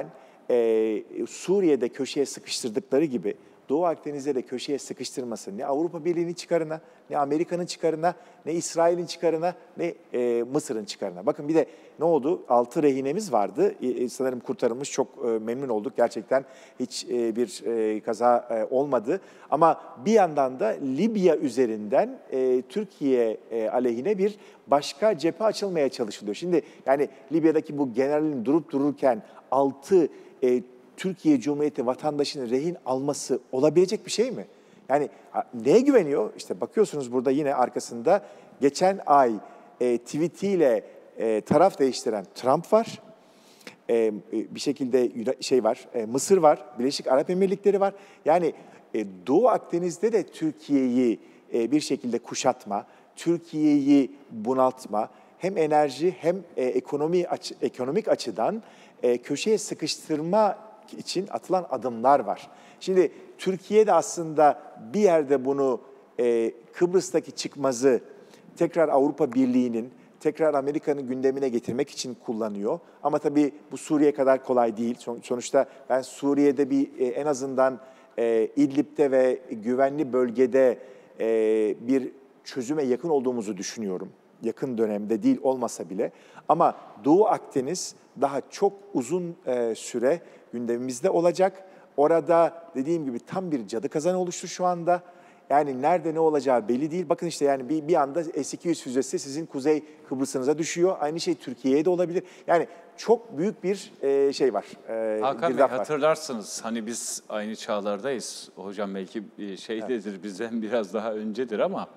e, Suriye'de köşeye sıkıştırdıkları gibi Doğu Akdeniz'de de köşeye sıkıştırması ne Avrupa Birliği'nin çıkarına, ne Amerika'nın çıkarına, ne İsrail'in çıkarına, ne e, Mısır'ın çıkarına. Bakın bir de ne oldu? Altı rehinemiz vardı. E, sanırım kurtarılmış. Çok e, memnun olduk. Gerçekten hiç e, bir e, kaza e, olmadı. Ama bir yandan da Libya üzerinden e, Türkiye e, aleyhine bir başka cephe açılmaya çalışılıyor. Şimdi yani Libya'daki bu generalin durup dururken altı e, Türkiye Cumhuriyeti vatandaşının rehin alması olabilecek bir şey mi? Yani neye güveniyor? İşte bakıyorsunuz burada yine arkasında geçen ay e, tweetiyle e, taraf değiştiren Trump var. E, bir şekilde şey var, e, Mısır var, Birleşik Arap Emirlikleri var. Yani e, Doğu Akdeniz'de de Türkiye'yi e, bir şekilde kuşatma, Türkiye'yi bunaltma, hem enerji hem e, ekonomi açı, ekonomik açıdan e, köşeye sıkıştırma için atılan adımlar var. Şimdi Türkiye de aslında bir yerde bunu e, Kıbrıs'taki çıkmazı tekrar Avrupa Birliği'nin, tekrar Amerika'nın gündemine getirmek için kullanıyor. Ama tabii bu Suriye kadar kolay değil. Sonuçta ben Suriye'de bir e, en azından e, İdlib'de ve güvenli bölgede e, bir çözüme yakın olduğumuzu düşünüyorum. Yakın dönemde değil olmasa bile. Ama Doğu Akdeniz daha çok uzun e, süre gündemimizde olacak. Orada dediğim gibi tam bir cadı kazanı oluştu şu anda. Yani nerede ne olacağı belli değil. Bakın işte yani bir, bir anda S iki yüz füzesi sizin Kuzey Kıbrıs'ınıza düşüyor. Aynı şey Türkiye'ye de olabilir. Yani çok büyük bir e, şey var. E, Hakan Bey girdap var. hatırlarsınız hani biz aynı çağlardayız. Hocam belki e, şeydedir evet. bizden biraz daha öncedir ama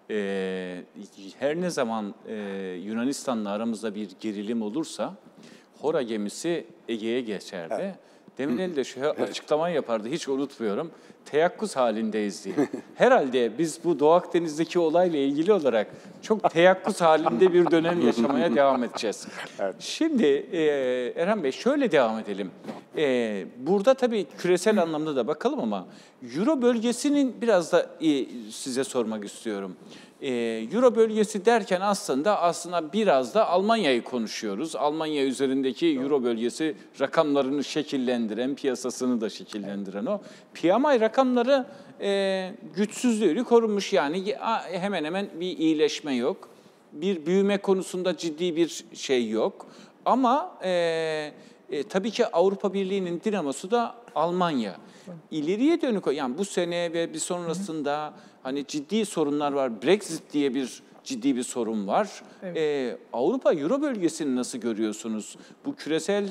e, her ne zaman e, Yunanistan'la aramızda bir gerilim olursa Hora gemisi Ege'ye geçerdi. Evet. Demirel de şu açıklama yapardı, hiç unutmuyorum. Teyakkuz halindeyiz diye. Herhalde biz bu Doğu Akdeniz'deki olayla ilgili olarak çok teyakkuz halinde bir dönem yaşamaya devam edeceğiz. Evet. Şimdi e, Erhan Bey şöyle devam edelim. E, burada tabii küresel anlamda da bakalım ama Euro bölgesinin biraz da e, size sormak istiyorum. E, Euro bölgesi derken aslında aslında biraz da Almanya'yı konuşuyoruz. Almanya üzerindeki Euro bölgesi rakamlarını şekillendiren, piyasasını da şekillendiren o. P M I rakamları e, güçsüzlüğünü korunmuş yani hemen hemen bir iyileşme yok. Bir büyüme konusunda ciddi bir şey yok. Ama e, e, tabii ki Avrupa Birliği'nin dinamosu da Almanya. İleriye dönük yani bu sene ve bir sonrasında hani ciddi sorunlar var. Brexit diye bir ciddi bir sorun var. Evet. Ee, Avrupa Euro bölgesini nasıl görüyorsunuz? Bu küresel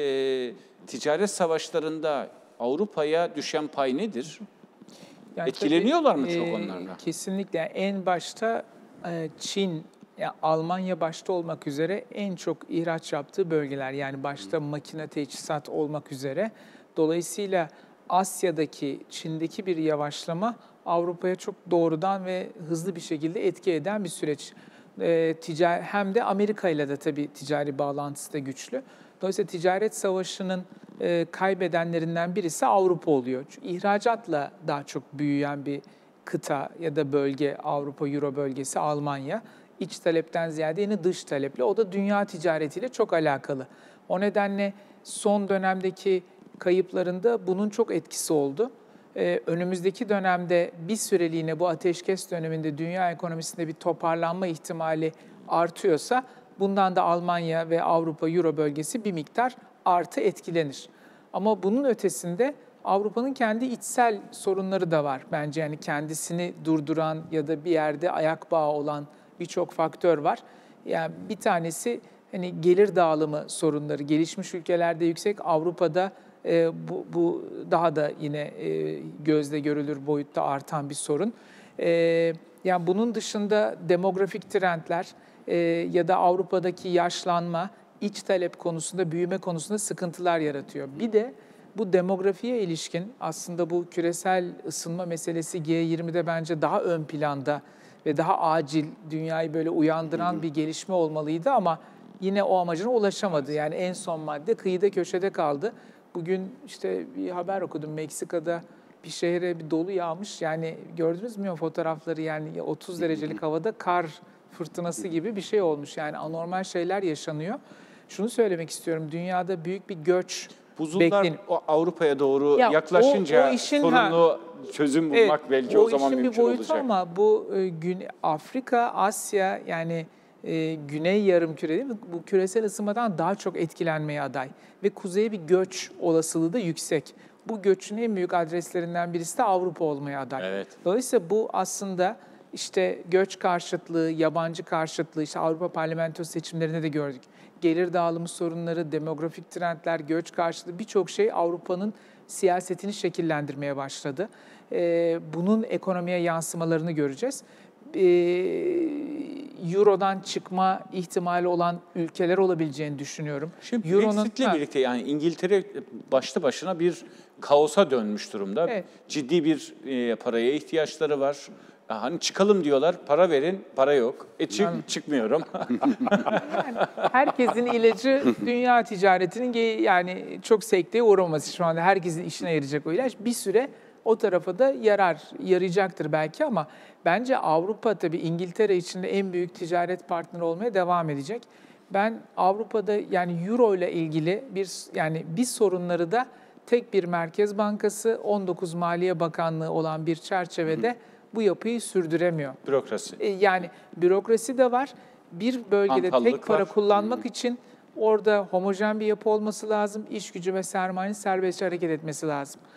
e, ticaret savaşlarında Avrupa'ya düşen pay nedir? Yani etkileniyorlar tabii, mı çok e, onlarla? Kesinlikle. Yani en başta e, Çin, yani Almanya başta olmak üzere en çok ihraç yaptığı bölgeler. Yani başta makine teçhizat olmak üzere. Dolayısıyla Asya'daki, Çin'deki bir yavaşlama Avrupa'ya çok doğrudan ve hızlı bir şekilde etki eden bir süreç. E, ticari, hem de Amerika ile de tabii ticari bağlantısı da güçlü. Dolayısıyla ticaret savaşının e, kaybedenlerinden birisi Avrupa oluyor. Çünkü ihracatla daha çok büyüyen bir kıta ya da bölge Avrupa, Euro bölgesi Almanya. İç talepten ziyade yine dış taleple. O da dünya ticaretiyle çok alakalı. O nedenle son dönemdeki kayıplarında bunun çok etkisi oldu. Ee, önümüzdeki dönemde bir süreliğine bu ateşkes döneminde dünya ekonomisinde bir toparlanma ihtimali artıyorsa bundan da Almanya ve Avrupa Euro bölgesi bir miktar artı etkilenir. Ama bunun ötesinde Avrupa'nın kendi içsel sorunları da var bence. Yani kendisini durduran ya da bir yerde ayak bağı olan birçok faktör var. Yani bir tanesi hani gelir dağılımı sorunları. Gelişmiş ülkelerde yüksek, Avrupa'da e, bu, bu daha da yine e, gözle görülür boyutta artan bir sorun. E, yani bunun dışında demografik trendler e, ya da Avrupa'daki yaşlanma, iç talep konusunda, büyüme konusunda sıkıntılar yaratıyor. Bir de bu demografiye ilişkin aslında bu küresel ısınma meselesi G yirmide bence daha ön planda ve daha acil dünyayı böyle uyandıran hı hı. bir gelişme olmalıydı ama yine o amacına ulaşamadı. Yani en son madde kıyıda köşede kaldı. Bugün işte bir haber okudum, Meksika'da bir şehre bir dolu yağmış. Yani gördünüz mü o fotoğrafları, yani otuz derecelik havada kar fırtınası gibi bir şey olmuş. Yani anormal şeyler yaşanıyor. Şunu söylemek istiyorum, dünyada büyük bir göç buzullar beklen- Avrupa'ya doğru ya yaklaşınca o, o işin, sorunlu ha, çözüm bulmak evet, belki o, o zaman mümkün olacak. O işin bir boyutu ama bu e, gün, Afrika, Asya yani e, Güney Yarımküre bu küresel ısınmadan daha çok etkilenmeye aday. Ve kuzeye bir göç olasılığı da yüksek. Bu göçün en büyük adreslerinden birisi de Avrupa olmaya aday. Evet. Dolayısıyla bu aslında işte göç karşıtlığı, yabancı karşıtlığı, işte Avrupa Parlamento seçimlerinde de gördük. Gelir dağılımı sorunları, demografik trendler, göç karşıtlığı birçok şey Avrupa'nın siyasetini şekillendirmeye başladı. Ee, bunun ekonomiye yansımalarını göreceğiz. Ee, Euro'dan çıkma ihtimali olan ülkeler olabileceğini düşünüyorum. Şimdi Brexit'le birlikte yani İngiltere başlı başına bir kaosa dönmüş durumda. Evet. Ciddi bir e, paraya ihtiyaçları var. Hani çıkalım diyorlar, para verin, para yok. E çık, yani, çıkmıyorum. Yani herkesin ilacı dünya ticaretinin yani çok sekteye uğraması şu anda. Herkesin işine yarayacak o ilaç. Bir süre o tarafa da yarar, yarayacaktır belki ama bence Avrupa tabii İngiltere içinde en büyük ticaret partneri olmaya devam edecek. Ben Avrupa'da yani Euro ile ilgili bir yani bir sorunları da tek bir Merkez Bankası, on dokuz Maliye Bakanlığı olan bir çerçevede hı. bu yapıyı sürdüremiyor. Bürokrasi. Yani bürokrasi de var. Bir bölgede Antallık tek para var. kullanmak hmm. için orada homojen bir yapı olması lazım. İş gücü ve sermayenin serbestçe hareket etmesi lazım.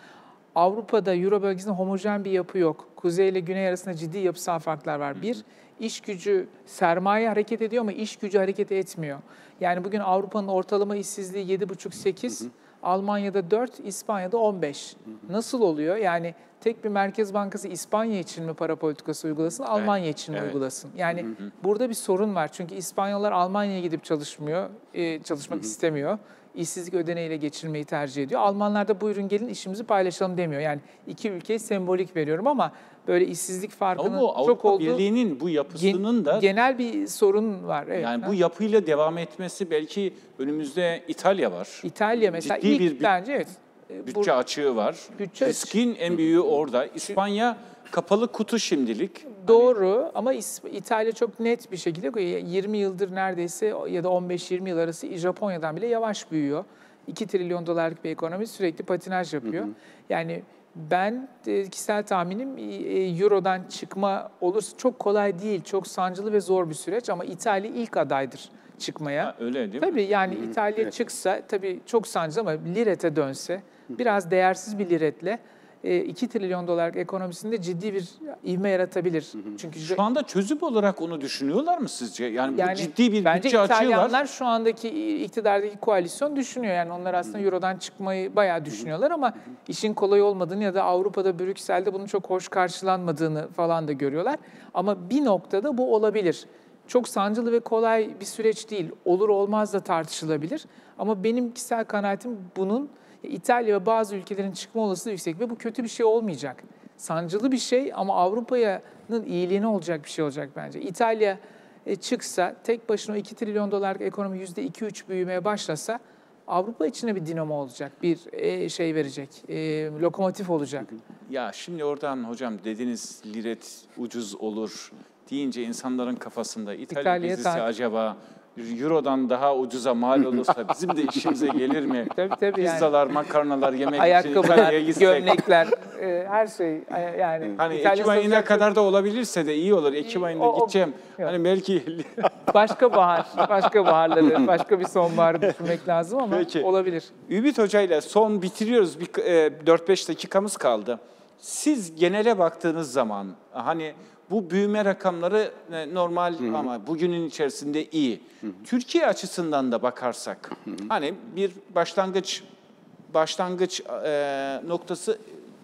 Avrupa'da, Euro bölgesinde homojen bir yapı yok. Kuzey ile güney arasında ciddi yapısal farklar var. Bir, iş gücü, sermaye hareket ediyor ama iş gücü hareket etmiyor. Yani bugün Avrupa'nın ortalama işsizliği yedi buçuk sekiz, Almanya'da dört, İspanya'da on beş. Nasıl oluyor? Yani tek bir Merkez Bankası İspanya için mi para politikası uygulasın, Almanya Evet, için mi evet. uygulasın? Yani burada bir sorun var. Çünkü İspanyollar Almanya'ya gidip çalışmıyor, e, çalışmak istemiyor. İşsizlik ödeneğiyle geçirmeyi tercih ediyor. Almanlar da buyurun gelin işimizi paylaşalım demiyor. Yani iki ülkeye sembolik veriyorum ama böyle işsizlik farkının Ama bu çok Avrupa olduğu Birliği'nin bu yapısının gen- da genel bir sorun var. Evet. yani Ha? bu yapıyla devam etmesi belki önümüzde İtalya var. İtalya mesela Ciddi ilk bir bü- bence evet. e, Bütçe açığı var. Bütçe Riskin en büyüğü orada. İspanya kapalı kutu şimdilik. Doğru ama İs- İtalya çok net bir şekilde yirmi yıldır neredeyse ya da on beş yirmi yıl arası Japonya'dan bile yavaş büyüyor. iki trilyon dolarlık bir ekonomi sürekli patinaj yapıyor. Hı hı. Yani ben e, kişisel tahminim e, Euro'dan çıkma olursa çok kolay değil, çok sancılı ve zor bir süreç ama İtalya ilk adaydır çıkmaya. Ha, öyle değil mi? Tabii yani hı hı. İtalya evet. çıksa tabii çok sancılı ama lirete dönse biraz değersiz bir liretle iki trilyon dolarlık ekonomisinde ciddi bir ivme yaratabilir. Hı hı. Çünkü şu anda çözüm olarak onu düşünüyorlar mı sizce? Yani, yani bu ciddi bir bence bütçe açığı var. İtalyanlar şu andaki iktidardaki koalisyon düşünüyor. Yani onlar aslında hı. Euro'dan çıkmayı bayağı düşünüyorlar ama hı hı. işin kolay olmadığını ya da Avrupa'da, Brüksel'de bunun çok hoş karşılanmadığını falan da görüyorlar. Ama bir noktada bu olabilir. Çok sancılı ve kolay bir süreç değil. Olur olmaz da tartışılabilir. Ama benim kişisel kanaatim bunun İtalya ve bazı ülkelerin çıkma olasılığı yüksek ve bu kötü bir şey olmayacak. Sancılı bir şey ama Avrupa'nın iyiliğine olacak bir şey olacak bence. İtalya çıksa, tek başına iki trilyon dolarlık ekonomi yüzde iki üç büyümeye başlasa Avrupa içine bir dinamo olacak, bir şey verecek, lokomotif olacak. Ya şimdi oradan hocam dediniz liret ucuz olur deyince insanların kafasında İtalya İtalya'ya gezisi tar- acaba Euro'dan daha ucuza mal olursa bizim de işimize gelir mi? Tabii tabii yani. Pizzalar, makarnalar yemek Ayakkabılar, için İtalya'ya gitsek. gömlekler, e, her şey yani. Hani İtalya Ekim ayına satacak kadar da olabilirse de iyi olur. Ekim ayında o, o, gideceğim. yok. Hani belki başka bahar, başka baharları, başka bir sonbaharı düşünmek lazım ama Peki. olabilir. Ümit Hoca ile son bitiriyoruz. Bir e, dört beş dakikamız kaldı. Siz genele baktığınız zaman hani bu büyüme rakamları normal hı hı. ama bugünün içerisinde iyi. Hı hı. Türkiye açısından da bakarsak hı hı. hani bir başlangıç başlangıç e, noktası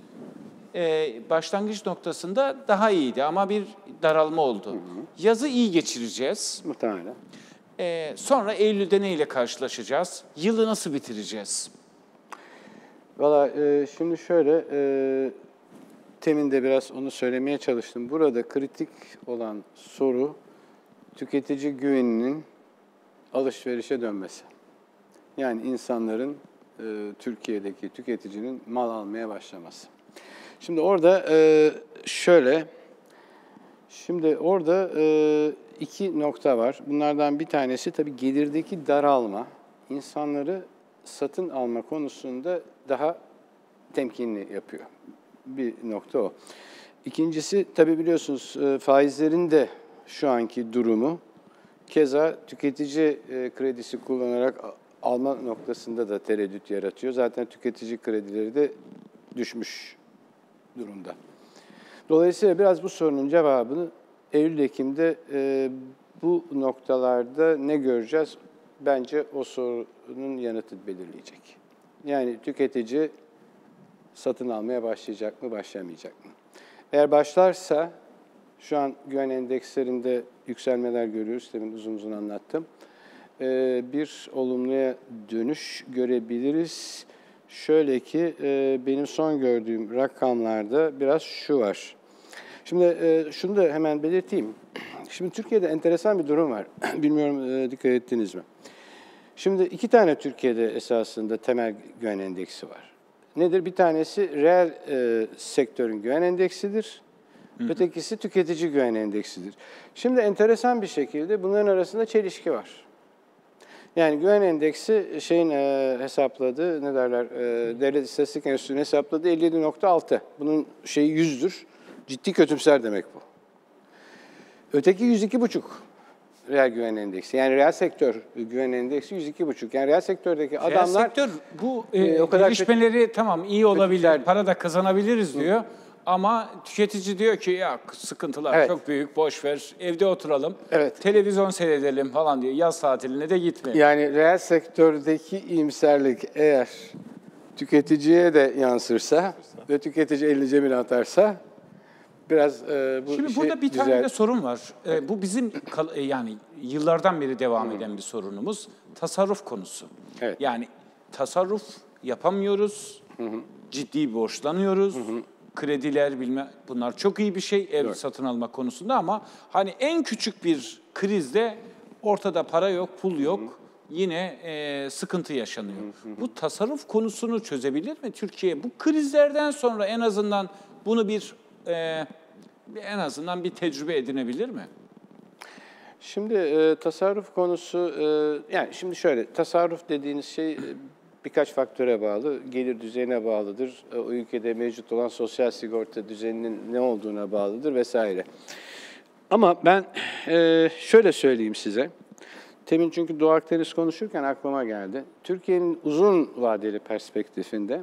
e, başlangıç noktasında daha iyiydi ama bir daralma oldu. Hı hı. Yazı iyi geçireceğiz. Muhtemelen. E, sonra Eylül'de neyle karşılaşacağız? Yılı nasıl bitireceğiz? Valla e, şimdi şöyle, e, temin de biraz onu söylemeye çalıştım. Burada kritik olan soru tüketici güveninin alışverişe dönmesi. Yani insanların e, Türkiye'deki tüketicinin mal almaya başlaması. Şimdi orada e, şöyle, şimdi orada e, iki nokta var. Bunlardan bir tanesi tabii gelirdeki daralma, insanları satın alma konusunda daha temkinli yapıyor. Bir nokta o. İkincisi tabii biliyorsunuz faizlerin de şu anki durumu keza tüketici kredisi kullanarak alma noktasında da tereddüt yaratıyor. Zaten tüketici kredileri de düşmüş durumda. Dolayısıyla biraz bu sorunun cevabını Eylül-Ekim'de bu noktalarda ne göreceğiz? Bence o sorunun yanıtı belirleyecek. Yani tüketici satın almaya başlayacak mı, başlamayacak mı? Eğer başlarsa, şu an güven endekslerinde yükselmeler görüyoruz, demin uzun uzun anlattım. Bir olumluya dönüş görebiliriz. Şöyle ki, benim son gördüğüm rakamlarda biraz şu var. Şimdi şunu da hemen belirteyim. Şimdi Türkiye'de enteresan bir durum var. Bilmiyorum dikkat ettiniz mi? Şimdi iki tane Türkiye'de esasında temel güven endeksi var. Nedir? Bir tanesi reel e, sektörün güven endeksidir. Hı hı. Ötekisi tüketici güven endeksidir. Şimdi enteresan bir şekilde bunların arasında çelişki var. Yani güven endeksi şeyin e, hesapladığı, ne derler, e, Devlet İstatistik Enstitüsü'nün hesapladığı elli yedi nokta altı. Bunun şeyi yüzdür. Ciddi kötümser demek bu. Öteki yüz iki buçuk. reel güven endeksi. Yani reel sektör güven endeksi yüz iki buçuk. Yani reel sektördeki Reel adamlar sektör bu e, e, o kadar gelişmeleri tamam iyi olabilir, güzel. para da kazanabiliriz diyor. Ama tüketici diyor ki ya sıkıntılar Evet. çok büyük, boş ver, evde oturalım, Evet. televizyon seyredelim falan diyor. Yaz tatiline de gitmeyelim. yani reel sektördeki iyimserlik eğer tüketiciye de yansırsa ve tüketici elini cebine atarsa biraz e, bu Şimdi işi burada bir tane düzel- de sorun var. Ee, bu bizim kal- e, yani yıllardan beri devam eden bir sorunumuz. Tasarruf konusu. Evet. Yani tasarruf yapamıyoruz. Ciddi borçlanıyoruz. Krediler bilmem bunlar çok iyi bir şey ev satın alma konusunda ama hani en küçük bir krizde ortada para yok, pul yok. Yine e, sıkıntı yaşanıyor. Bu tasarruf konusunu çözebilir mi Türkiye? Bu krizlerden sonra en azından bunu bir e, bir- en azından bir tecrübe edinebilir mi? Şimdi e, tasarruf konusu, e, yani şimdi şöyle, tasarruf dediğiniz şey e, birkaç faktöre bağlı, gelir düzeyine bağlıdır, e, o ülkede mevcut olan sosyal sigorta düzeninin ne olduğuna bağlıdır vesaire. Ama ben e, şöyle söyleyeyim size, temin çünkü Doğu Akdeniz konuşurken aklıma geldi. Türkiye'nin uzun vadeli perspektifinde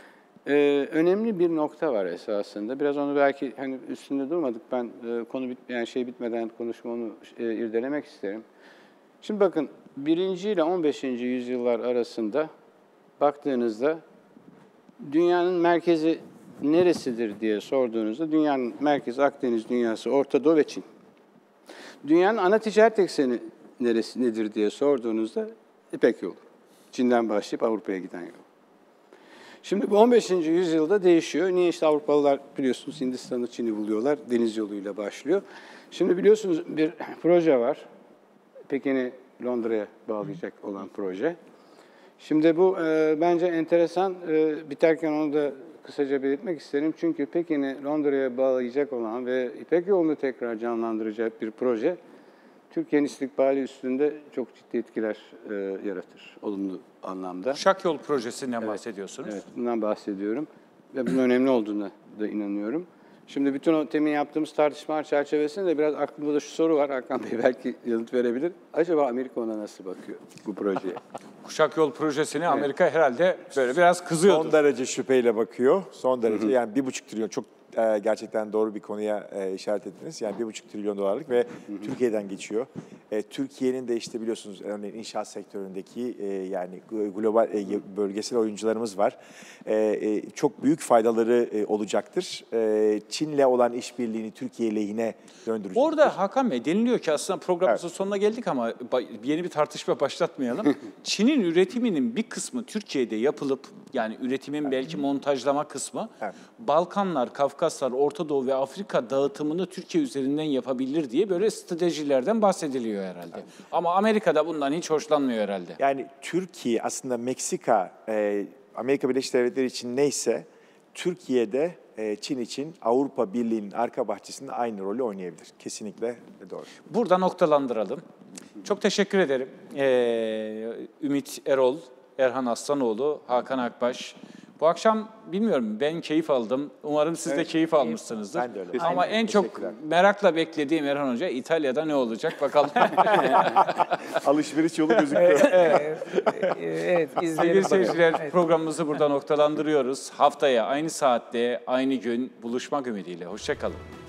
Ee, önemli bir nokta var esasında. Biraz onu belki hani üstünde durmadık. Ben e, konu bit yani şey bitmeden konuşmamı e, irdelemek isterim. Şimdi bakın birinci ile on beşinci yüzyıllar arasında baktığınızda dünyanın merkezi neresidir diye sorduğunuzda dünyanın merkezi Akdeniz dünyası, Orta Doğu ve Çin. Dünyanın ana ticaret ekseni neresi nedir diye sorduğunuzda İpek yolu. Çin'den başlayıp Avrupa'ya giden yol. Şimdi bu on beşinci yüzyılda değişiyor. Niye? İşte Avrupalılar biliyorsunuz Hindistan'ı, Çin'i buluyorlar. Deniz yoluyla başlıyor. Şimdi biliyorsunuz bir proje var. Pekin'i Londra'ya bağlayacak olan proje. Şimdi bu e, bence enteresan. E, biterken onu da kısaca belirtmek isterim. Çünkü Pekin'i Londra'ya bağlayacak olan ve İpek yolunu tekrar canlandıracak bir proje Türkiye'nin istikbali üstünde çok ciddi etkiler e, yaratır, olumlu anlamda. Kuşak Yol projesinden bahsediyorsunuz. Evet, bundan bahsediyorum ve bunun önemli olduğuna da inanıyorum. Şimdi bütün o temin yaptığımız tartışmalar çerçevesinde de biraz aklımda da şu soru var. Hakan Bey belki yanıt verebilir. Acaba Amerika ona nasıl bakıyor bu projeye? Kuşak Yol projesini Amerika herhalde böyle biraz kızıyordu. Son derece şüpheyle bakıyor. Son derece yani bir buçuk trilyon çok e, gerçekten doğru bir konuya e, işaret ettiniz. Yani bir buçuk trilyon dolarlık ve Türkiye'den geçiyor. E, Türkiye'nin de işte biliyorsunuz örneğin inşaat sektöründeki e, yani global e, bölgesel oyuncularımız var. E, e, çok büyük faydaları e, olacaktır. E, Çin'le olan işbirliğini Türkiye lehine döndürecek. Orada Hakan Bey deniliyor ki aslında programımızın Evet. sonuna geldik ama ba- yeni bir tartışma başlatmayalım. Çin'in üretiminin bir kısmı Türkiye'de yapılıp yani üretimin belki montajlama kısmı Evet. Balkanlar, Kafkaslar, Orta Doğu ve Afrika dağıtımını Türkiye üzerinden yapabilir diye böyle stratejilerden bahsediliyor herhalde. Evet. Ama Amerika da bundan hiç hoşlanmıyor herhalde. Yani Türkiye aslında Meksika, e, Amerika Birleşik Devletleri için neyse Türkiye'de e, Çin için Avrupa Birliği'nin arka bahçesinde aynı rolü oynayabilir. Kesinlikle doğru. Burada noktalandıralım. Çok teşekkür ederim. Ee, Ümit Erol, Erhan Aslanoğlu, Hakan Akbaş. Bu akşam bilmiyorum ben keyif aldım. Umarım siz de Evet, keyif almışsınızdır. Ben de öyle. Ama Aynen. en çok Teşekkürler. merakla beklediğim Erhan Hoca İtalya'da ne olacak bakalım. Alışveriş yolu gözüküyor. Evet, evet izleyelim. Sevgili bakalım. seyirciler Evet. programımızı burada noktalandırıyoruz. Haftaya aynı saatte aynı gün buluşmak ümidiyle. Hoşça kalın.